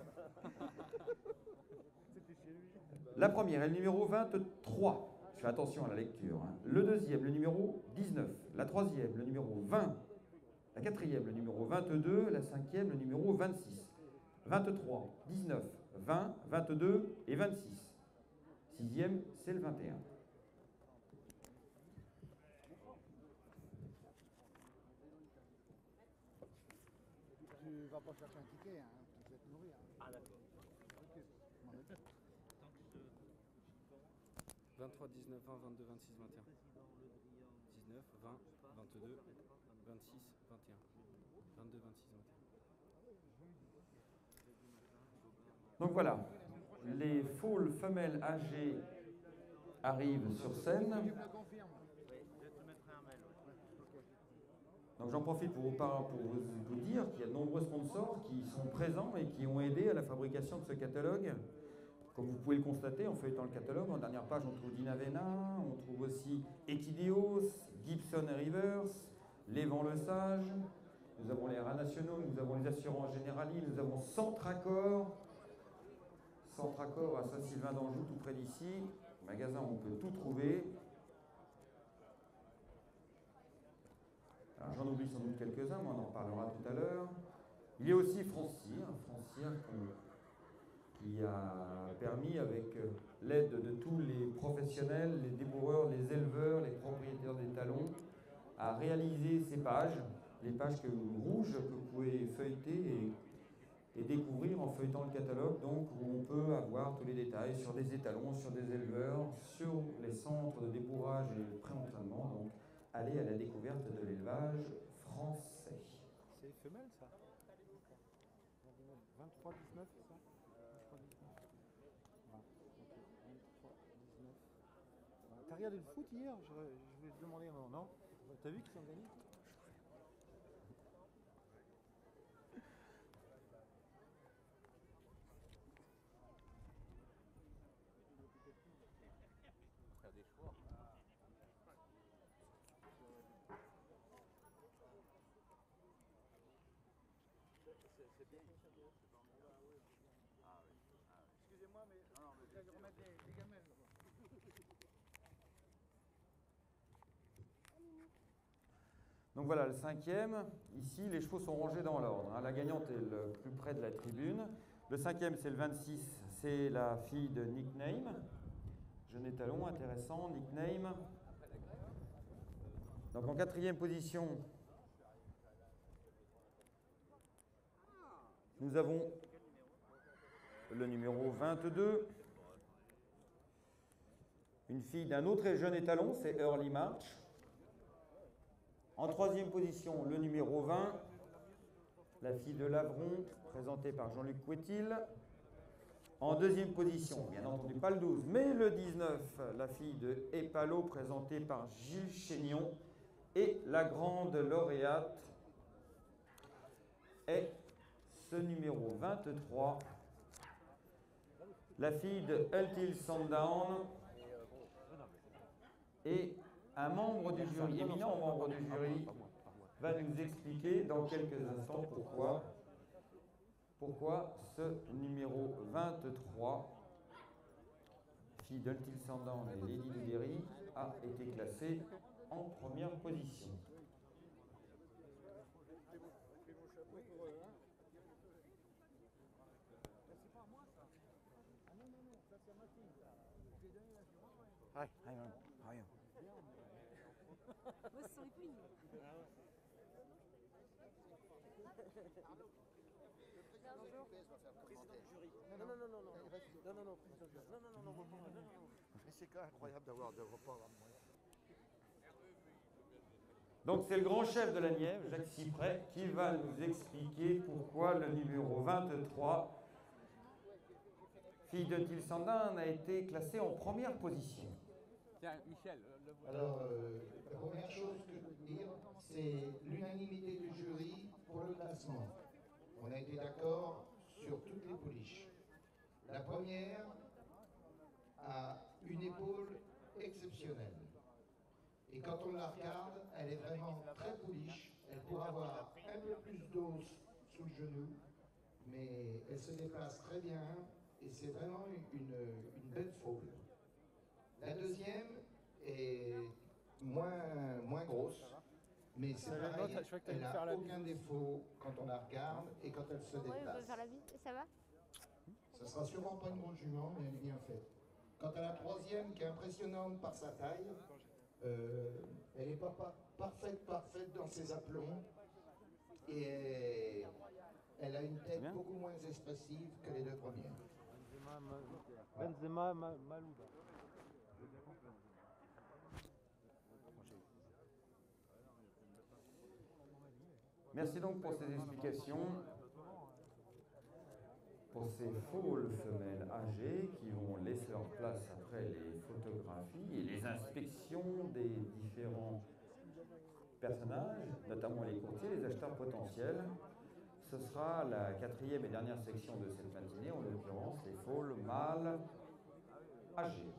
La première est le numéro vingt-trois. Je fais attention à la lecture. Hein. Le deuxième, le numéro dix-neuf. La troisième, le numéro vingt. La quatrième, le numéro vingt-deux. La cinquième, le numéro vingt-six. vingt-trois, dix-neuf, vingt, vingt-deux et vingt-six. Sixième, c'est le vingt et un. Tu vas pas chercher un ticket, hein. Tu vas te nourrir. Ah d'accord. Ok. vingt-trois, dix-neuf, vingt, vingt-deux, vingt-six, vingt et un. dix-neuf, vingt, vingt-deux, vingt-six, vingt et un. vingt-deux, vingt-six, vingt et un. Donc voilà, les foules femelles âgées arrivent sur scène. Donc j'en profite pour vous, pour vous, vous dire qu'il y a de nombreux sponsors qui sont présents et qui ont aidé à la fabrication de ce catalogue. Comme vous pouvez le constater, en feuilletant le catalogue, en dernière page, on trouve Dinavena, on trouve aussi Equidios, Gibson et Rivers, Lévan Le Sage, nous avons les rats nationaux, nous avons les assurances Generali, nous avons Centracor, Centracor à Saint-Sylvain d'Anjou, tout près d'ici, magasin où on peut tout trouver. Alors j'en oublie sans doute quelques-uns, mais on en reparlera tout à l'heure. Il y a aussi Francire, Francire qui a permis, avec l'aide de tous les professionnels, les débrouillards, coureurs, les éleveurs, les propriétaires d'étalons à réaliser ces pages, les pages que, rouges que vous pouvez feuilleter et, et découvrir en feuilletant le catalogue, donc où on peut avoir tous les détails sur des étalons, sur des éleveurs, sur les centres de débourrage et de pré-entraînement. Donc, aller à la découverte de l'élevage français. C'est femelle ça. vingt-trois dix-neuf, c'est ça? vingt-trois dix-neuf. Ah, ok. vingt-trois dix-neuf. Ah, t'as regardé le foot hier? Je, je vais te demander un moment, non? T'as vu qu'ils ont gagné? Excusez-moi, mais je vais remettre les, les gamelles. Donc voilà, le cinquième. Ici, les chevaux sont rangés dans l'ordre. Hein. La gagnante est le plus près de la tribune. Le cinquième, c'est le vingt-six, c'est la fille de Nickname. Jeune étalon, intéressant, Nickname. Donc en quatrième position, nous avons le numéro vingt-deux. Une fille d'un autre jeune étalon, c'est Early March. En troisième position, le numéro vingt, la fille de Lavron, présentée par Jean-Luc Couetil. En deuxième position, bien entendu pas le douze, mais le dix-neuf, la fille de Epalo, présentée par Gilles Chénion. Et la grande lauréate est ce numéro vingt-trois, la fille de Until Sundown. Et un membre du jury, éminent membre du jury, va nous expliquer dans quelques instants pourquoi, pourquoi ce numéro vingt-trois, fille d'Until Sundown et Lady Duberry, a été classé en première position. Hi, hi, man. How are you? Moi, ce sont les pouilles. Non, non, non, non, non, non, non, non, non, président du jury. Non, non, non, non, non, non, non, non. Mais c'est quand même incroyable d'avoir des repas à moi. Donc c'est le grand chef de la Nièvre, Jacques Cypret, qui va nous expliquer pourquoi le numéro vingt-trois, fille d'Until Sundown, a été classée en première position. Tiens, Michel, le Alors, euh, la première chose que je veux dire, c'est l'unanimité du jury pour le classement. On a été d'accord sur toutes les pouliches. La première a une épaule exceptionnelle. Et quand on la regarde, elle est vraiment très pouliche. Elle pourra avoir un peu plus d'os sous le genou, mais elle se déplace très bien et c'est vraiment une, une belle faune. La deuxième est moins, moins grosse, mais c'est pareil, elle n'a aucun défaut quand on la regarde et quand elle se Ouais, je veux déplace. faire la bise. Ça va? Ça sera sûrement pas une grosse jument, mais elle est bien faite. Quant à la troisième, qui est impressionnante par sa taille, euh, elle n'est pas, pas parfaite, parfaite dans ses aplombs, et elle, elle a une tête beaucoup moins expressive que les deux premières. Benzema Malouda. Merci donc pour ces explications, pour ces fôles femelles âgées qui vont laisser leur place après les photographies et les inspections des différents personnages, notamment les courtiers, les acheteurs potentiels. Ce sera la quatrième et dernière section de cette matinée, en l'occurrence les fôles mâles âgés.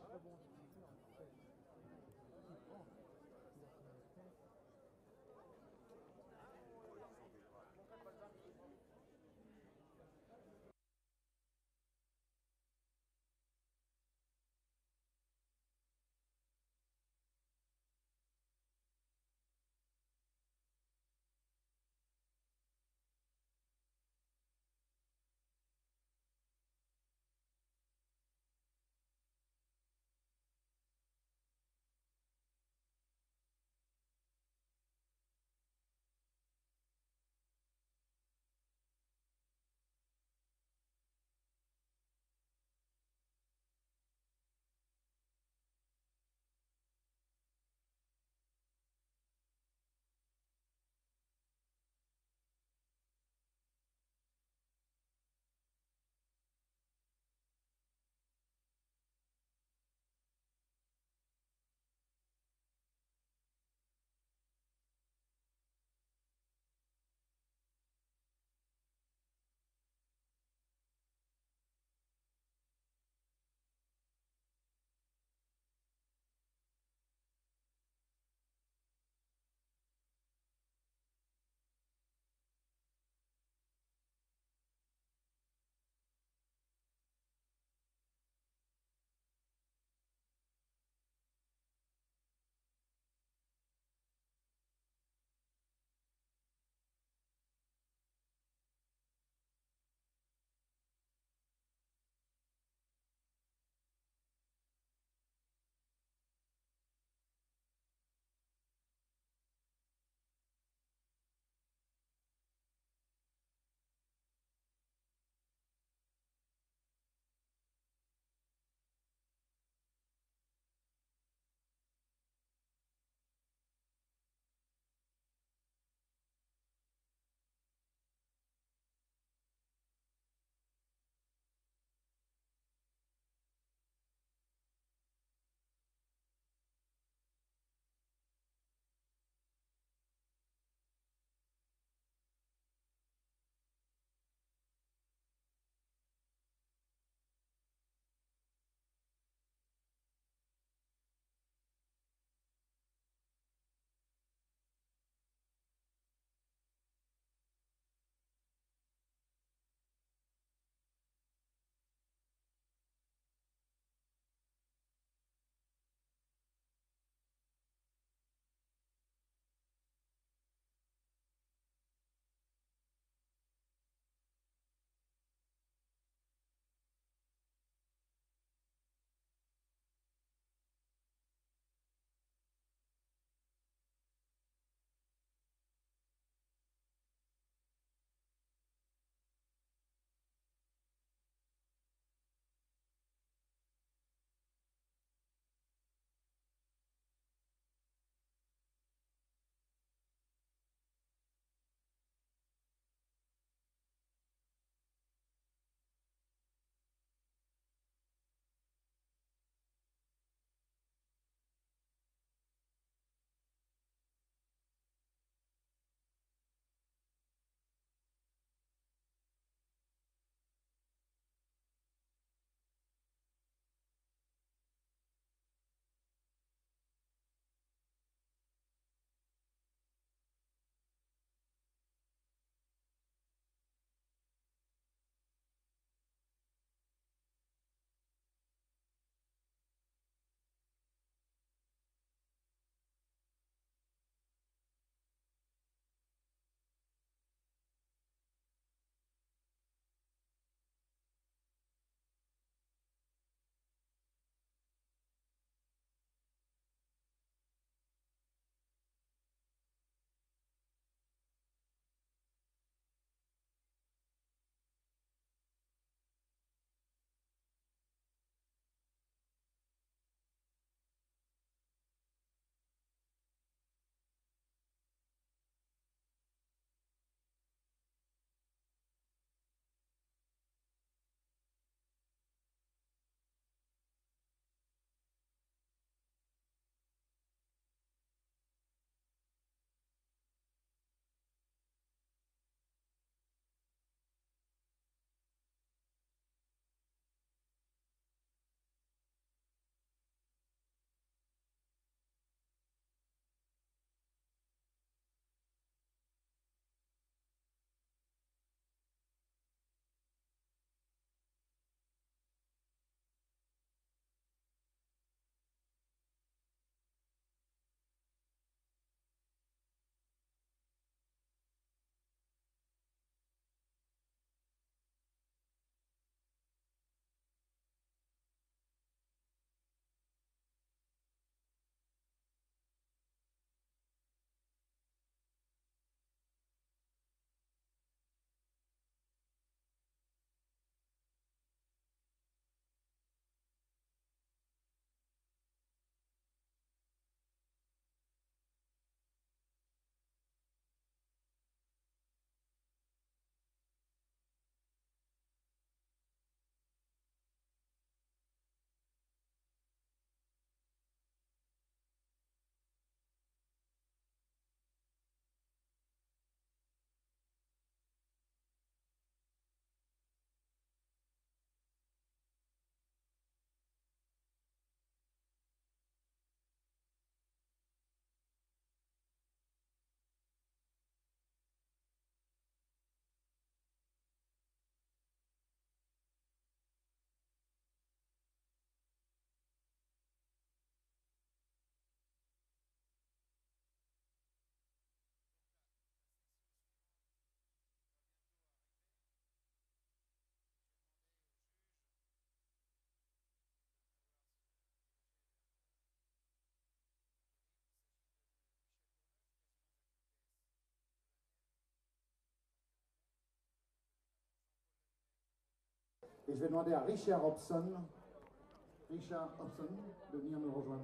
Et je vais demander à Richard Hobson, Richard Hobson, de venir nous rejoindre.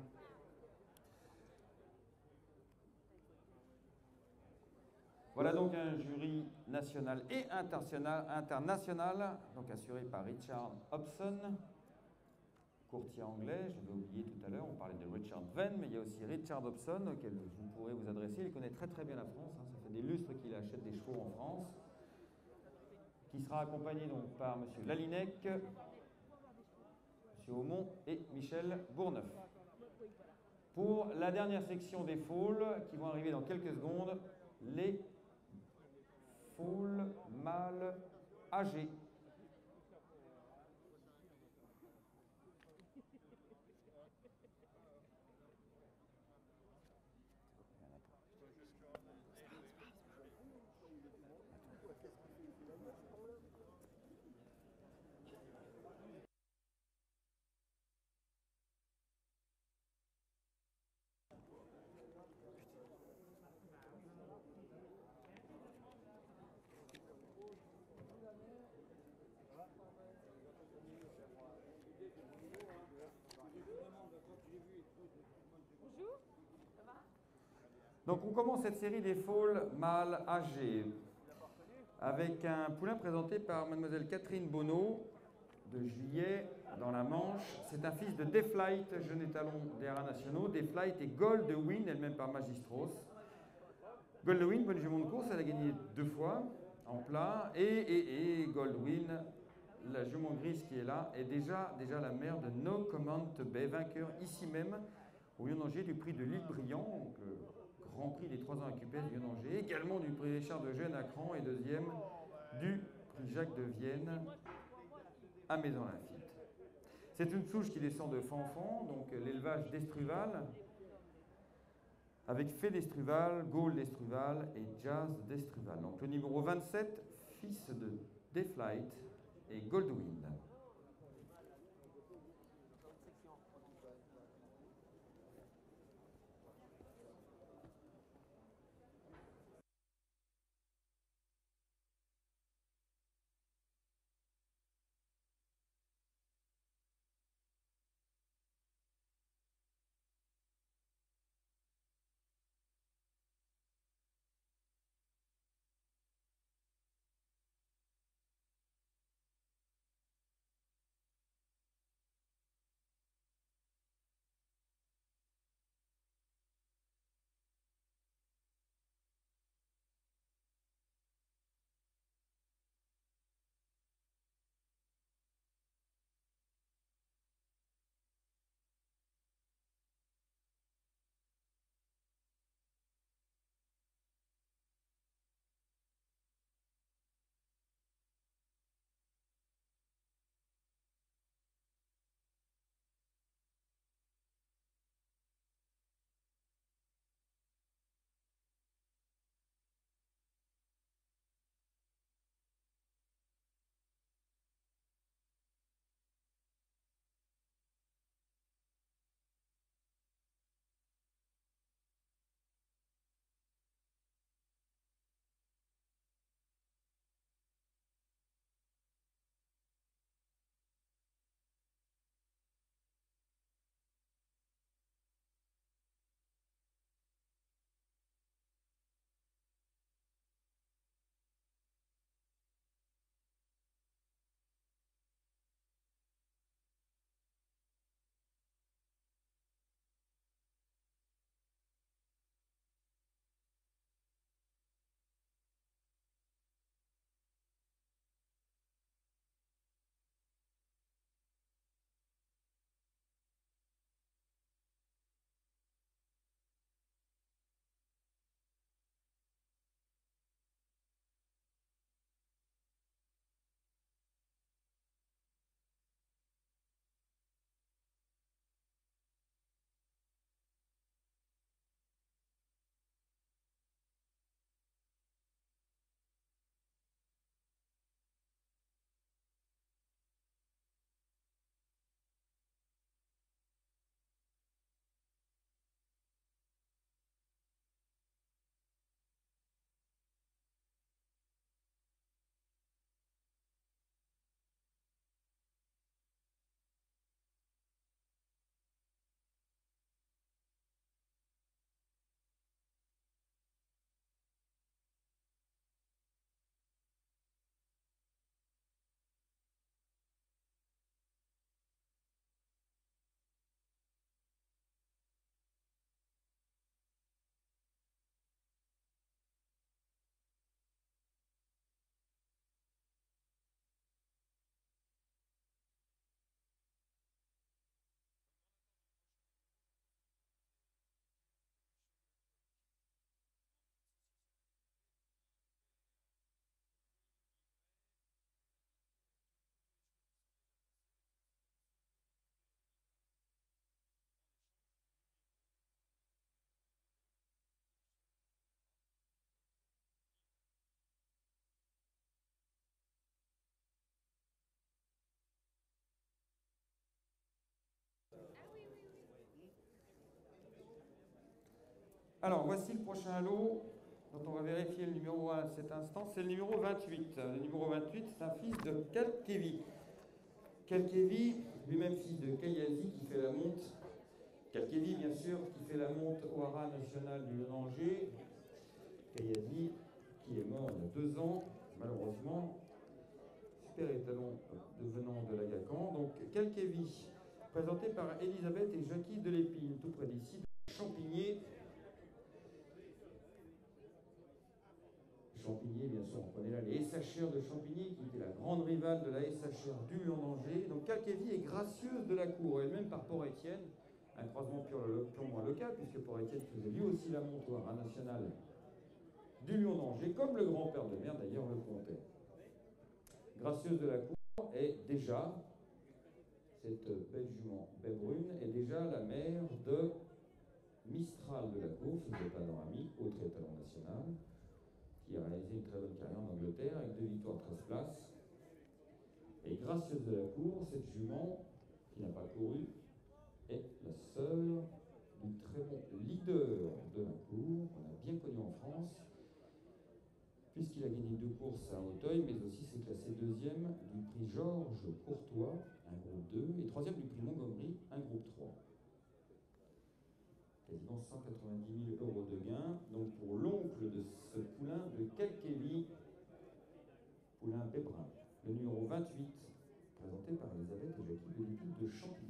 Voilà donc un jury national et international, international donc assuré par Richard Hobson, courtier anglais, je l'ai oublié tout à l'heure, on parlait de Richard Venn, mais il y a aussi Richard Hobson auquel vous pourrez vous adresser. Il connaît très très bien la France, hein, ça fait des lustres qu'il achète des chevaux en France, qui sera accompagné donc par M. Lalinec, M. Aumont et Michel Bourneuf. Pour la dernière section des foals, qui vont arriver dans quelques secondes, les foals mâles âgés. Donc on commence cette série des foals mâles âgés avec un poulain présenté par mademoiselle Catherine Bonneau de Juillet dans la Manche. C'est un fils de Deflight, jeune étalon des haras nationaux. Deflight et Goldwyn, elle-même par Magistros. Goldwyn, bonne jument de course, elle a gagné deux fois en plat. Et, et, et Goldwyn, la jument grise qui est là, est déjà, déjà la mère de No Comment Bay, vainqueur ici même au Lyon-Angers du prix de l'Île Briand, donc le Grand Prix des trois ans à Q P S du Lyon-Angers, également du prix Richard de Gênes à Cran et deuxième du prix Jacques de Vienne à Maison-Lafitte. C'est une souche qui descend de Fanfan, donc l'élevage d'Estruval, avec Fée d'Estruval, Gaulle d'Estruval et Jazz d'Estruval. Donc le numéro vingt-sept, fils de Deflight et Goldwyn. Alors, voici le prochain lot dont on va vérifier le numéro à cet instant. C'est le numéro vingt-huit. Le numéro vingt-huit, c'est un fils de Kalkevi. Kalkevi, lui-même fils de Kayazi, qui fait la monte. Kalkevi, bien sûr, qui fait la monte au haras national du Lyon-Angers. Kayazi, qui est mort il y a deux ans, malheureusement. Super étalon devenant de l'Agacan. Donc, Kalkevi, présenté par Elisabeth et Jackie Delépine, tout près d'ici, de Champigny. Champigny, bien sûr, on connaît là les S H R de Champigny, qui était la grande rivale de la S H R du Lyon-Angers. Donc, Kalkevi est gracieuse de la cour, elle-même par Port-Étienne, un croisement purement local, puisque Port-Étienne faisait lui aussi la monte au haras national du Lyon-Angers, comme le grand-père de mère d'ailleurs le comptait. Gracieuse de la cour est déjà, cette belle jument baie brune, est déjà la mère de Mistral de la cour, fils de Panoramique, autre étalon national, qui a réalisé une très bonne carrière en Angleterre avec deux victoires treize places. Et gracieuse de la cour, cette jument, qui n'a pas couru, est la sœur du très bon leader de la cour, qu'on a bien connu en France, puisqu'il a gagné deux courses à Auteuil, mais aussi s'est classé deuxième du prix Georges Courtois, un groupe deux, et troisième du prix Montgomery, un groupe trois. Quasiment cent quatre-vingt-dix mille euros de gains, donc pour l'oncle de ce poulain de Kalkevi, poulain Péprin, le numéro vingt-huit, présenté par Elisabeth et Jackie Delépine de Champigny.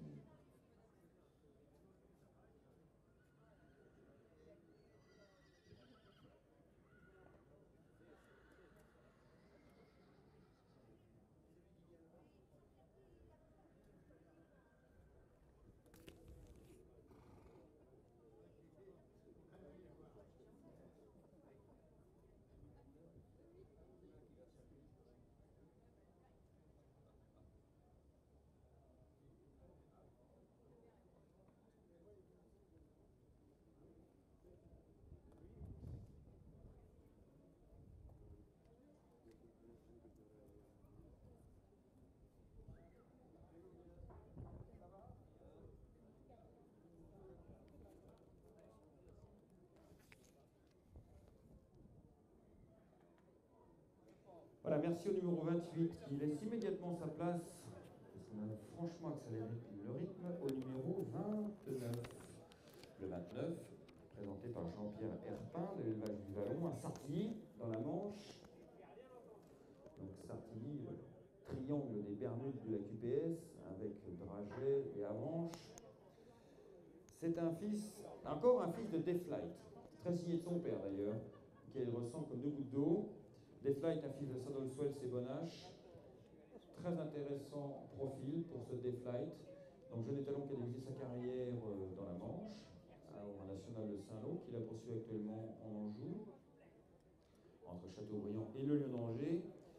Voilà, merci au numéro vingt-huit qui laisse immédiatement sa place, parce qu'on a franchement accéléré le rythme, au numéro vingt-neuf. Le vingt-neuf, présenté par Jean-Pierre Herpin de l'élevage du Vallon, à Sartilly, dans la Manche. Donc Sartilly, le triangle des Bermudes de la Q P S, avec Draget et Avranches. C'est un fils, encore un fils de Deflight, très signé de son père d'ailleurs, qui ressemble comme deux gouttes d'eau. Deflight, un fils de Sadolswell et Bonache. Très intéressant profil pour ce Deflight. Donc jeune étalon qui a débuté sa carrière dans la Manche, au national de Saint-Lô, qu'il a poursuivi actuellement en Anjou, entre Châteaubriand et le Lyon-Angers.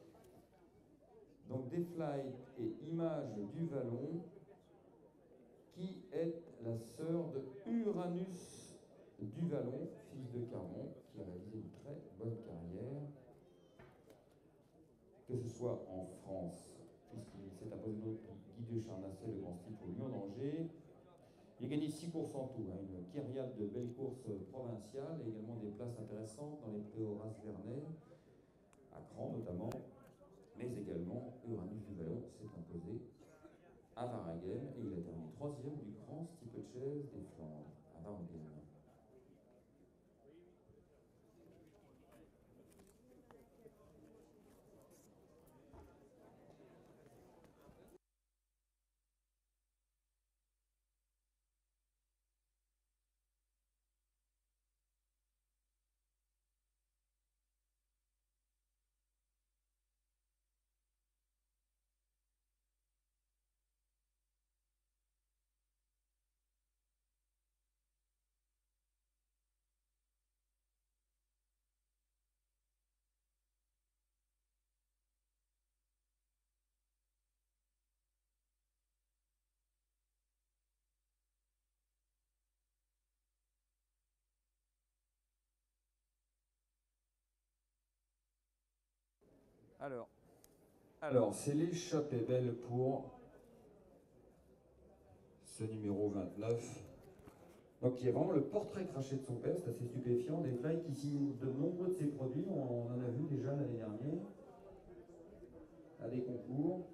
Donc Deflight et Image du Vallon, qui est la sœur de Uranus du Vallon, fils de Caron, qui a réalisé une très bonne carrière, que ce soit en France, puisqu'il s'est imposé donc Guy de Charnacé, le grand style pour Lyon d'Angers. Il a gagné six courses en tout, hein, une kyriade de belles courses provinciales et également des places intéressantes dans les prix Horace Vernet, à Cran notamment, mais également Uranus du Vallon s'est imposé à Waregem et il a terminé troisième du Grand Steeplechase des Flandres à Waregem. Alors, alors c'est l'échappée belle pour ce numéro vingt-neuf. Donc il y a vraiment le portrait craché de son père, c'est assez stupéfiant. Dave Fly qui signe de nombreux de ses produits, on en a vu déjà l'année dernière, à des concours.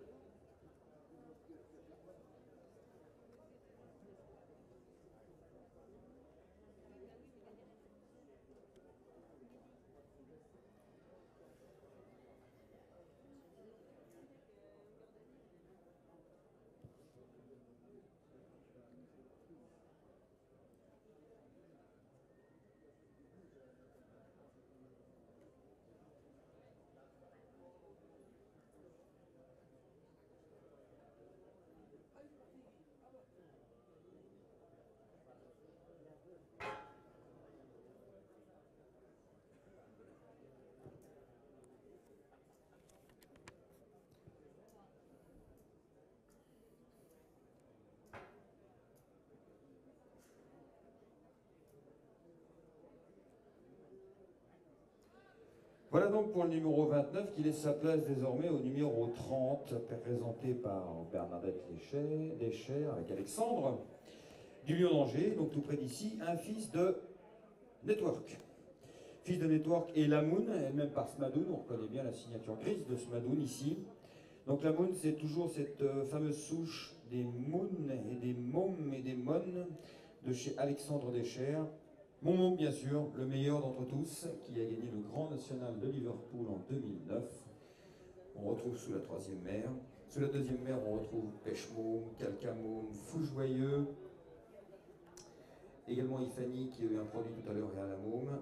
Voilà donc pour le numéro vingt-neuf qui laisse sa place désormais au numéro trente, présenté par Bernadette Deschères avec Alexandre du Lion d'Angers, donc tout près d'ici, un fils de Network. Fils de Network et Lamoun, elle-même par Smadoun, on reconnaît bien la signature grise de Smadoun ici. Donc Lamoun, c'est toujours cette euh, fameuse souche des Moon et des Mom et des Mon de chez Alexandre Deschères. Mon môme, bien sûr, le meilleur d'entre tous, qui a gagné le Grand National de Liverpool en deux mille neuf. On retrouve sous la troisième mer. Sous la deuxième mer, on retrouve Pêche Môme, Calca Môme, Fou Joyeux. Également Ifani, qui a eu un produit tout à l'heure, et à la Môme.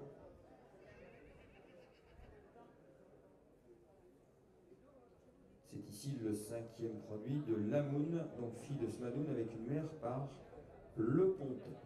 C'est ici le cinquième produit de Lamoun, donc fille de Smadoun, avec une mère par Le Pontet.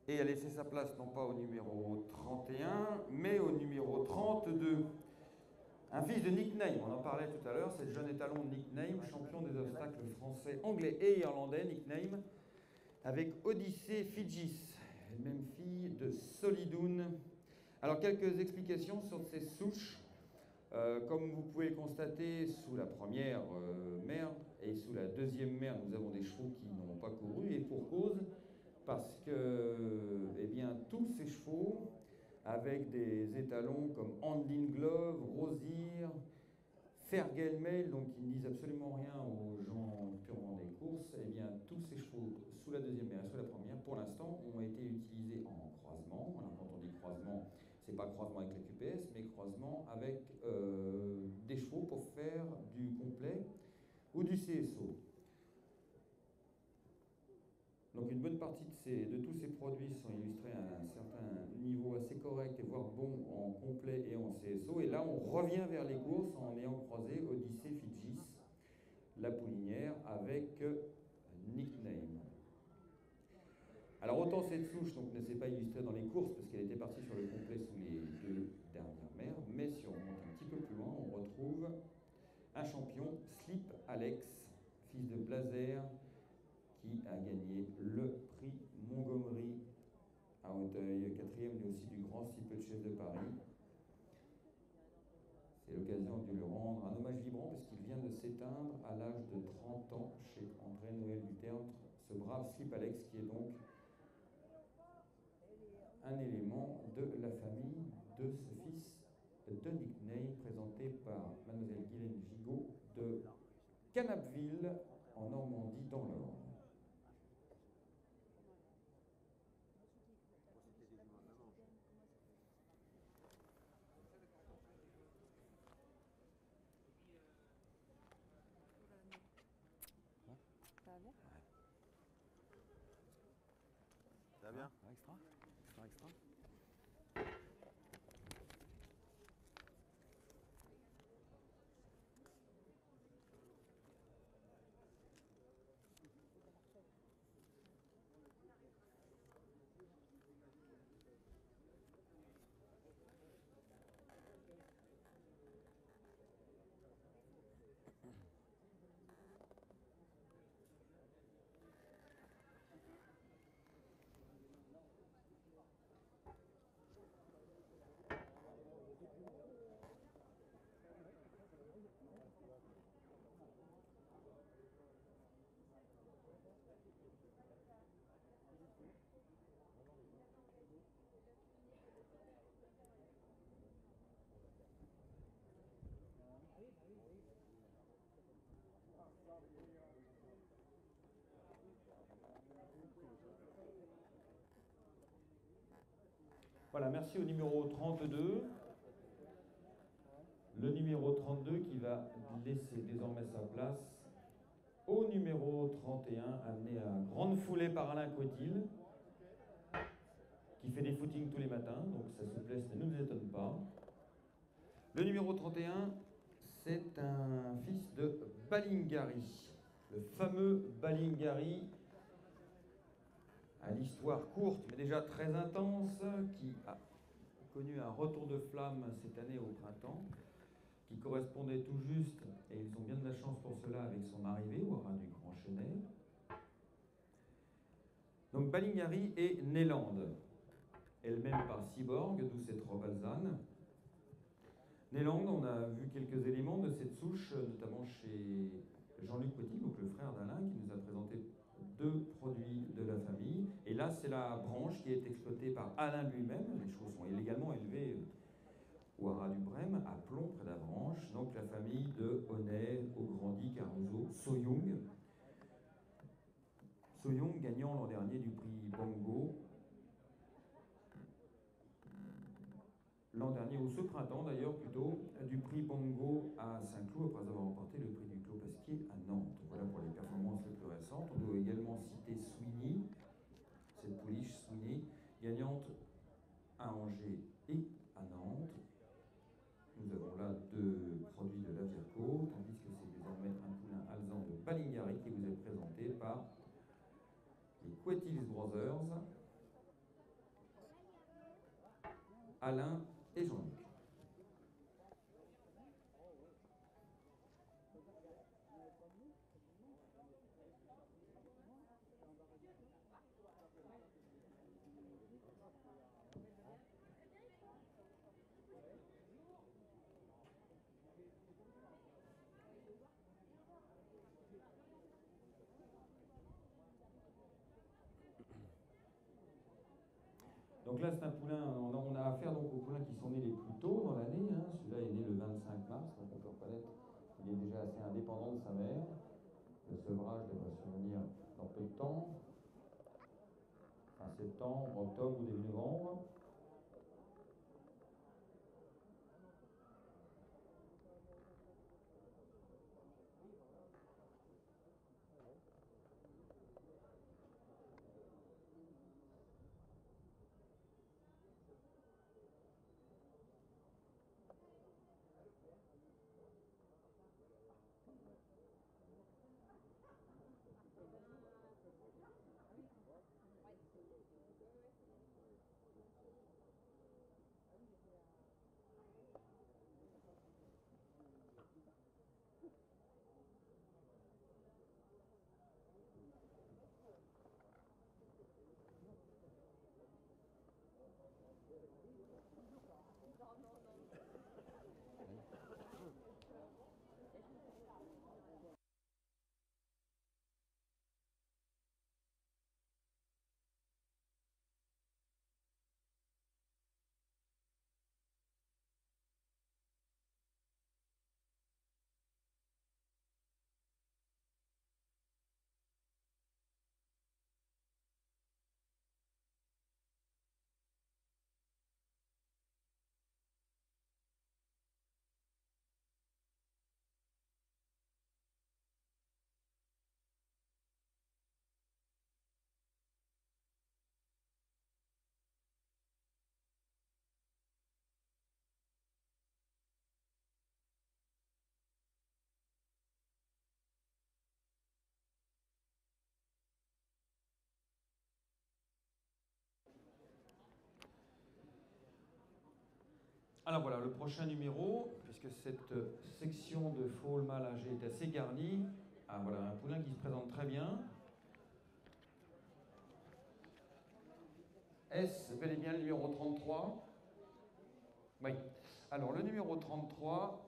et a laissé sa place non pas au numéro trente et un, mais au numéro trente-deux. Un fils de Nick Name, on en parlait tout à l'heure, c'est le jeune étalon Nick Name, champion des obstacles français, anglais et irlandais, Nick Name, avec Odyssey Fidjis, même fille de Solidoun. Alors quelques explications sur ces souches. Euh, comme vous pouvez le constater, sous la première euh, mère et sous la deuxième mère, nous avons des chevaux qui n'ont pas couru, et pour cause, parce que eh bien, tous ces chevaux, avec des étalons comme Handling Glove, Rosier, Fergelmail, donc qui ne disent absolument rien aux gens purement des courses, eh bien, tous ces chevaux, sous la deuxième mère et sous la première, pour l'instant, ont été utilisés en croisement. Alors, quand on dit croisement, c'est pas croisement avec la Q P S, mais croisement avec euh, des chevaux pour faire du complet ou du C S O. Donc une bonne partie de, ces, de tous ces produits sont illustrés à un certain niveau assez correct et voire bon en complet et en C S O. Et là, on revient vers les courses en ayant croisé Odyssey Fidjis, la poulinière, avec Nick Name. Alors autant cette souche donc, ne s'est pas illustrée dans les courses parce qu'elle était partie sur le complet sous les deux dernières mères, mais si on remonte un petit peu plus loin, on retrouve un champion, Slip Alex, fils de Blazer, qui a gagné le prix Montgomery à Auteuil, quatrième lui aussi du Grand Steeplechase de Paris. C'est l'occasion de lui rendre un hommage vibrant parce qu'il vient de s'éteindre à l'âge de trente ans chez André Noël du Tertre, ce brave Slip Alex qui est donc un élément de la famille de ce fils de Nick Name, présenté par mademoiselle Guylaine Gigot de Canapville en Normandie dans l'Orne. Ça va bien? Ah, extra, extra, extra. Voilà, merci au numéro trente-deux. Le numéro trente-deux qui va laisser désormais sa place au numéro trente et un, amené à grande foulée par Alain Cotil, qui fait des footings tous les matins, donc sa souplesse ne nous étonne pas. Le numéro trente et un, c'est un fils de Balingari, le fameux Balingari, à l'histoire courte mais déjà très intense, qui a connu un retour de flamme cette année au printemps, qui correspondait tout juste, et ils ont bien de la chance pour cela, avec son arrivée au ras du Grand Chenet. Donc Balingari et Nélande, elle-même par Cyborg, d'où cette robe alezane. Nélande, on a vu quelques éléments de cette souche, notamment chez Jean-Luc Petit, donc le frère d'Alain, qui nous a présenté deux produits de la famille. Et là, c'est la branche qui est exploitée par Alain lui-même. Les chevaux sont illégalement élevés au haras du Brême, à Plomb, près d'Avranches. Donc la famille de Honnet, Ograndi, Caruso, Soyoung. Soyoung gagnant l'an dernier du prix Bongo. L'an dernier, ou ce printemps d'ailleurs plutôt, du prix Bongo à Saint-Cloud, après avoir remporté le prix du Clos Pasquier à Nantes. Voilà pour les performances les plus récentes. On doit également citer Sweeney, cette pouliche Sweeney, gagnante à Angers et à Nantes. Nous avons là deux produits de la Virco, tandis que c'est désormais un poulain alezan de Balingari qui vous est présenté par les Quetills Brothers. Alain et Jean-Luc. Donc là, c'est un poulain, on a, on a affaire donc aux poulains qui sont nés les plus tôt dans l'année. Hein. Celui-là est né le vingt-cinq mars, donc on peut reconnaître qu'il est déjà assez indépendant de sa mère. Le sevrage devrait se venir dans peu de temps, fin septembre, octobre ou début novembre. Alors voilà, le prochain numéro, puisque cette section de foal mâle âgé est assez garnie. Ah voilà, un poulain qui se présente très bien. Est-ce bel et bien le numéro trente-trois? Oui. Alors le numéro trente-trois,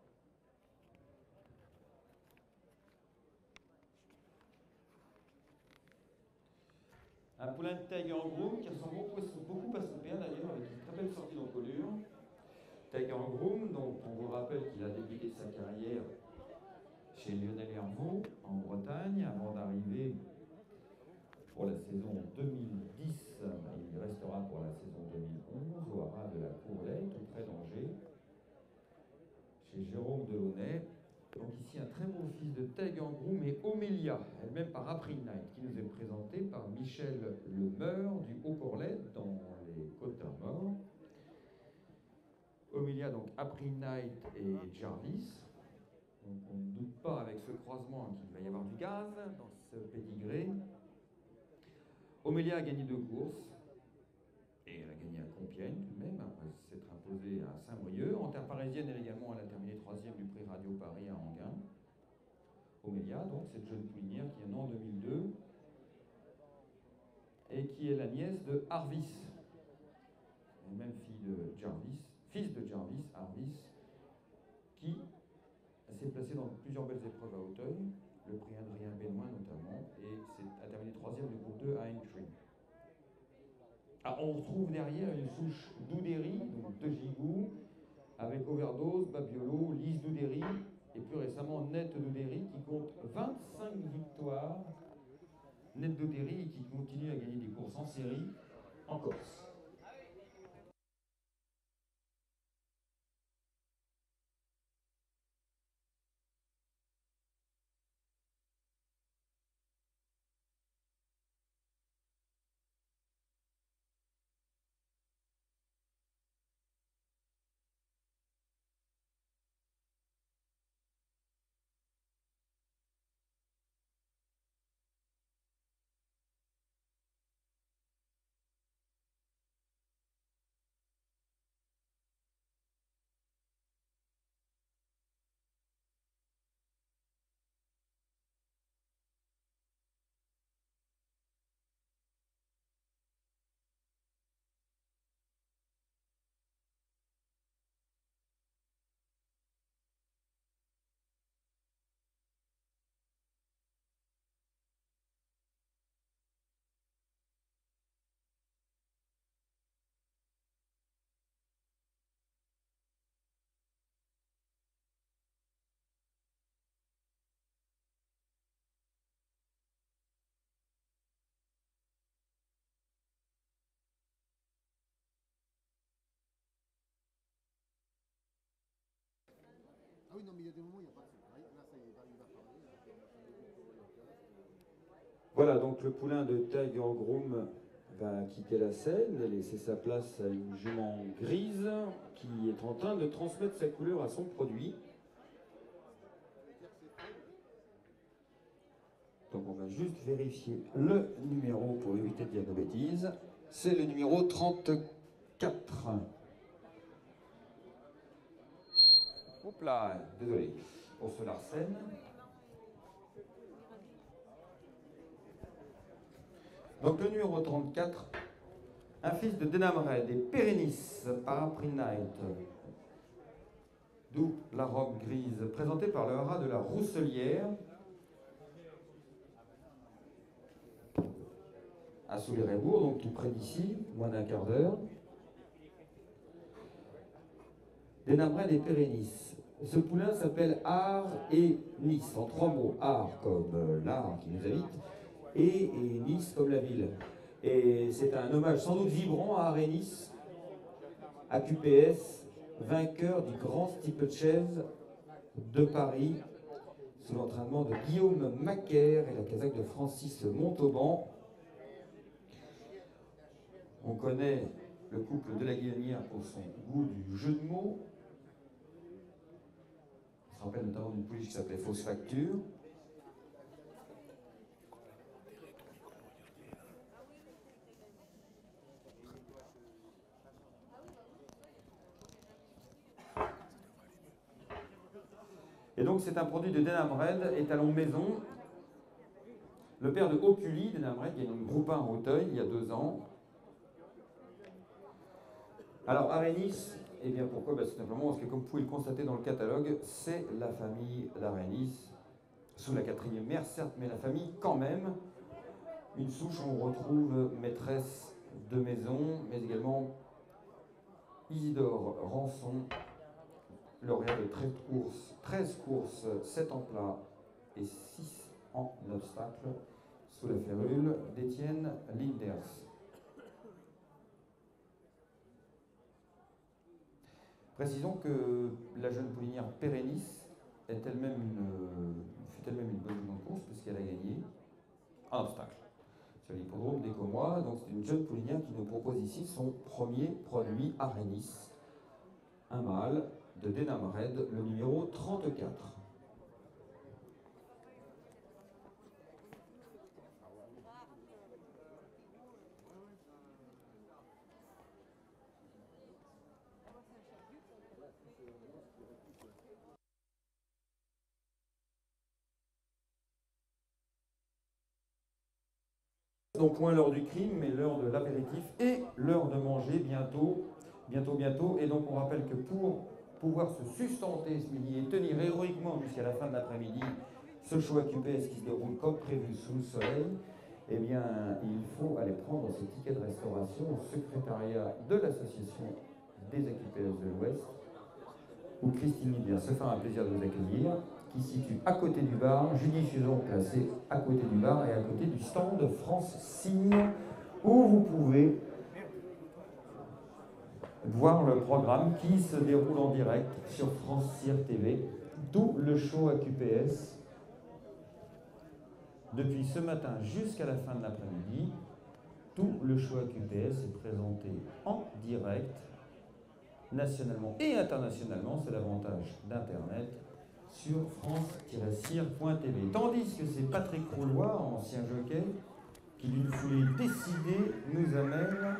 un poulain de Tiger Groom qui ressemble beaucoup, beaucoup à son père d'ailleurs, avec une très belle sortie d'encolure. Tiger Groom, donc on vous rappelle qu'il a débuté sa carrière chez Lionel Herveau en Bretagne avant d'arriver pour la saison deux mille dix. Il restera pour la saison deux mille onze au haras de la Courlay, tout près d'Angers, chez Jérôme Delaunay. Donc ici un très beau fils de Tiger Groom et Omélia, elle-même par April Night, qui nous est présentée par Michel Lemeur du Haut-Corlay dans les Côtes-d'Armor. Omélia, donc April Night et Jarvis. Donc on ne doute pas avec ce croisement qu'il va y avoir du gaz dans ce pédigré. Omélia a gagné deux courses, et elle a gagné à Compiègne tout de même, après s'être imposée à Saint-Brieuc. En terre parisienne, elle également, elle a terminé troisième du prix Radio Paris à Enghien. Omélia, donc cette jeune poulinière qui est née en deux mille deux, et qui est la nièce de Harvis, et même fille de Jarvis, fils de Jarvis, Harvis, qui s'est placé dans plusieurs belles épreuves à Auteuil, le prix Adrien Benoît notamment, et a terminé troisième du groupe deux à Aintree. Alors, on retrouve derrière une souche d'Oudéry, donc de Gigou, avec Overdose, Babiolo, Lise d'Oudéry, et plus récemment Net d'Oudéry, qui compte vingt-cinq victoires. Net d'Oudéry, qui continue à gagner des courses en série en Corse. Ah oui, non, mais il y a des moments où il n'y a pas de son. Là, ça y est, il va, il va parler. Voilà, donc le poulain de Tiger Groom va quitter la scène et laisser sa place à une jument grise qui est en train de transmettre sa couleur à son produit. Donc on va juste vérifier le numéro pour éviter de dire de bêtises. C'est le numéro trente-quatre. Hop là, désolé, on se l'arsène. Donc le numéro trente-quatre, un fils de Denamred et Pérénice par April Night. D'où la robe grise, présentée par le haras de la Rousselière. À Soulé-Rébourg, donc tout près d'ici, moins d'un quart d'heure. Denamred et Pérénice. Ce poulain s'appelle Art et Nice, en trois mots. Art comme l'art qui nous habite, et, et Nice comme la ville. Et c'est un hommage sans doute vibrant à Art et Nice, A Q P S, vainqueur du grand steeplechase de Paris, sous l'entraînement de Guillaume Macaire et la casaque de Francis Montauban. On connaît le couple de la Guillonnière pour son goût du jeu de mots. On se rappelle notamment d'une pouliche qui s'appelait Fausse Facture. Et donc c'est un produit de Denamred, étalon maison. Le père de Oculi, Denamred, qui est dans le groupe un à Auteuil il y a deux ans. Alors Arénis, eh bien pourquoi? Ben, tout simplement parce que comme vous pouvez le constater dans le catalogue, c'est la famille d'Arénis, sous la quatrième mère certes, mais la famille quand même. Une souche où on retrouve maîtresse de maison, mais également Isidore Rançon, lauréat de treize courses, treize courses, sept en plat et six en obstacle, sous la férule d'Étienne Linders. Précisons que la jeune poulinière Pérénice est elle-même une, fut elle-même une bonne jument de course puisqu'elle a gagné un obstacle sur l'hippodrome d'Écomois. Donc c'est une jeune poulinière qui nous propose ici son premier produit Arénis, un mâle de Denamred, le numéro trente-quatre. Donc point l'heure du crime, mais l'heure de l'apéritif et l'heure de manger bientôt, bientôt, bientôt. Et donc on rappelle que pour pouvoir se sustenter ce midi et tenir héroïquement jusqu'à la fin de l'après-midi ce show A Q P S qui se déroule comme prévu sous le soleil, eh bien il faut aller prendre ses tickets de restauration au secrétariat de l'association des A Q P S de l'Ouest, où Christine Libien se fera un plaisir de vous accueillir, qui se situe à côté du bar, judicieusement placé à côté du bar et à côté du stand de France Signe, où vous pouvez voir le programme qui se déroule en direct sur France Cyr T V, tout le show A Q P S, depuis ce matin jusqu'à la fin de l'après-midi. Tout le show A Q P S est présenté en direct, nationalement et internationalement, c'est l'avantage d'Internet, sur france tiret cyr point t v. Tandis que c'est Patrick Roulois, ancien jockey, qui d'une foulée décidée nous amène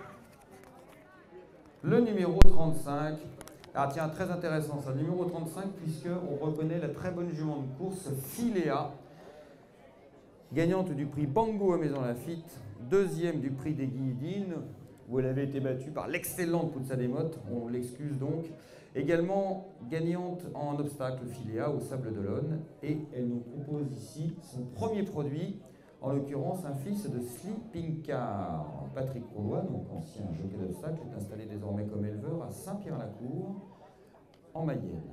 le numéro trente-cinq. Ah tiens, très intéressant ça, le numéro trente-cinq, puisqu'on reconnaît la très bonne jument de course Philéa, gagnante du prix Bango à Maison Lafitte, deuxième du prix des Guillidines, où elle avait été battue par l'excellente Poutsa Desmottes, on l'excuse donc. Également gagnante en obstacle Philéa au Sable d'Olonne, et elle nous propose ici son premier produit, en l'occurrence un fils de Sleeping Car. Patrick Roulois, donc ancien jockey d'obstacle, est installé désormais comme éleveur à Saint-Pierre-la-Cour, en Mayenne.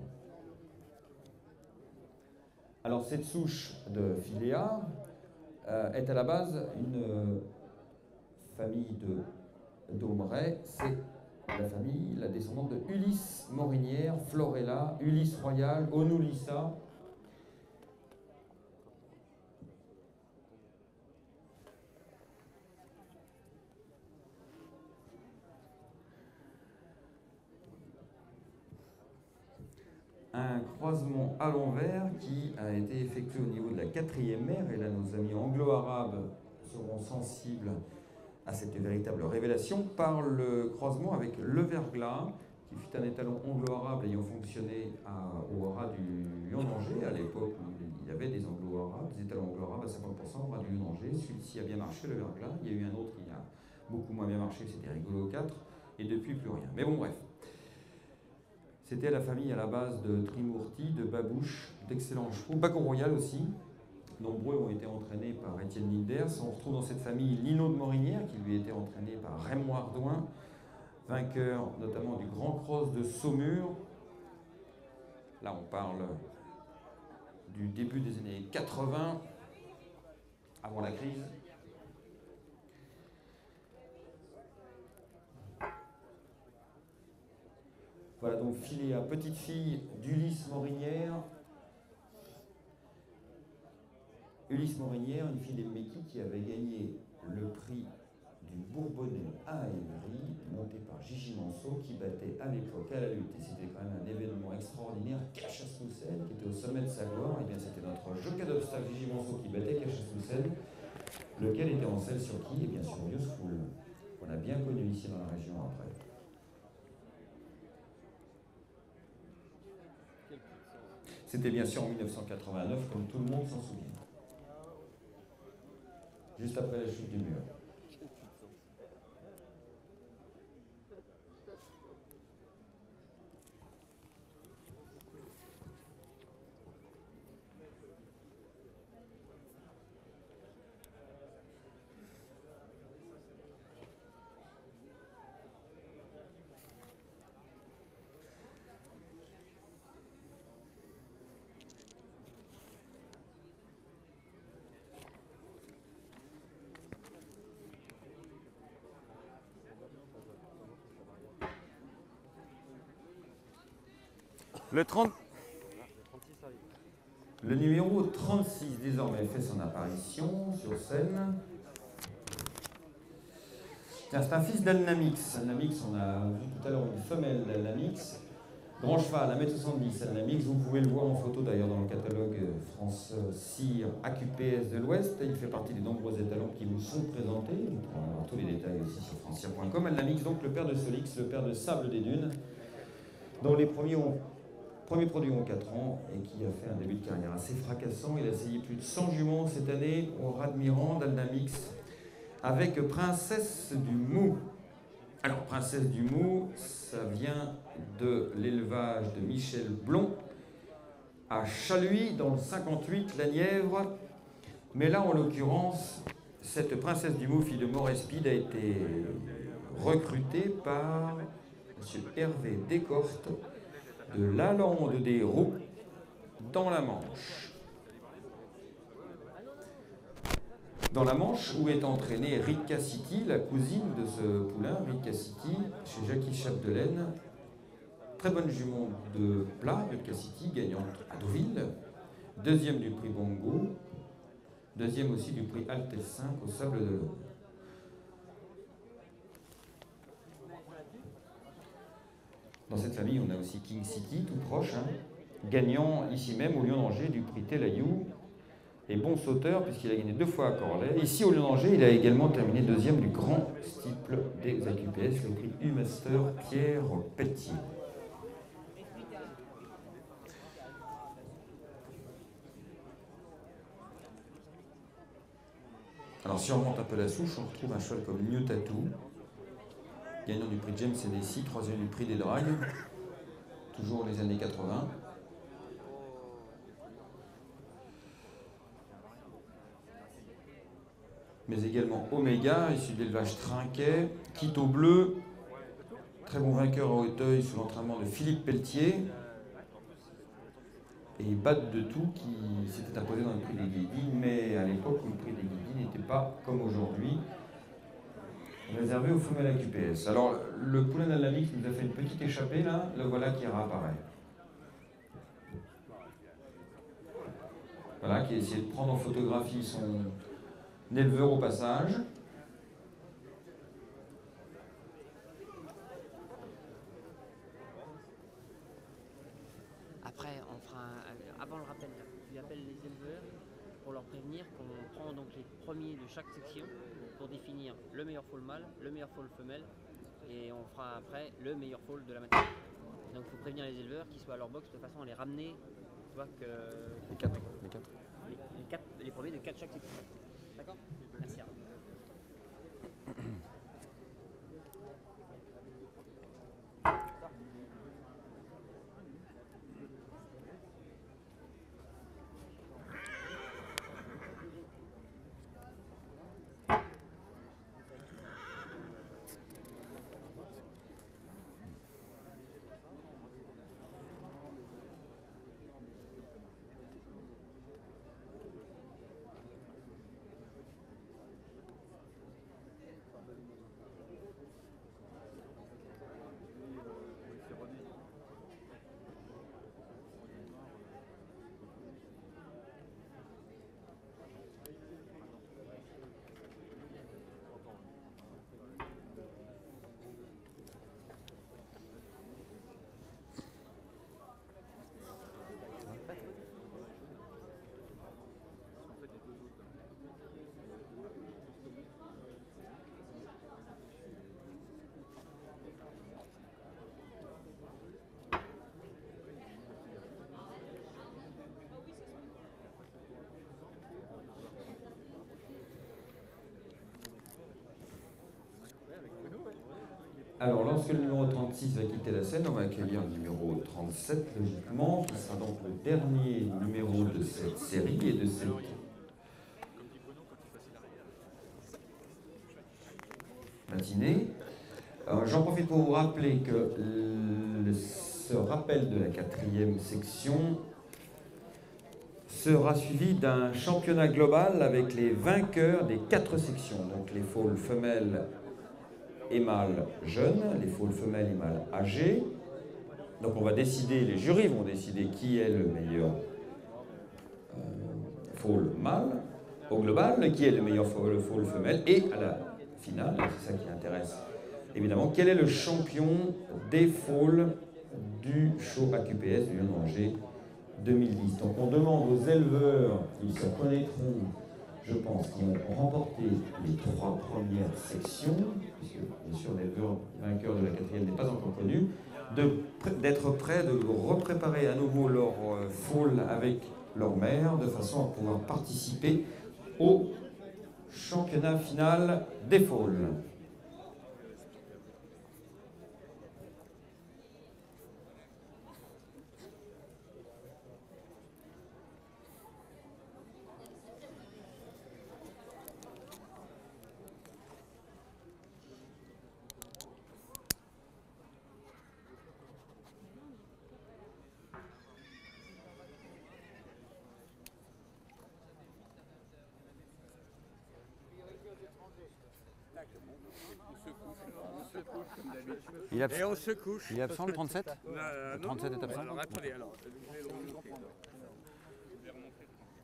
Alors cette souche de Philéa euh, est à la base une euh, famille de d'Aumeray. C'est la famille, la descendante de Ulysse Morinière, Florella, Ulysse Royal, Onulissa. Un croisement à l'envers qui a été effectué au niveau de la quatrième mer, et là nos amis anglo-arabes seront sensibles à cette véritable révélation, par le croisement avec le verglas, qui fut un étalon anglo-arabe ayant fonctionné à, au haras du Lion d'Angers, à l'époque où il y avait des anglo-arabes, des étalons anglo-arabes à cinquante pour cent au haras du Lion d'Angers. Celui-ci a bien marché, le verglas. Il y a eu un autre qui a beaucoup moins bien marché, c'était Rigolo quatre, et depuis plus rien. Mais bon, bref. C'était la famille à la base de Trimurti, de Babouche, d'excellents chevaux, Bacon Royal aussi. Nombreux ont été entraînés par Étienne Linders. On retrouve dans cette famille Lino de Morinière, qui lui a été entraîné par Raymond Ardouin, vainqueur notamment du Grand Cross de Saumur. Là, on parle du début des années quatre-vingts, avant la crise. Voilà donc filé à petite fille d'Ulysse Morinière. Ulysse Morinière, une fille d'Elmeki qui avait gagné le prix du Bourbonnais à Évry, monté par Gigi Manceau, qui battait à l'époque à la lutte, et c'était quand même un événement extraordinaire, Cachassoussen, qui était au sommet de sa gloire. Et bien c'était notre jockey d'obstacle Gigi Manceau qui battait Cachassoussen, lequel était en selle sur qui? Et bien sur Useful, qu'on a bien connu ici dans la région après. C'était bien sûr en mille neuf cent quatre-vingt-neuf, comme tout le monde s'en souvient. Juste après la chute du mur. Le, trente... le numéro trente-six désormais fait son apparition sur scène. Tiens, c'est un fils d'Alnamix. Alnamix, on a vu tout à l'heure une femelle d'Alnamix. Grand cheval, un mètre soixante-dix, Alnamix. Vous pouvez le voir en photo d'ailleurs dans le catalogue France Cyr A Q P S de l'Ouest. Il fait partie des nombreux étalons qui vous sont présentés. Vous pourrez avoir tous les détails aussi sur francier point com. Alnamix, donc le père de Solix, le père de Sable des Dunes, dont les premiers ont Premier produit en quatre ans et qui a fait un début de carrière assez fracassant. Il a essayé plus de cent juments cette année au Radmiran d'Alnamix avec Princesse du Mou. Alors, Princesse du Mou, ça vient de l'élevage de Michel Blond à Chaluis dans le cinquante-huit, la Nièvre. Mais là, en l'occurrence, cette Princesse du Mou, fille de Morespide, a été recrutée par M. Hervé Descortes de Lalande des Roues dans la Manche. Dans la Manche, où est entraînée Rika City, la cousine de ce poulain, Rika City, chez Jackie Chapdelaine. Très bonne jument de plat, Rika City, gagnante à Deauville. Deuxième du prix Bongo. Deuxième aussi du prix Altesse cinq au Sable de l'Aube. Dans cette famille, on a aussi King City, tout proche, hein, gagnant ici même au Lion d'Angers du prix Telayou, et bon sauteur puisqu'il a gagné deux fois à Corlay. Ici au Lion d'Angers, il a également terminé deuxième du grand steeple des A Q P S, le prix U-Master Pierre Pelletier. Alors si on remonte un peu la souche, on retrouve un cheval comme New Tattoo, gagnant du prix James Hennessy, troisième du prix des Dragues, toujours les années quatre-vingts. Mais également Omega, issu de l'élevage Trinquet, Quito Bleu, très bon vainqueur à Hauteuil sous l'entraînement de Philippe Pelletier, et Bat de Tout qui s'était imposé dans le prix des Guédilles, mais à l'époque où le prix des Guédilles n'était pas comme aujourd'hui réservé aux femelles A Q P S. Alors, le poulain d'Alnamic nous a fait une petite échappée là, le voilà qui réapparaît. Voilà, qui a essayé de prendre en photographie son éleveur au passage. Après, on fera un, avant le rappel, il appelle les éleveurs pour leur prévenir qu'on prend donc les premiers de chaque section pour définir le meilleur foal mâle, le meilleur foal femelle, et on fera après le meilleur foal de la matinée. Donc il faut prévenir les éleveurs qu'ils soient à leur box de façon à les ramener, tu vois que Les quatre. Les quatre. les, les, quatre, les premiers de quatre chaque section. D'accord? Merci. Arnaud. Alors, lorsque le numéro trente-six va quitter la scène, on va accueillir le numéro trente-sept, logiquement, qui sera donc le dernier numéro de cette série et de cette matinée. J'en profite pour vous rappeler que le, ce rappel de la quatrième section sera suivi d'un championnat global avec les vainqueurs des quatre sections, donc les foals femelles et mâles jeunes, les foals femelles et mâles âgés. Donc on va décider, les jurys vont décider qui est le meilleur euh, foal mâle au global, qui est le meilleur foal, foal femelle, et à la finale, c'est ça qui intéresse évidemment, quel est le champion des foals du show A Q P S du Lyon de Angers deux mille dix. Donc on demande aux éleveurs, ils se connaîtront, je pense, qui ont remporté les trois premières sections, puisque bien sûr l'éleveur vainqueur de la quatrième n'est pas encore connu, d'être prêts, de repréparer à nouveau leur euh, foal avec leur mère, de façon à pouvoir participer au championnat final des foals. Il est absent. Et on se couche. Il est absent le trente-sept? Euh, Le trente-sept est absent. Alors attendez, alors je vais le remonter. Je vais remonter.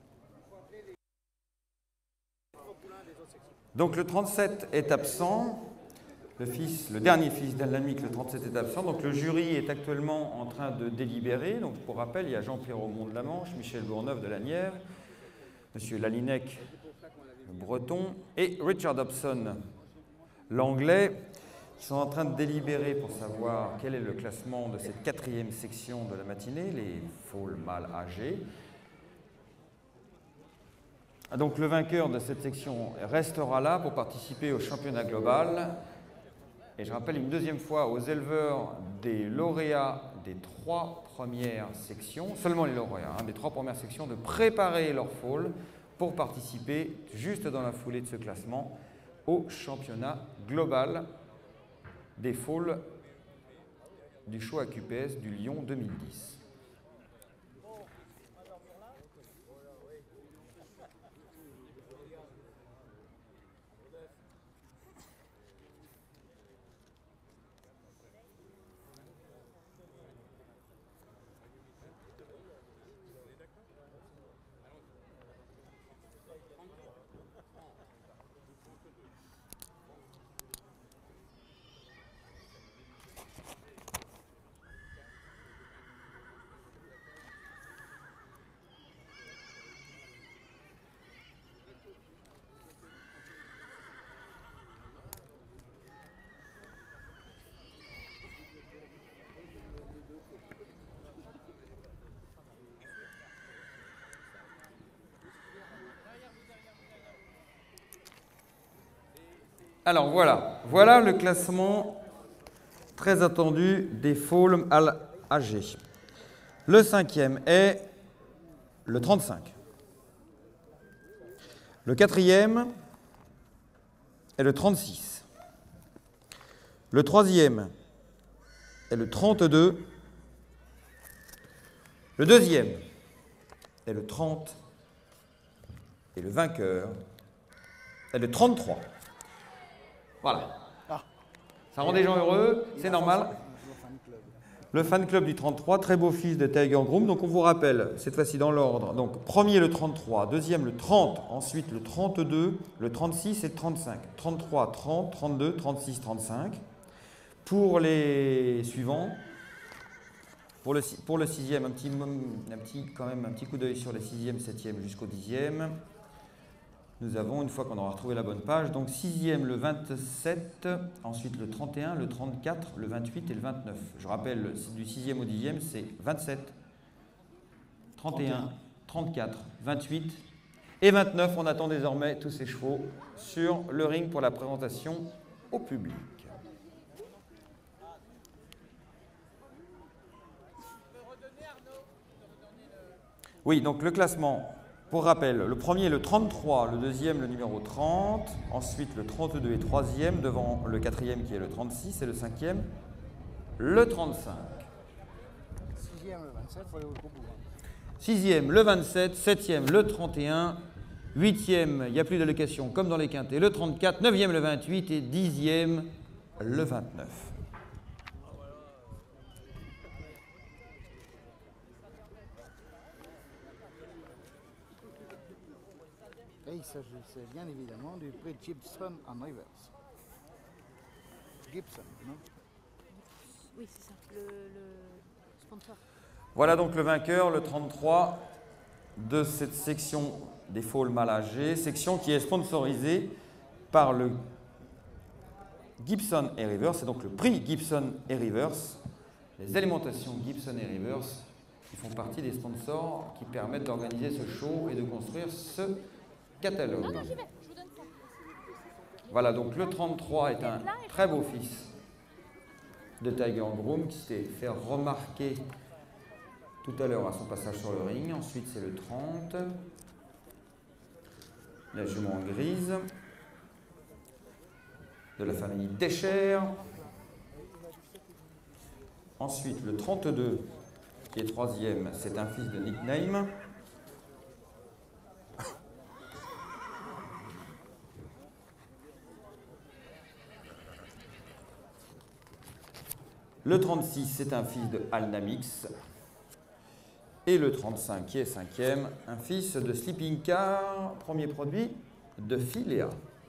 Donc le trente-sept est absent. Le fils, le dernier fils d'Alnamic, le trente-sept est absent. Donc le jury est actuellement en train de délibérer. Donc pour rappel, il y a Jean-Pierre Aumont de la Manche, Michel Bourneuf de Lanière, Monsieur Lalinec, le Breton, et Richard Hobson, l'Anglais, qui sont en train de délibérer pour savoir quel est le classement de cette quatrième section de la matinée, les foals mâles âgés. Donc le vainqueur de cette section restera là pour participer au championnat global. Et je rappelle une deuxième fois aux éleveurs des lauréats des trois premières sections, seulement les lauréats hein, des trois premières sections, de préparer leur foal pour participer juste dans la foulée de ce classement au championnat global des foals du show A Q P S du Lyon deux mille dix. Alors voilà, voilà le classement très attendu des foals âgés. Le cinquième est le trente-cinq. Le quatrième est le trente-six. Le troisième est le trente-deux. Le deuxième est le trente. Et le vainqueur est le trente-trois. Voilà. Ça rend des gens heureux, c'est normal. Le fan club du trente-trois, très beau fils de Tiger Groom. Donc on vous rappelle, cette fois-ci dans l'ordre. Donc premier le trente-trois, deuxième le trente, ensuite le trente-deux, le trente-six et le trente-cinq. trente-trois, trente, trente-deux, trente-six, trente-cinq. Pour les suivants, pour le, pour le sixième, un petit, un petit, quand même un petit coup d'œil sur les sixième, septième jusqu'au dixième. Nous avons, une fois qu'on aura retrouvé la bonne page, donc sixième le vingt-sept, ensuite le trente et un, le trente-quatre, le vingt-huit et le vingt-neuf. Je rappelle, du sixième au dixième, c'est vingt-sept, trente et un, trente-quatre, vingt-huit et vingt-neuf. On attend désormais tous ces chevaux sur le ring pour la présentation au public. Oui, donc le classement. Pour rappel, le premier le trente-trois, le deuxième le numéro trente, ensuite le trente-deux et troisième, devant le quatrième qui est le trente-six et le cinquième le trente-cinq. Sixième le vingt-sept, il faut aller au bout. Sixième le vingt-sept, septième le trente et un, huitième, il n'y a plus d'allocation comme dans les quintés, le trente-quatre, neuvième le vingt-huit et dixième le vingt-neuf. Et il s'agissait bien évidemment du prix Gibson and Rivers. Gibson, non? Oui, c'est ça, le, le sponsor. Voilà donc le vainqueur, le trente-trois, de cette section des foals mal âgés, section qui est sponsorisée par le Gibson et Rivers, c'est donc le prix Gibson et Rivers, les alimentations Gibson et Rivers, qui font partie des sponsors qui permettent d'organiser ce show et de construire ce catalogue. Non, non, j'y vais, je vous donne ça. Voilà, donc le trente-trois est un très beau fils de Tiger Groom qui s'est fait remarquer tout à l'heure à son passage sur le ring. Ensuite, c'est le trente, la jument grise de la famille Descher. Ensuite, le trente-deux, qui est troisième, c'est un fils de Nickname. Le trente-six, c'est un fils de Alnamix. Et le trente-cinq, qui est cinquième, un fils de Sleeping Car, premier produit de Philéa.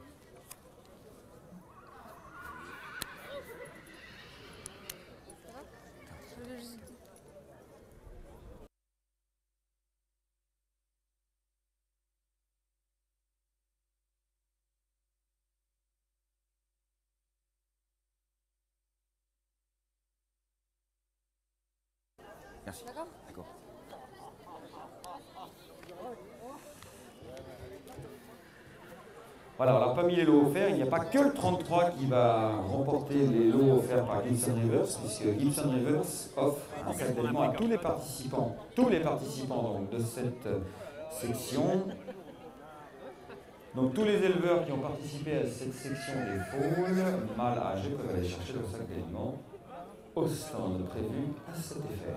Merci. D'accord. Voilà, on n'a pas mis les lots offerts. Il n'y a pas que le trente-trois qui va remporter les lots offerts par Gibson Rivers, puisque Gibson Rivers offre un sac d'aliments à tous les participants, tous les participants donc, de cette section. Donc tous les éleveurs qui ont participé à cette section des foals mâles âgés peuvent aller chercher le sac d'aliments au stand prévu à cet effet.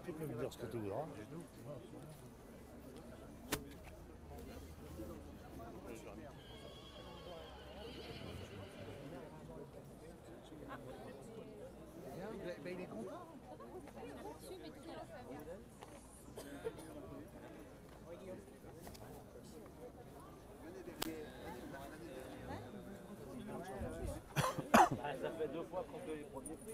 Tu peux me dire ce que tu voudras. Ben, il est content. Ah, ça fait deux fois qu'on fait les premiers prix.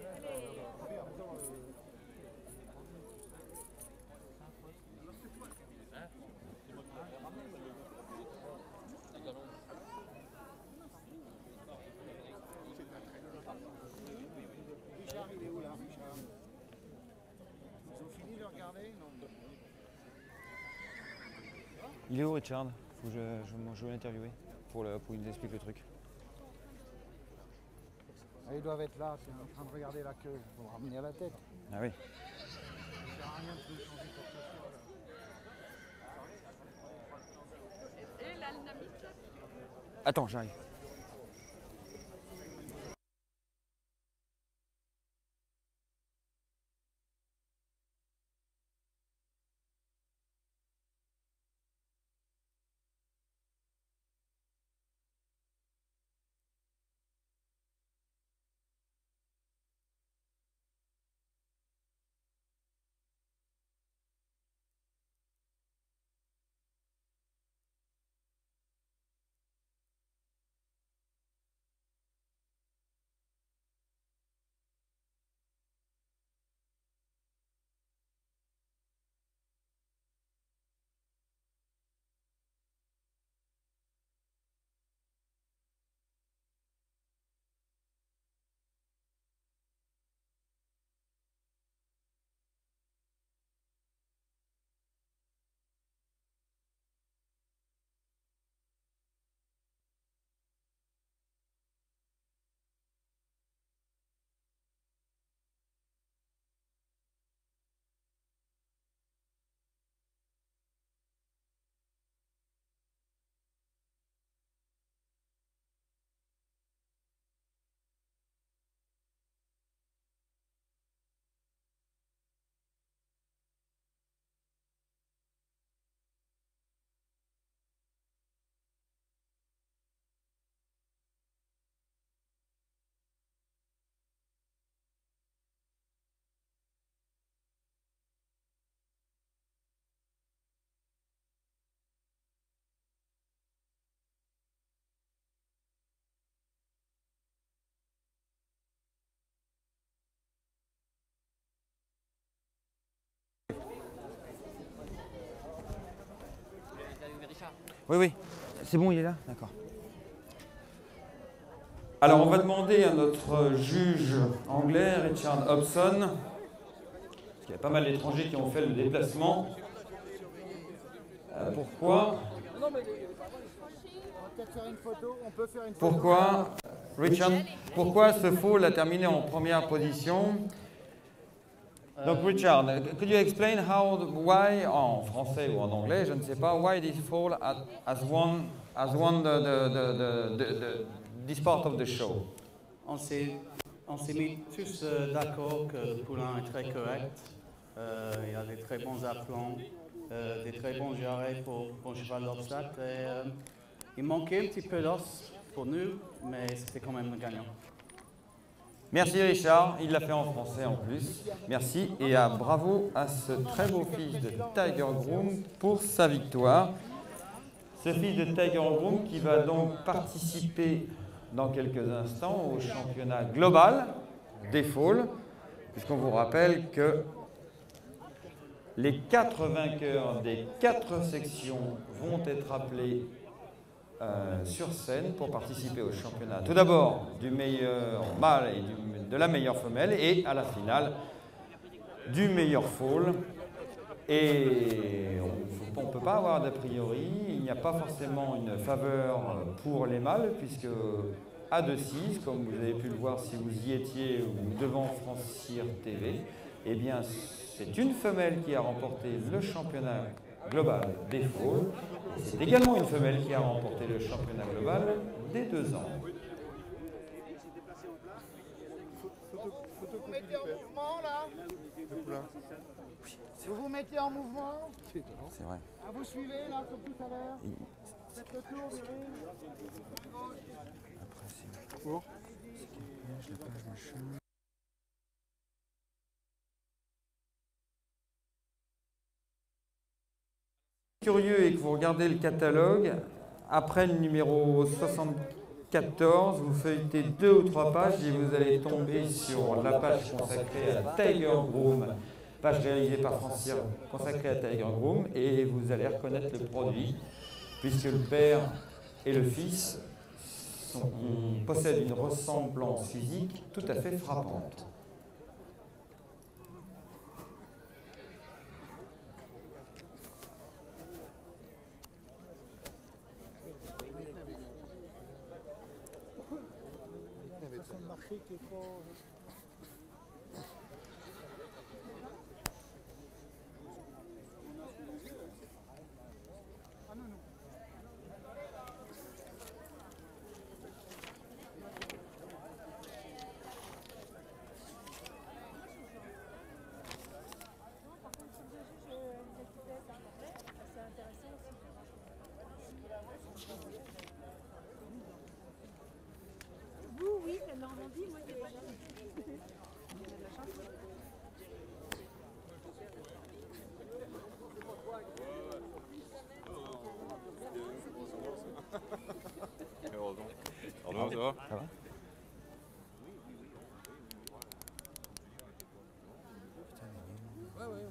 Richard, il est où là, Richard? Ils ont fini de le regarder? Non. Il est où Richard? Faut que je, je, je veux l'interviewer pour, le, pour qu'il nous explique le truc. Ah, ils doivent être là, c'est en train de regarder la queue, ils vont ramener à la tête. Ah oui. Ça sert à rien de tout changer pour ça. Et la dynamique? Attends, j'arrive. Oui, oui. C'est bon, il est là? D'accord. Alors, on va demander à notre juge anglais, Richard Hobson, parce qu'il y a pas mal d'étrangers qui ont fait le déplacement. Euh, pourquoi On va peut-être faire une photo, on peut faire une photo. Pourquoi, Richard, pourquoi ce fall a terminé en première position? Donc Richard, could you explain how, why, en français ou en anglais, je ne sais pas, why this fall has won, has won the, the, the, the, the, this part of the show? On s'est, on s'est mis tous euh, d'accord que le poulain est très correct. Euh, il y a des très bons aplombs, euh, des très bons jarrets pour, pour le cheval d'obstacle. Et, euh, il manquait un petit peu d'os pour nous, mais c'était quand même gagnant. Merci Richard, il l'a fait en français en plus. Merci et à bravo à ce très beau fils de Tiger Groom pour sa victoire. Ce fils de Tiger Groom qui va donc participer dans quelques instants au championnat global des foals, puisqu'on vous rappelle que les quatre vainqueurs des quatre sections vont être appelés Euh, sur scène pour participer au championnat. Tout d'abord du meilleur mâle et du, de la meilleure femelle et à la finale du meilleur foal. Et on ne peut pas avoir d'a priori, il n'y a pas forcément une faveur pour les mâles puisque à deux six, comme vous avez pu le voir si vous y étiez ou devant France Cyr T V, eh bien c'est une femelle qui a remporté le championnat global des foals. C'est également une femelle qui a remporté le championnat global des deux ans. Vous mettez en mouvement là? Vous vous mettez en mouvement. C'est vrai. Ah, vous suivez là comme tout à l'heure. Faites le tour du ring. Après, c'est Pour je la page machin. Curieux et que vous regardez le catalogue, après le numéro soixante-quatorze, vous feuilletez deux ou trois pages et vous allez tomber sur la page consacrée à Tiger Groom, page réalisée par Francine, consacrée à Tiger Groom, et vous allez reconnaître le produit, puisque le père et le fils sont, possèdent une ressemblance physique tout à fait frappante. Qui est pas... Ah non, non. Vous, oui, la Normandie, moi, j'ai pas de la chance. Heureusement. Pardon, ça va? Ça va? Ouais, ouais.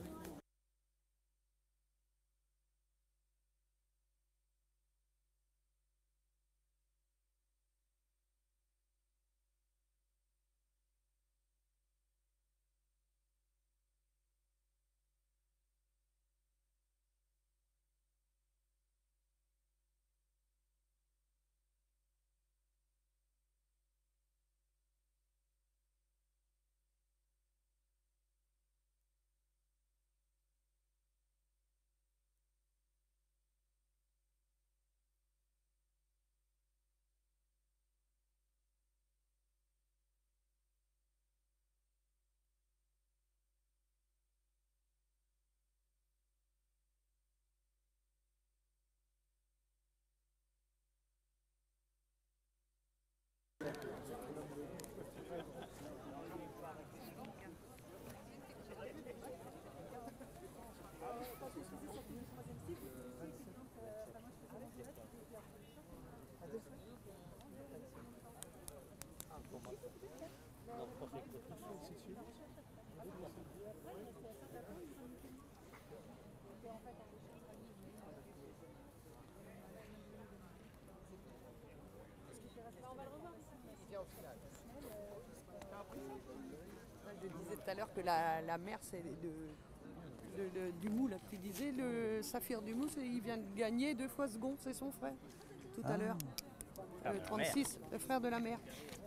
Je disais tout à l'heure que la, la mère, c'est de, de, de, du mou, là, que tu disais, le Saphir du Mou, il vient de gagner deux fois second, c'est son frère, tout à Ah. l'heure. Le trente-six, le frère de la mère.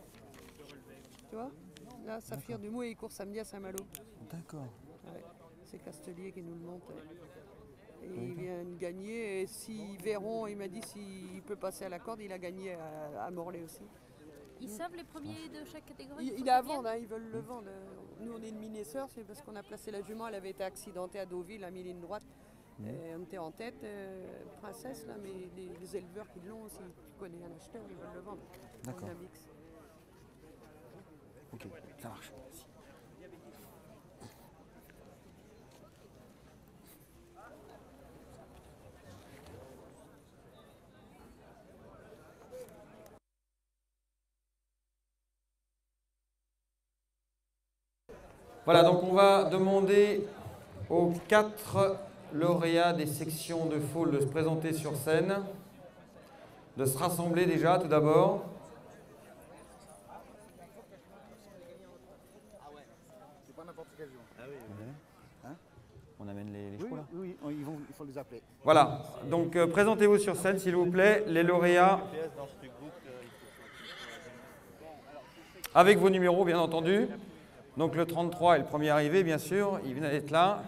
Tu vois? Là, Saphir du Mou, et il court samedi à Saint-Malo. D'accord. Ouais. C'est Castelier qui nous le montre. Et il vient de gagner, et si Véron, il m'a dit s'il peut passer à la corde, il a gagné à, à Morlaix aussi. Ils savent les premiers de chaque catégorie? Il, il est à vendre, hein, ils veulent le vendre. Nous, on est une minesseur, c'est parce qu'on a placé la jument. Elle avait été accidentée à Deauville, à mi-ligne droite. Mmh. Et on était en tête, euh, princesse, là, mais les, les éleveurs qui l'ont, si tu connais un acheteur, ils veulent le vendre. D'accord. On a un mix. Ok, ça marche. Voilà, donc on va demander aux quatre lauréats des sections de foal de se présenter sur scène, de se rassembler déjà tout d'abord. C'est pas n'importe quel jour. Ah oui, Hein? On amène les, les chevaux là? Oui, oui, ils vont, il faut les appeler. Voilà, donc euh, présentez-vous sur scène s'il vous plaît, les lauréats. Avec vos numéros bien entendu. Donc le trente-trois est le premier arrivé, bien sûr, il vient d'être là.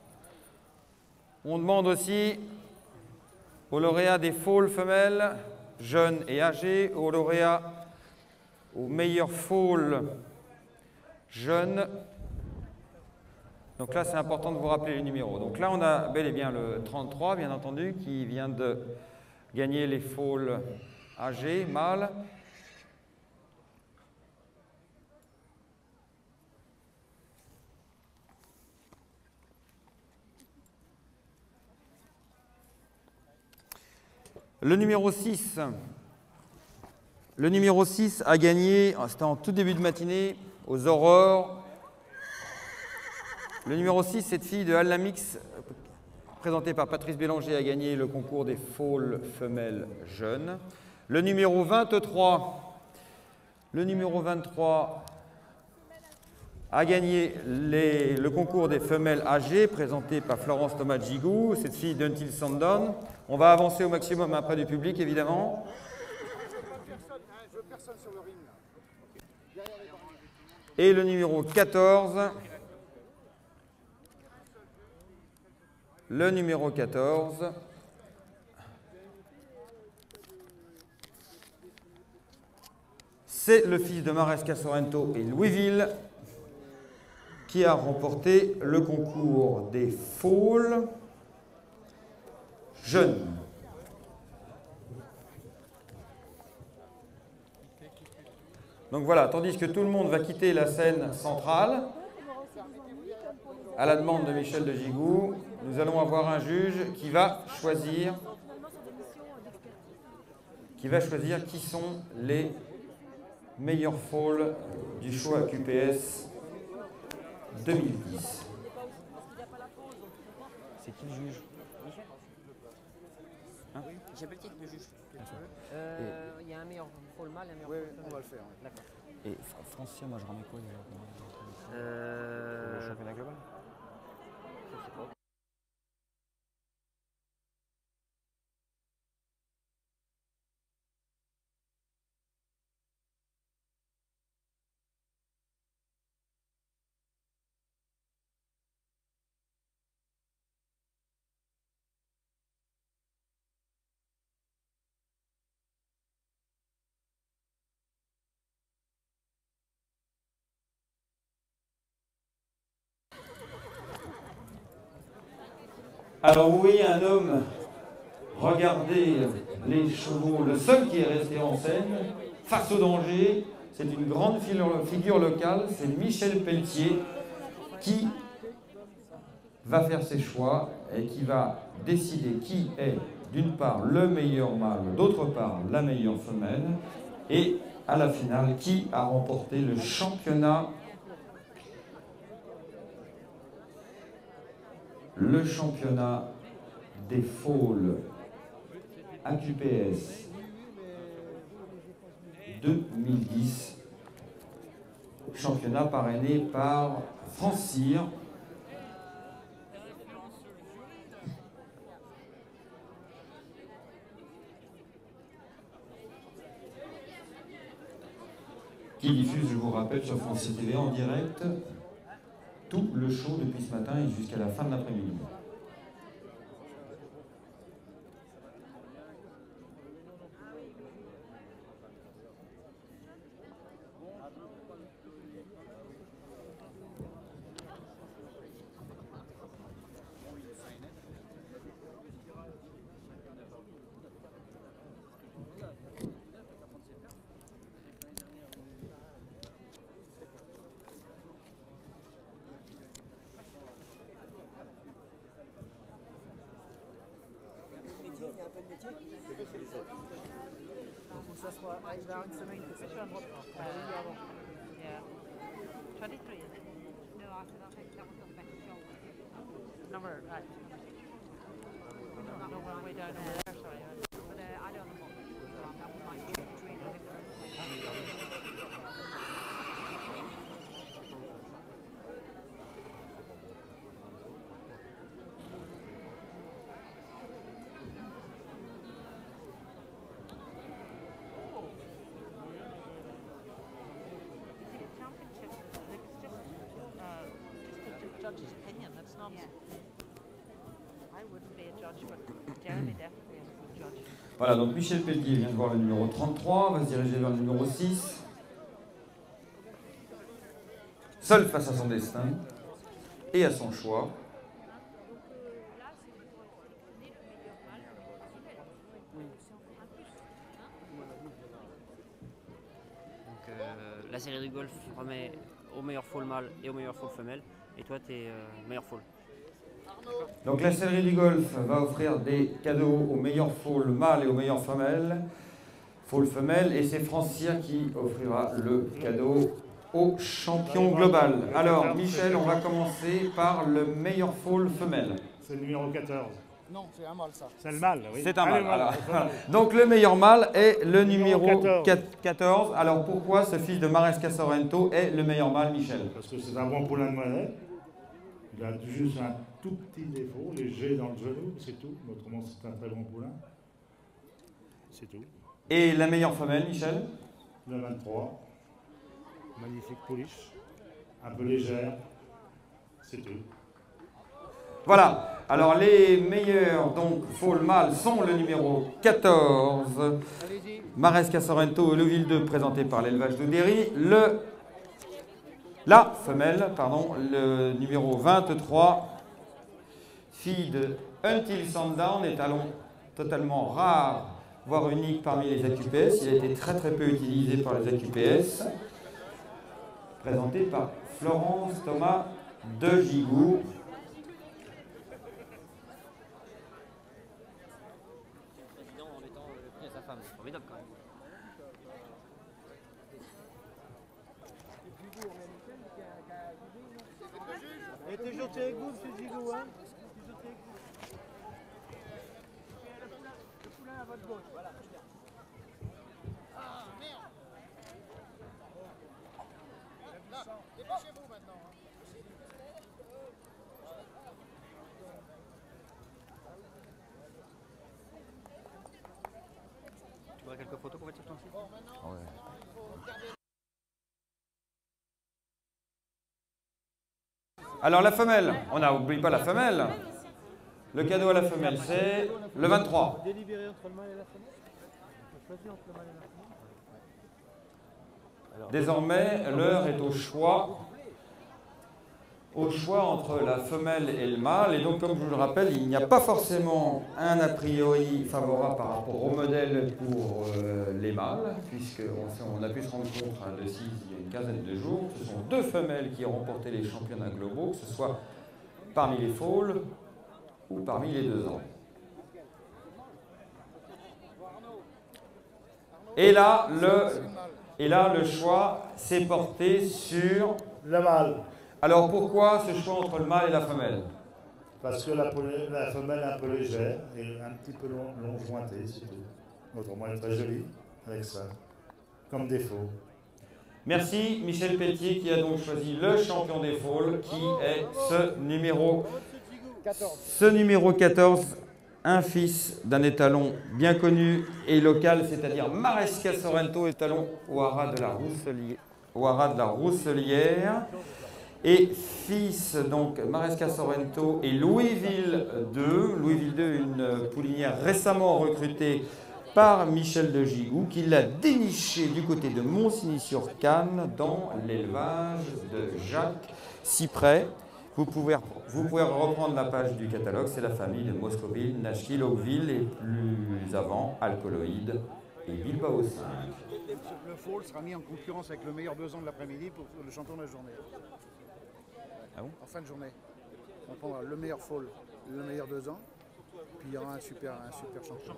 On demande aussi aux lauréats des foals femelles, jeunes et âgés, aux lauréats, aux meilleurs foals jeunes, Donc là, c'est important de vous rappeler les numéros. Donc là, on a bel et bien le trente-trois, bien entendu, qui vient de gagner les foals âgés, mâles. Le numéro six. Le numéro six a gagné, c'était en tout début de matinée, aux Aurores. Le numéro six, cette fille de Allamix, présentée par Patrice Bélanger, a gagné le concours des foals femelles jeunes. Le numéro vingt-trois, le numéro vingt-trois a gagné les, le concours des femelles âgées, présenté par Florence Thomas-Gigou, cette fille d'Until Sandon. On va avancer au maximum après du public, évidemment. Et le numéro quatorze, le numéro quatorze, c'est le fils de Maresca Sorrento et Louisville qui a remporté le concours des foals jeunes. Donc voilà, tandis que tout le monde va quitter la scène centrale, à la demande de Michel de Gigou, nous allons avoir un juge qui va choisir, qui va choisir qui sont les meilleurs foals du show A Q P S deux mille dix. C'est qui le juge? Hein? Michel Pelletier, le juge. Euh, il y a un meilleur foal mâle et un meilleur foal femelle. On va le faire. Ouais. D'accord. Et Francia, moi je remets quoi déjà euh... Le championnat global? Je sais pas. Alors vous voyez un homme regarder les chevaux, le seul qui est resté en scène, face au danger. C'est une grande figure locale, c'est Michel Pelletier qui va faire ses choix et qui va décider qui est d'une part le meilleur mâle, d'autre part la meilleure femelle, et à la finale qui a remporté le championnat le championnat des foals A Q P S deux mille dix, championnat parrainé par France Cyr. Qui diffuse, je vous rappelle, sur France C T V en direct tout le show depuis ce matin et jusqu'à la fin de l'après-midi. Il faut que ça soit arrivé à une semaine que ça soit un drop. Yeah. twenty-three, is it? No, I said I'll take that one back to show. Number, right. No, we're way down over there, sorry. But uh, I don't know what. So I'm not like three. Judge's opinion, that's not. Yeah. I wouldn't be a judge, but Jeremy definitely is a good judge. Voilà, donc Michel Pelletier vient de voir le numéro trente-trois, va se diriger vers le numéro six. Seul face à son destin. et à son choix. Donc euh, la série du golf remet au meilleur foal mâle et au meilleur foal femelle, et toi tu es euh, meilleur foal. Donc la sellerie du golf va offrir des cadeaux aux meilleurs foals mâles et aux meilleures femelles, foal femelles, et c'est France Cyr qui offrira le cadeau au champion global. Alors Michel, on va commencer par le meilleur foal femelle. C'est le numéro quatorze. Non, c'est un mâle ça. C'est le mâle, oui. C'est un Allez, mâle. voilà. Alors, donc le meilleur mâle est le numéro Numéro quatorze. Alors pourquoi ce fils de Maresca Sorrento est le meilleur mâle, Michel? Parce que c'est un bon poulain de monnaie. Il a juste un tout petit défaut, léger dans le genou, c'est tout. Autrement, c'est un très bon poulain. C'est tout. Et la meilleure femelle, Michel? Le vingt-trois. Magnifique pouliche. Un peu légère. C'est tout. Voilà. Alors les meilleurs donc foal mâles sont le numéro quatorze, Maresca Sorrento et Leuville deux, présenté par l'élevage d'Oudéry. Le La femelle, pardon, le numéro vingt-trois, fille de Until Sundown, étalon totalement rare, voire unique parmi les A Q P S. Il a été très très peu utilisé par les A Q P S. Présenté par Florence Thomas de Gigou. Président en mettant le prix à sa femme, c'est formidable quand même. Il était gentil avec vous, monsieur Gigou, hein? Le poulain à votre gauche, voilà. Ah, merde! Là, dépêchez-vous maintenant. Tu vois quelques photos qu'on va tirer sur ton site? Alors la femelle, on n'oublie pas la femelle. Le cadeau à la femelle, c'est le vingt-trois. Délibérer entre le mâle et la femelle? On peut choisir entre le mâle et la femelle? Désormais, l'heure est au choix, au choix entre la femelle et le mâle. Et donc, comme je vous le rappelle, il n'y a pas forcément un a priori favorable par rapport au modèle pour euh, les mâles, puisqu'on on a pu se rendre compte hein, de six il y a une quinzaine de jours. Ce sont deux femelles qui ont remporté les championnats globaux, que ce soit parmi les foals ou parmi les deux ans. Et là, le... Et là, le choix s'est porté sur le mâle. Alors pourquoi ce choix entre le mâle et la femelle? Parce que la, la femelle est un peu légère et un petit peu long, long jointée, c'est tout. Autrement, elle est très jolie avec ça, comme défaut. Merci Michel Pelletier qui a donc choisi le champion des foals qui est ce numéro ce numéro quatorze. Un fils d'un étalon bien connu et local, c'est-à-dire Maresca Sorrento, étalon au haras de la Rousselière, au haras de la Rousselière. Et fils, donc, Maresca Sorrento et Louisville deux. Louisville deux, une poulinière récemment recrutée par Michel de Gigou, qui l'a déniché du côté de Monsigny-sur-Canne dans l'élevage de Jacques Cyprès. Vous pouvez, vous pouvez reprendre la page du catalogue, c'est la famille de Moscoville, Nashville, Oakville et plus avant, Alcoloïde et Bilbao cinq. Le foal sera mis en concurrence avec le meilleur deux ans de l'après-midi pour le champion de la journée. Ah bon? En fin de journée. On prendra le meilleur foal, le meilleur deux ans, puis il y aura un super, un super champion.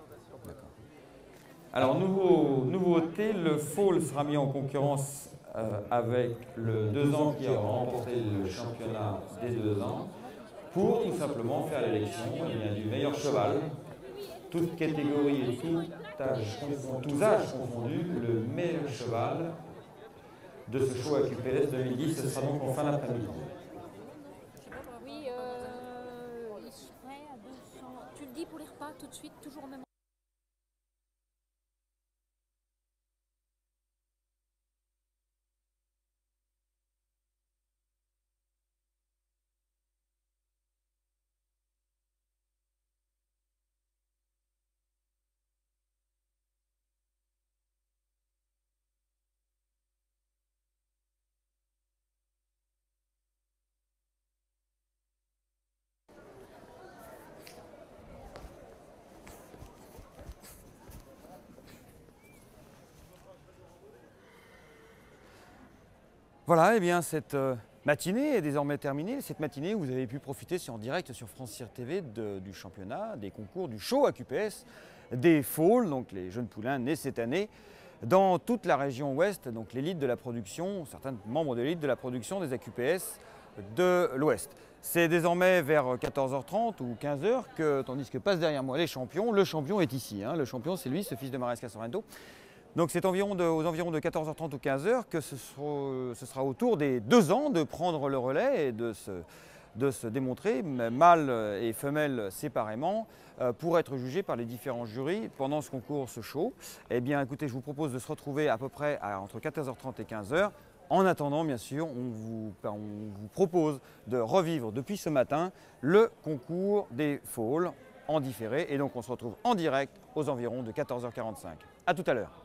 Alors, nouveau, nouveauté, le foal sera mis en concurrence euh, avec le deux ans qui aura remporté le championnat des deux ans pour tout simplement faire l'élection du meilleur cheval, toute catégorie et tout âge, tous âges confondus, le meilleur cheval de ce show A Q P S deux mille dix, ce sera donc en fin d'après-midi. Oui, euh, il serait à deux cents. Tu le dis pour les repas tout de suite, toujours au même Voilà, et bien cette euh, matinée est désormais terminée. Cette matinée, vous avez pu profiter sur, en direct sur France Cyr T V de, du championnat, des concours, du show A Q P S, des foals, donc les jeunes poulains nés cette année, dans toute la région ouest, donc l'élite de la production, certains membres de l'élite de la production des A Q P S de l'ouest. C'est désormais vers quatorze heures trente ou quinze heures que, tandis que passent derrière moi les champions, le champion est ici. Hein. Le champion, c'est lui, ce fils de Maresca Sorrento. Donc c'est environ de, aux environs de quatorze heures trente ou quinze heures que ce sera, ce sera au tour des deux ans de prendre le relais et de se, de se démontrer, mâle et femelle séparément, euh, pour être jugés par les différents jurys pendant ce concours, ce show. Eh bien écoutez, je vous propose de se retrouver à peu près à, entre quatorze heures trente et quinze heures. En attendant, bien sûr, on vous, on vous propose de revivre depuis ce matin le concours des foals en différé. Et donc on se retrouve en direct aux environs de quatorze heures quarante-cinq. À tout à l'heure.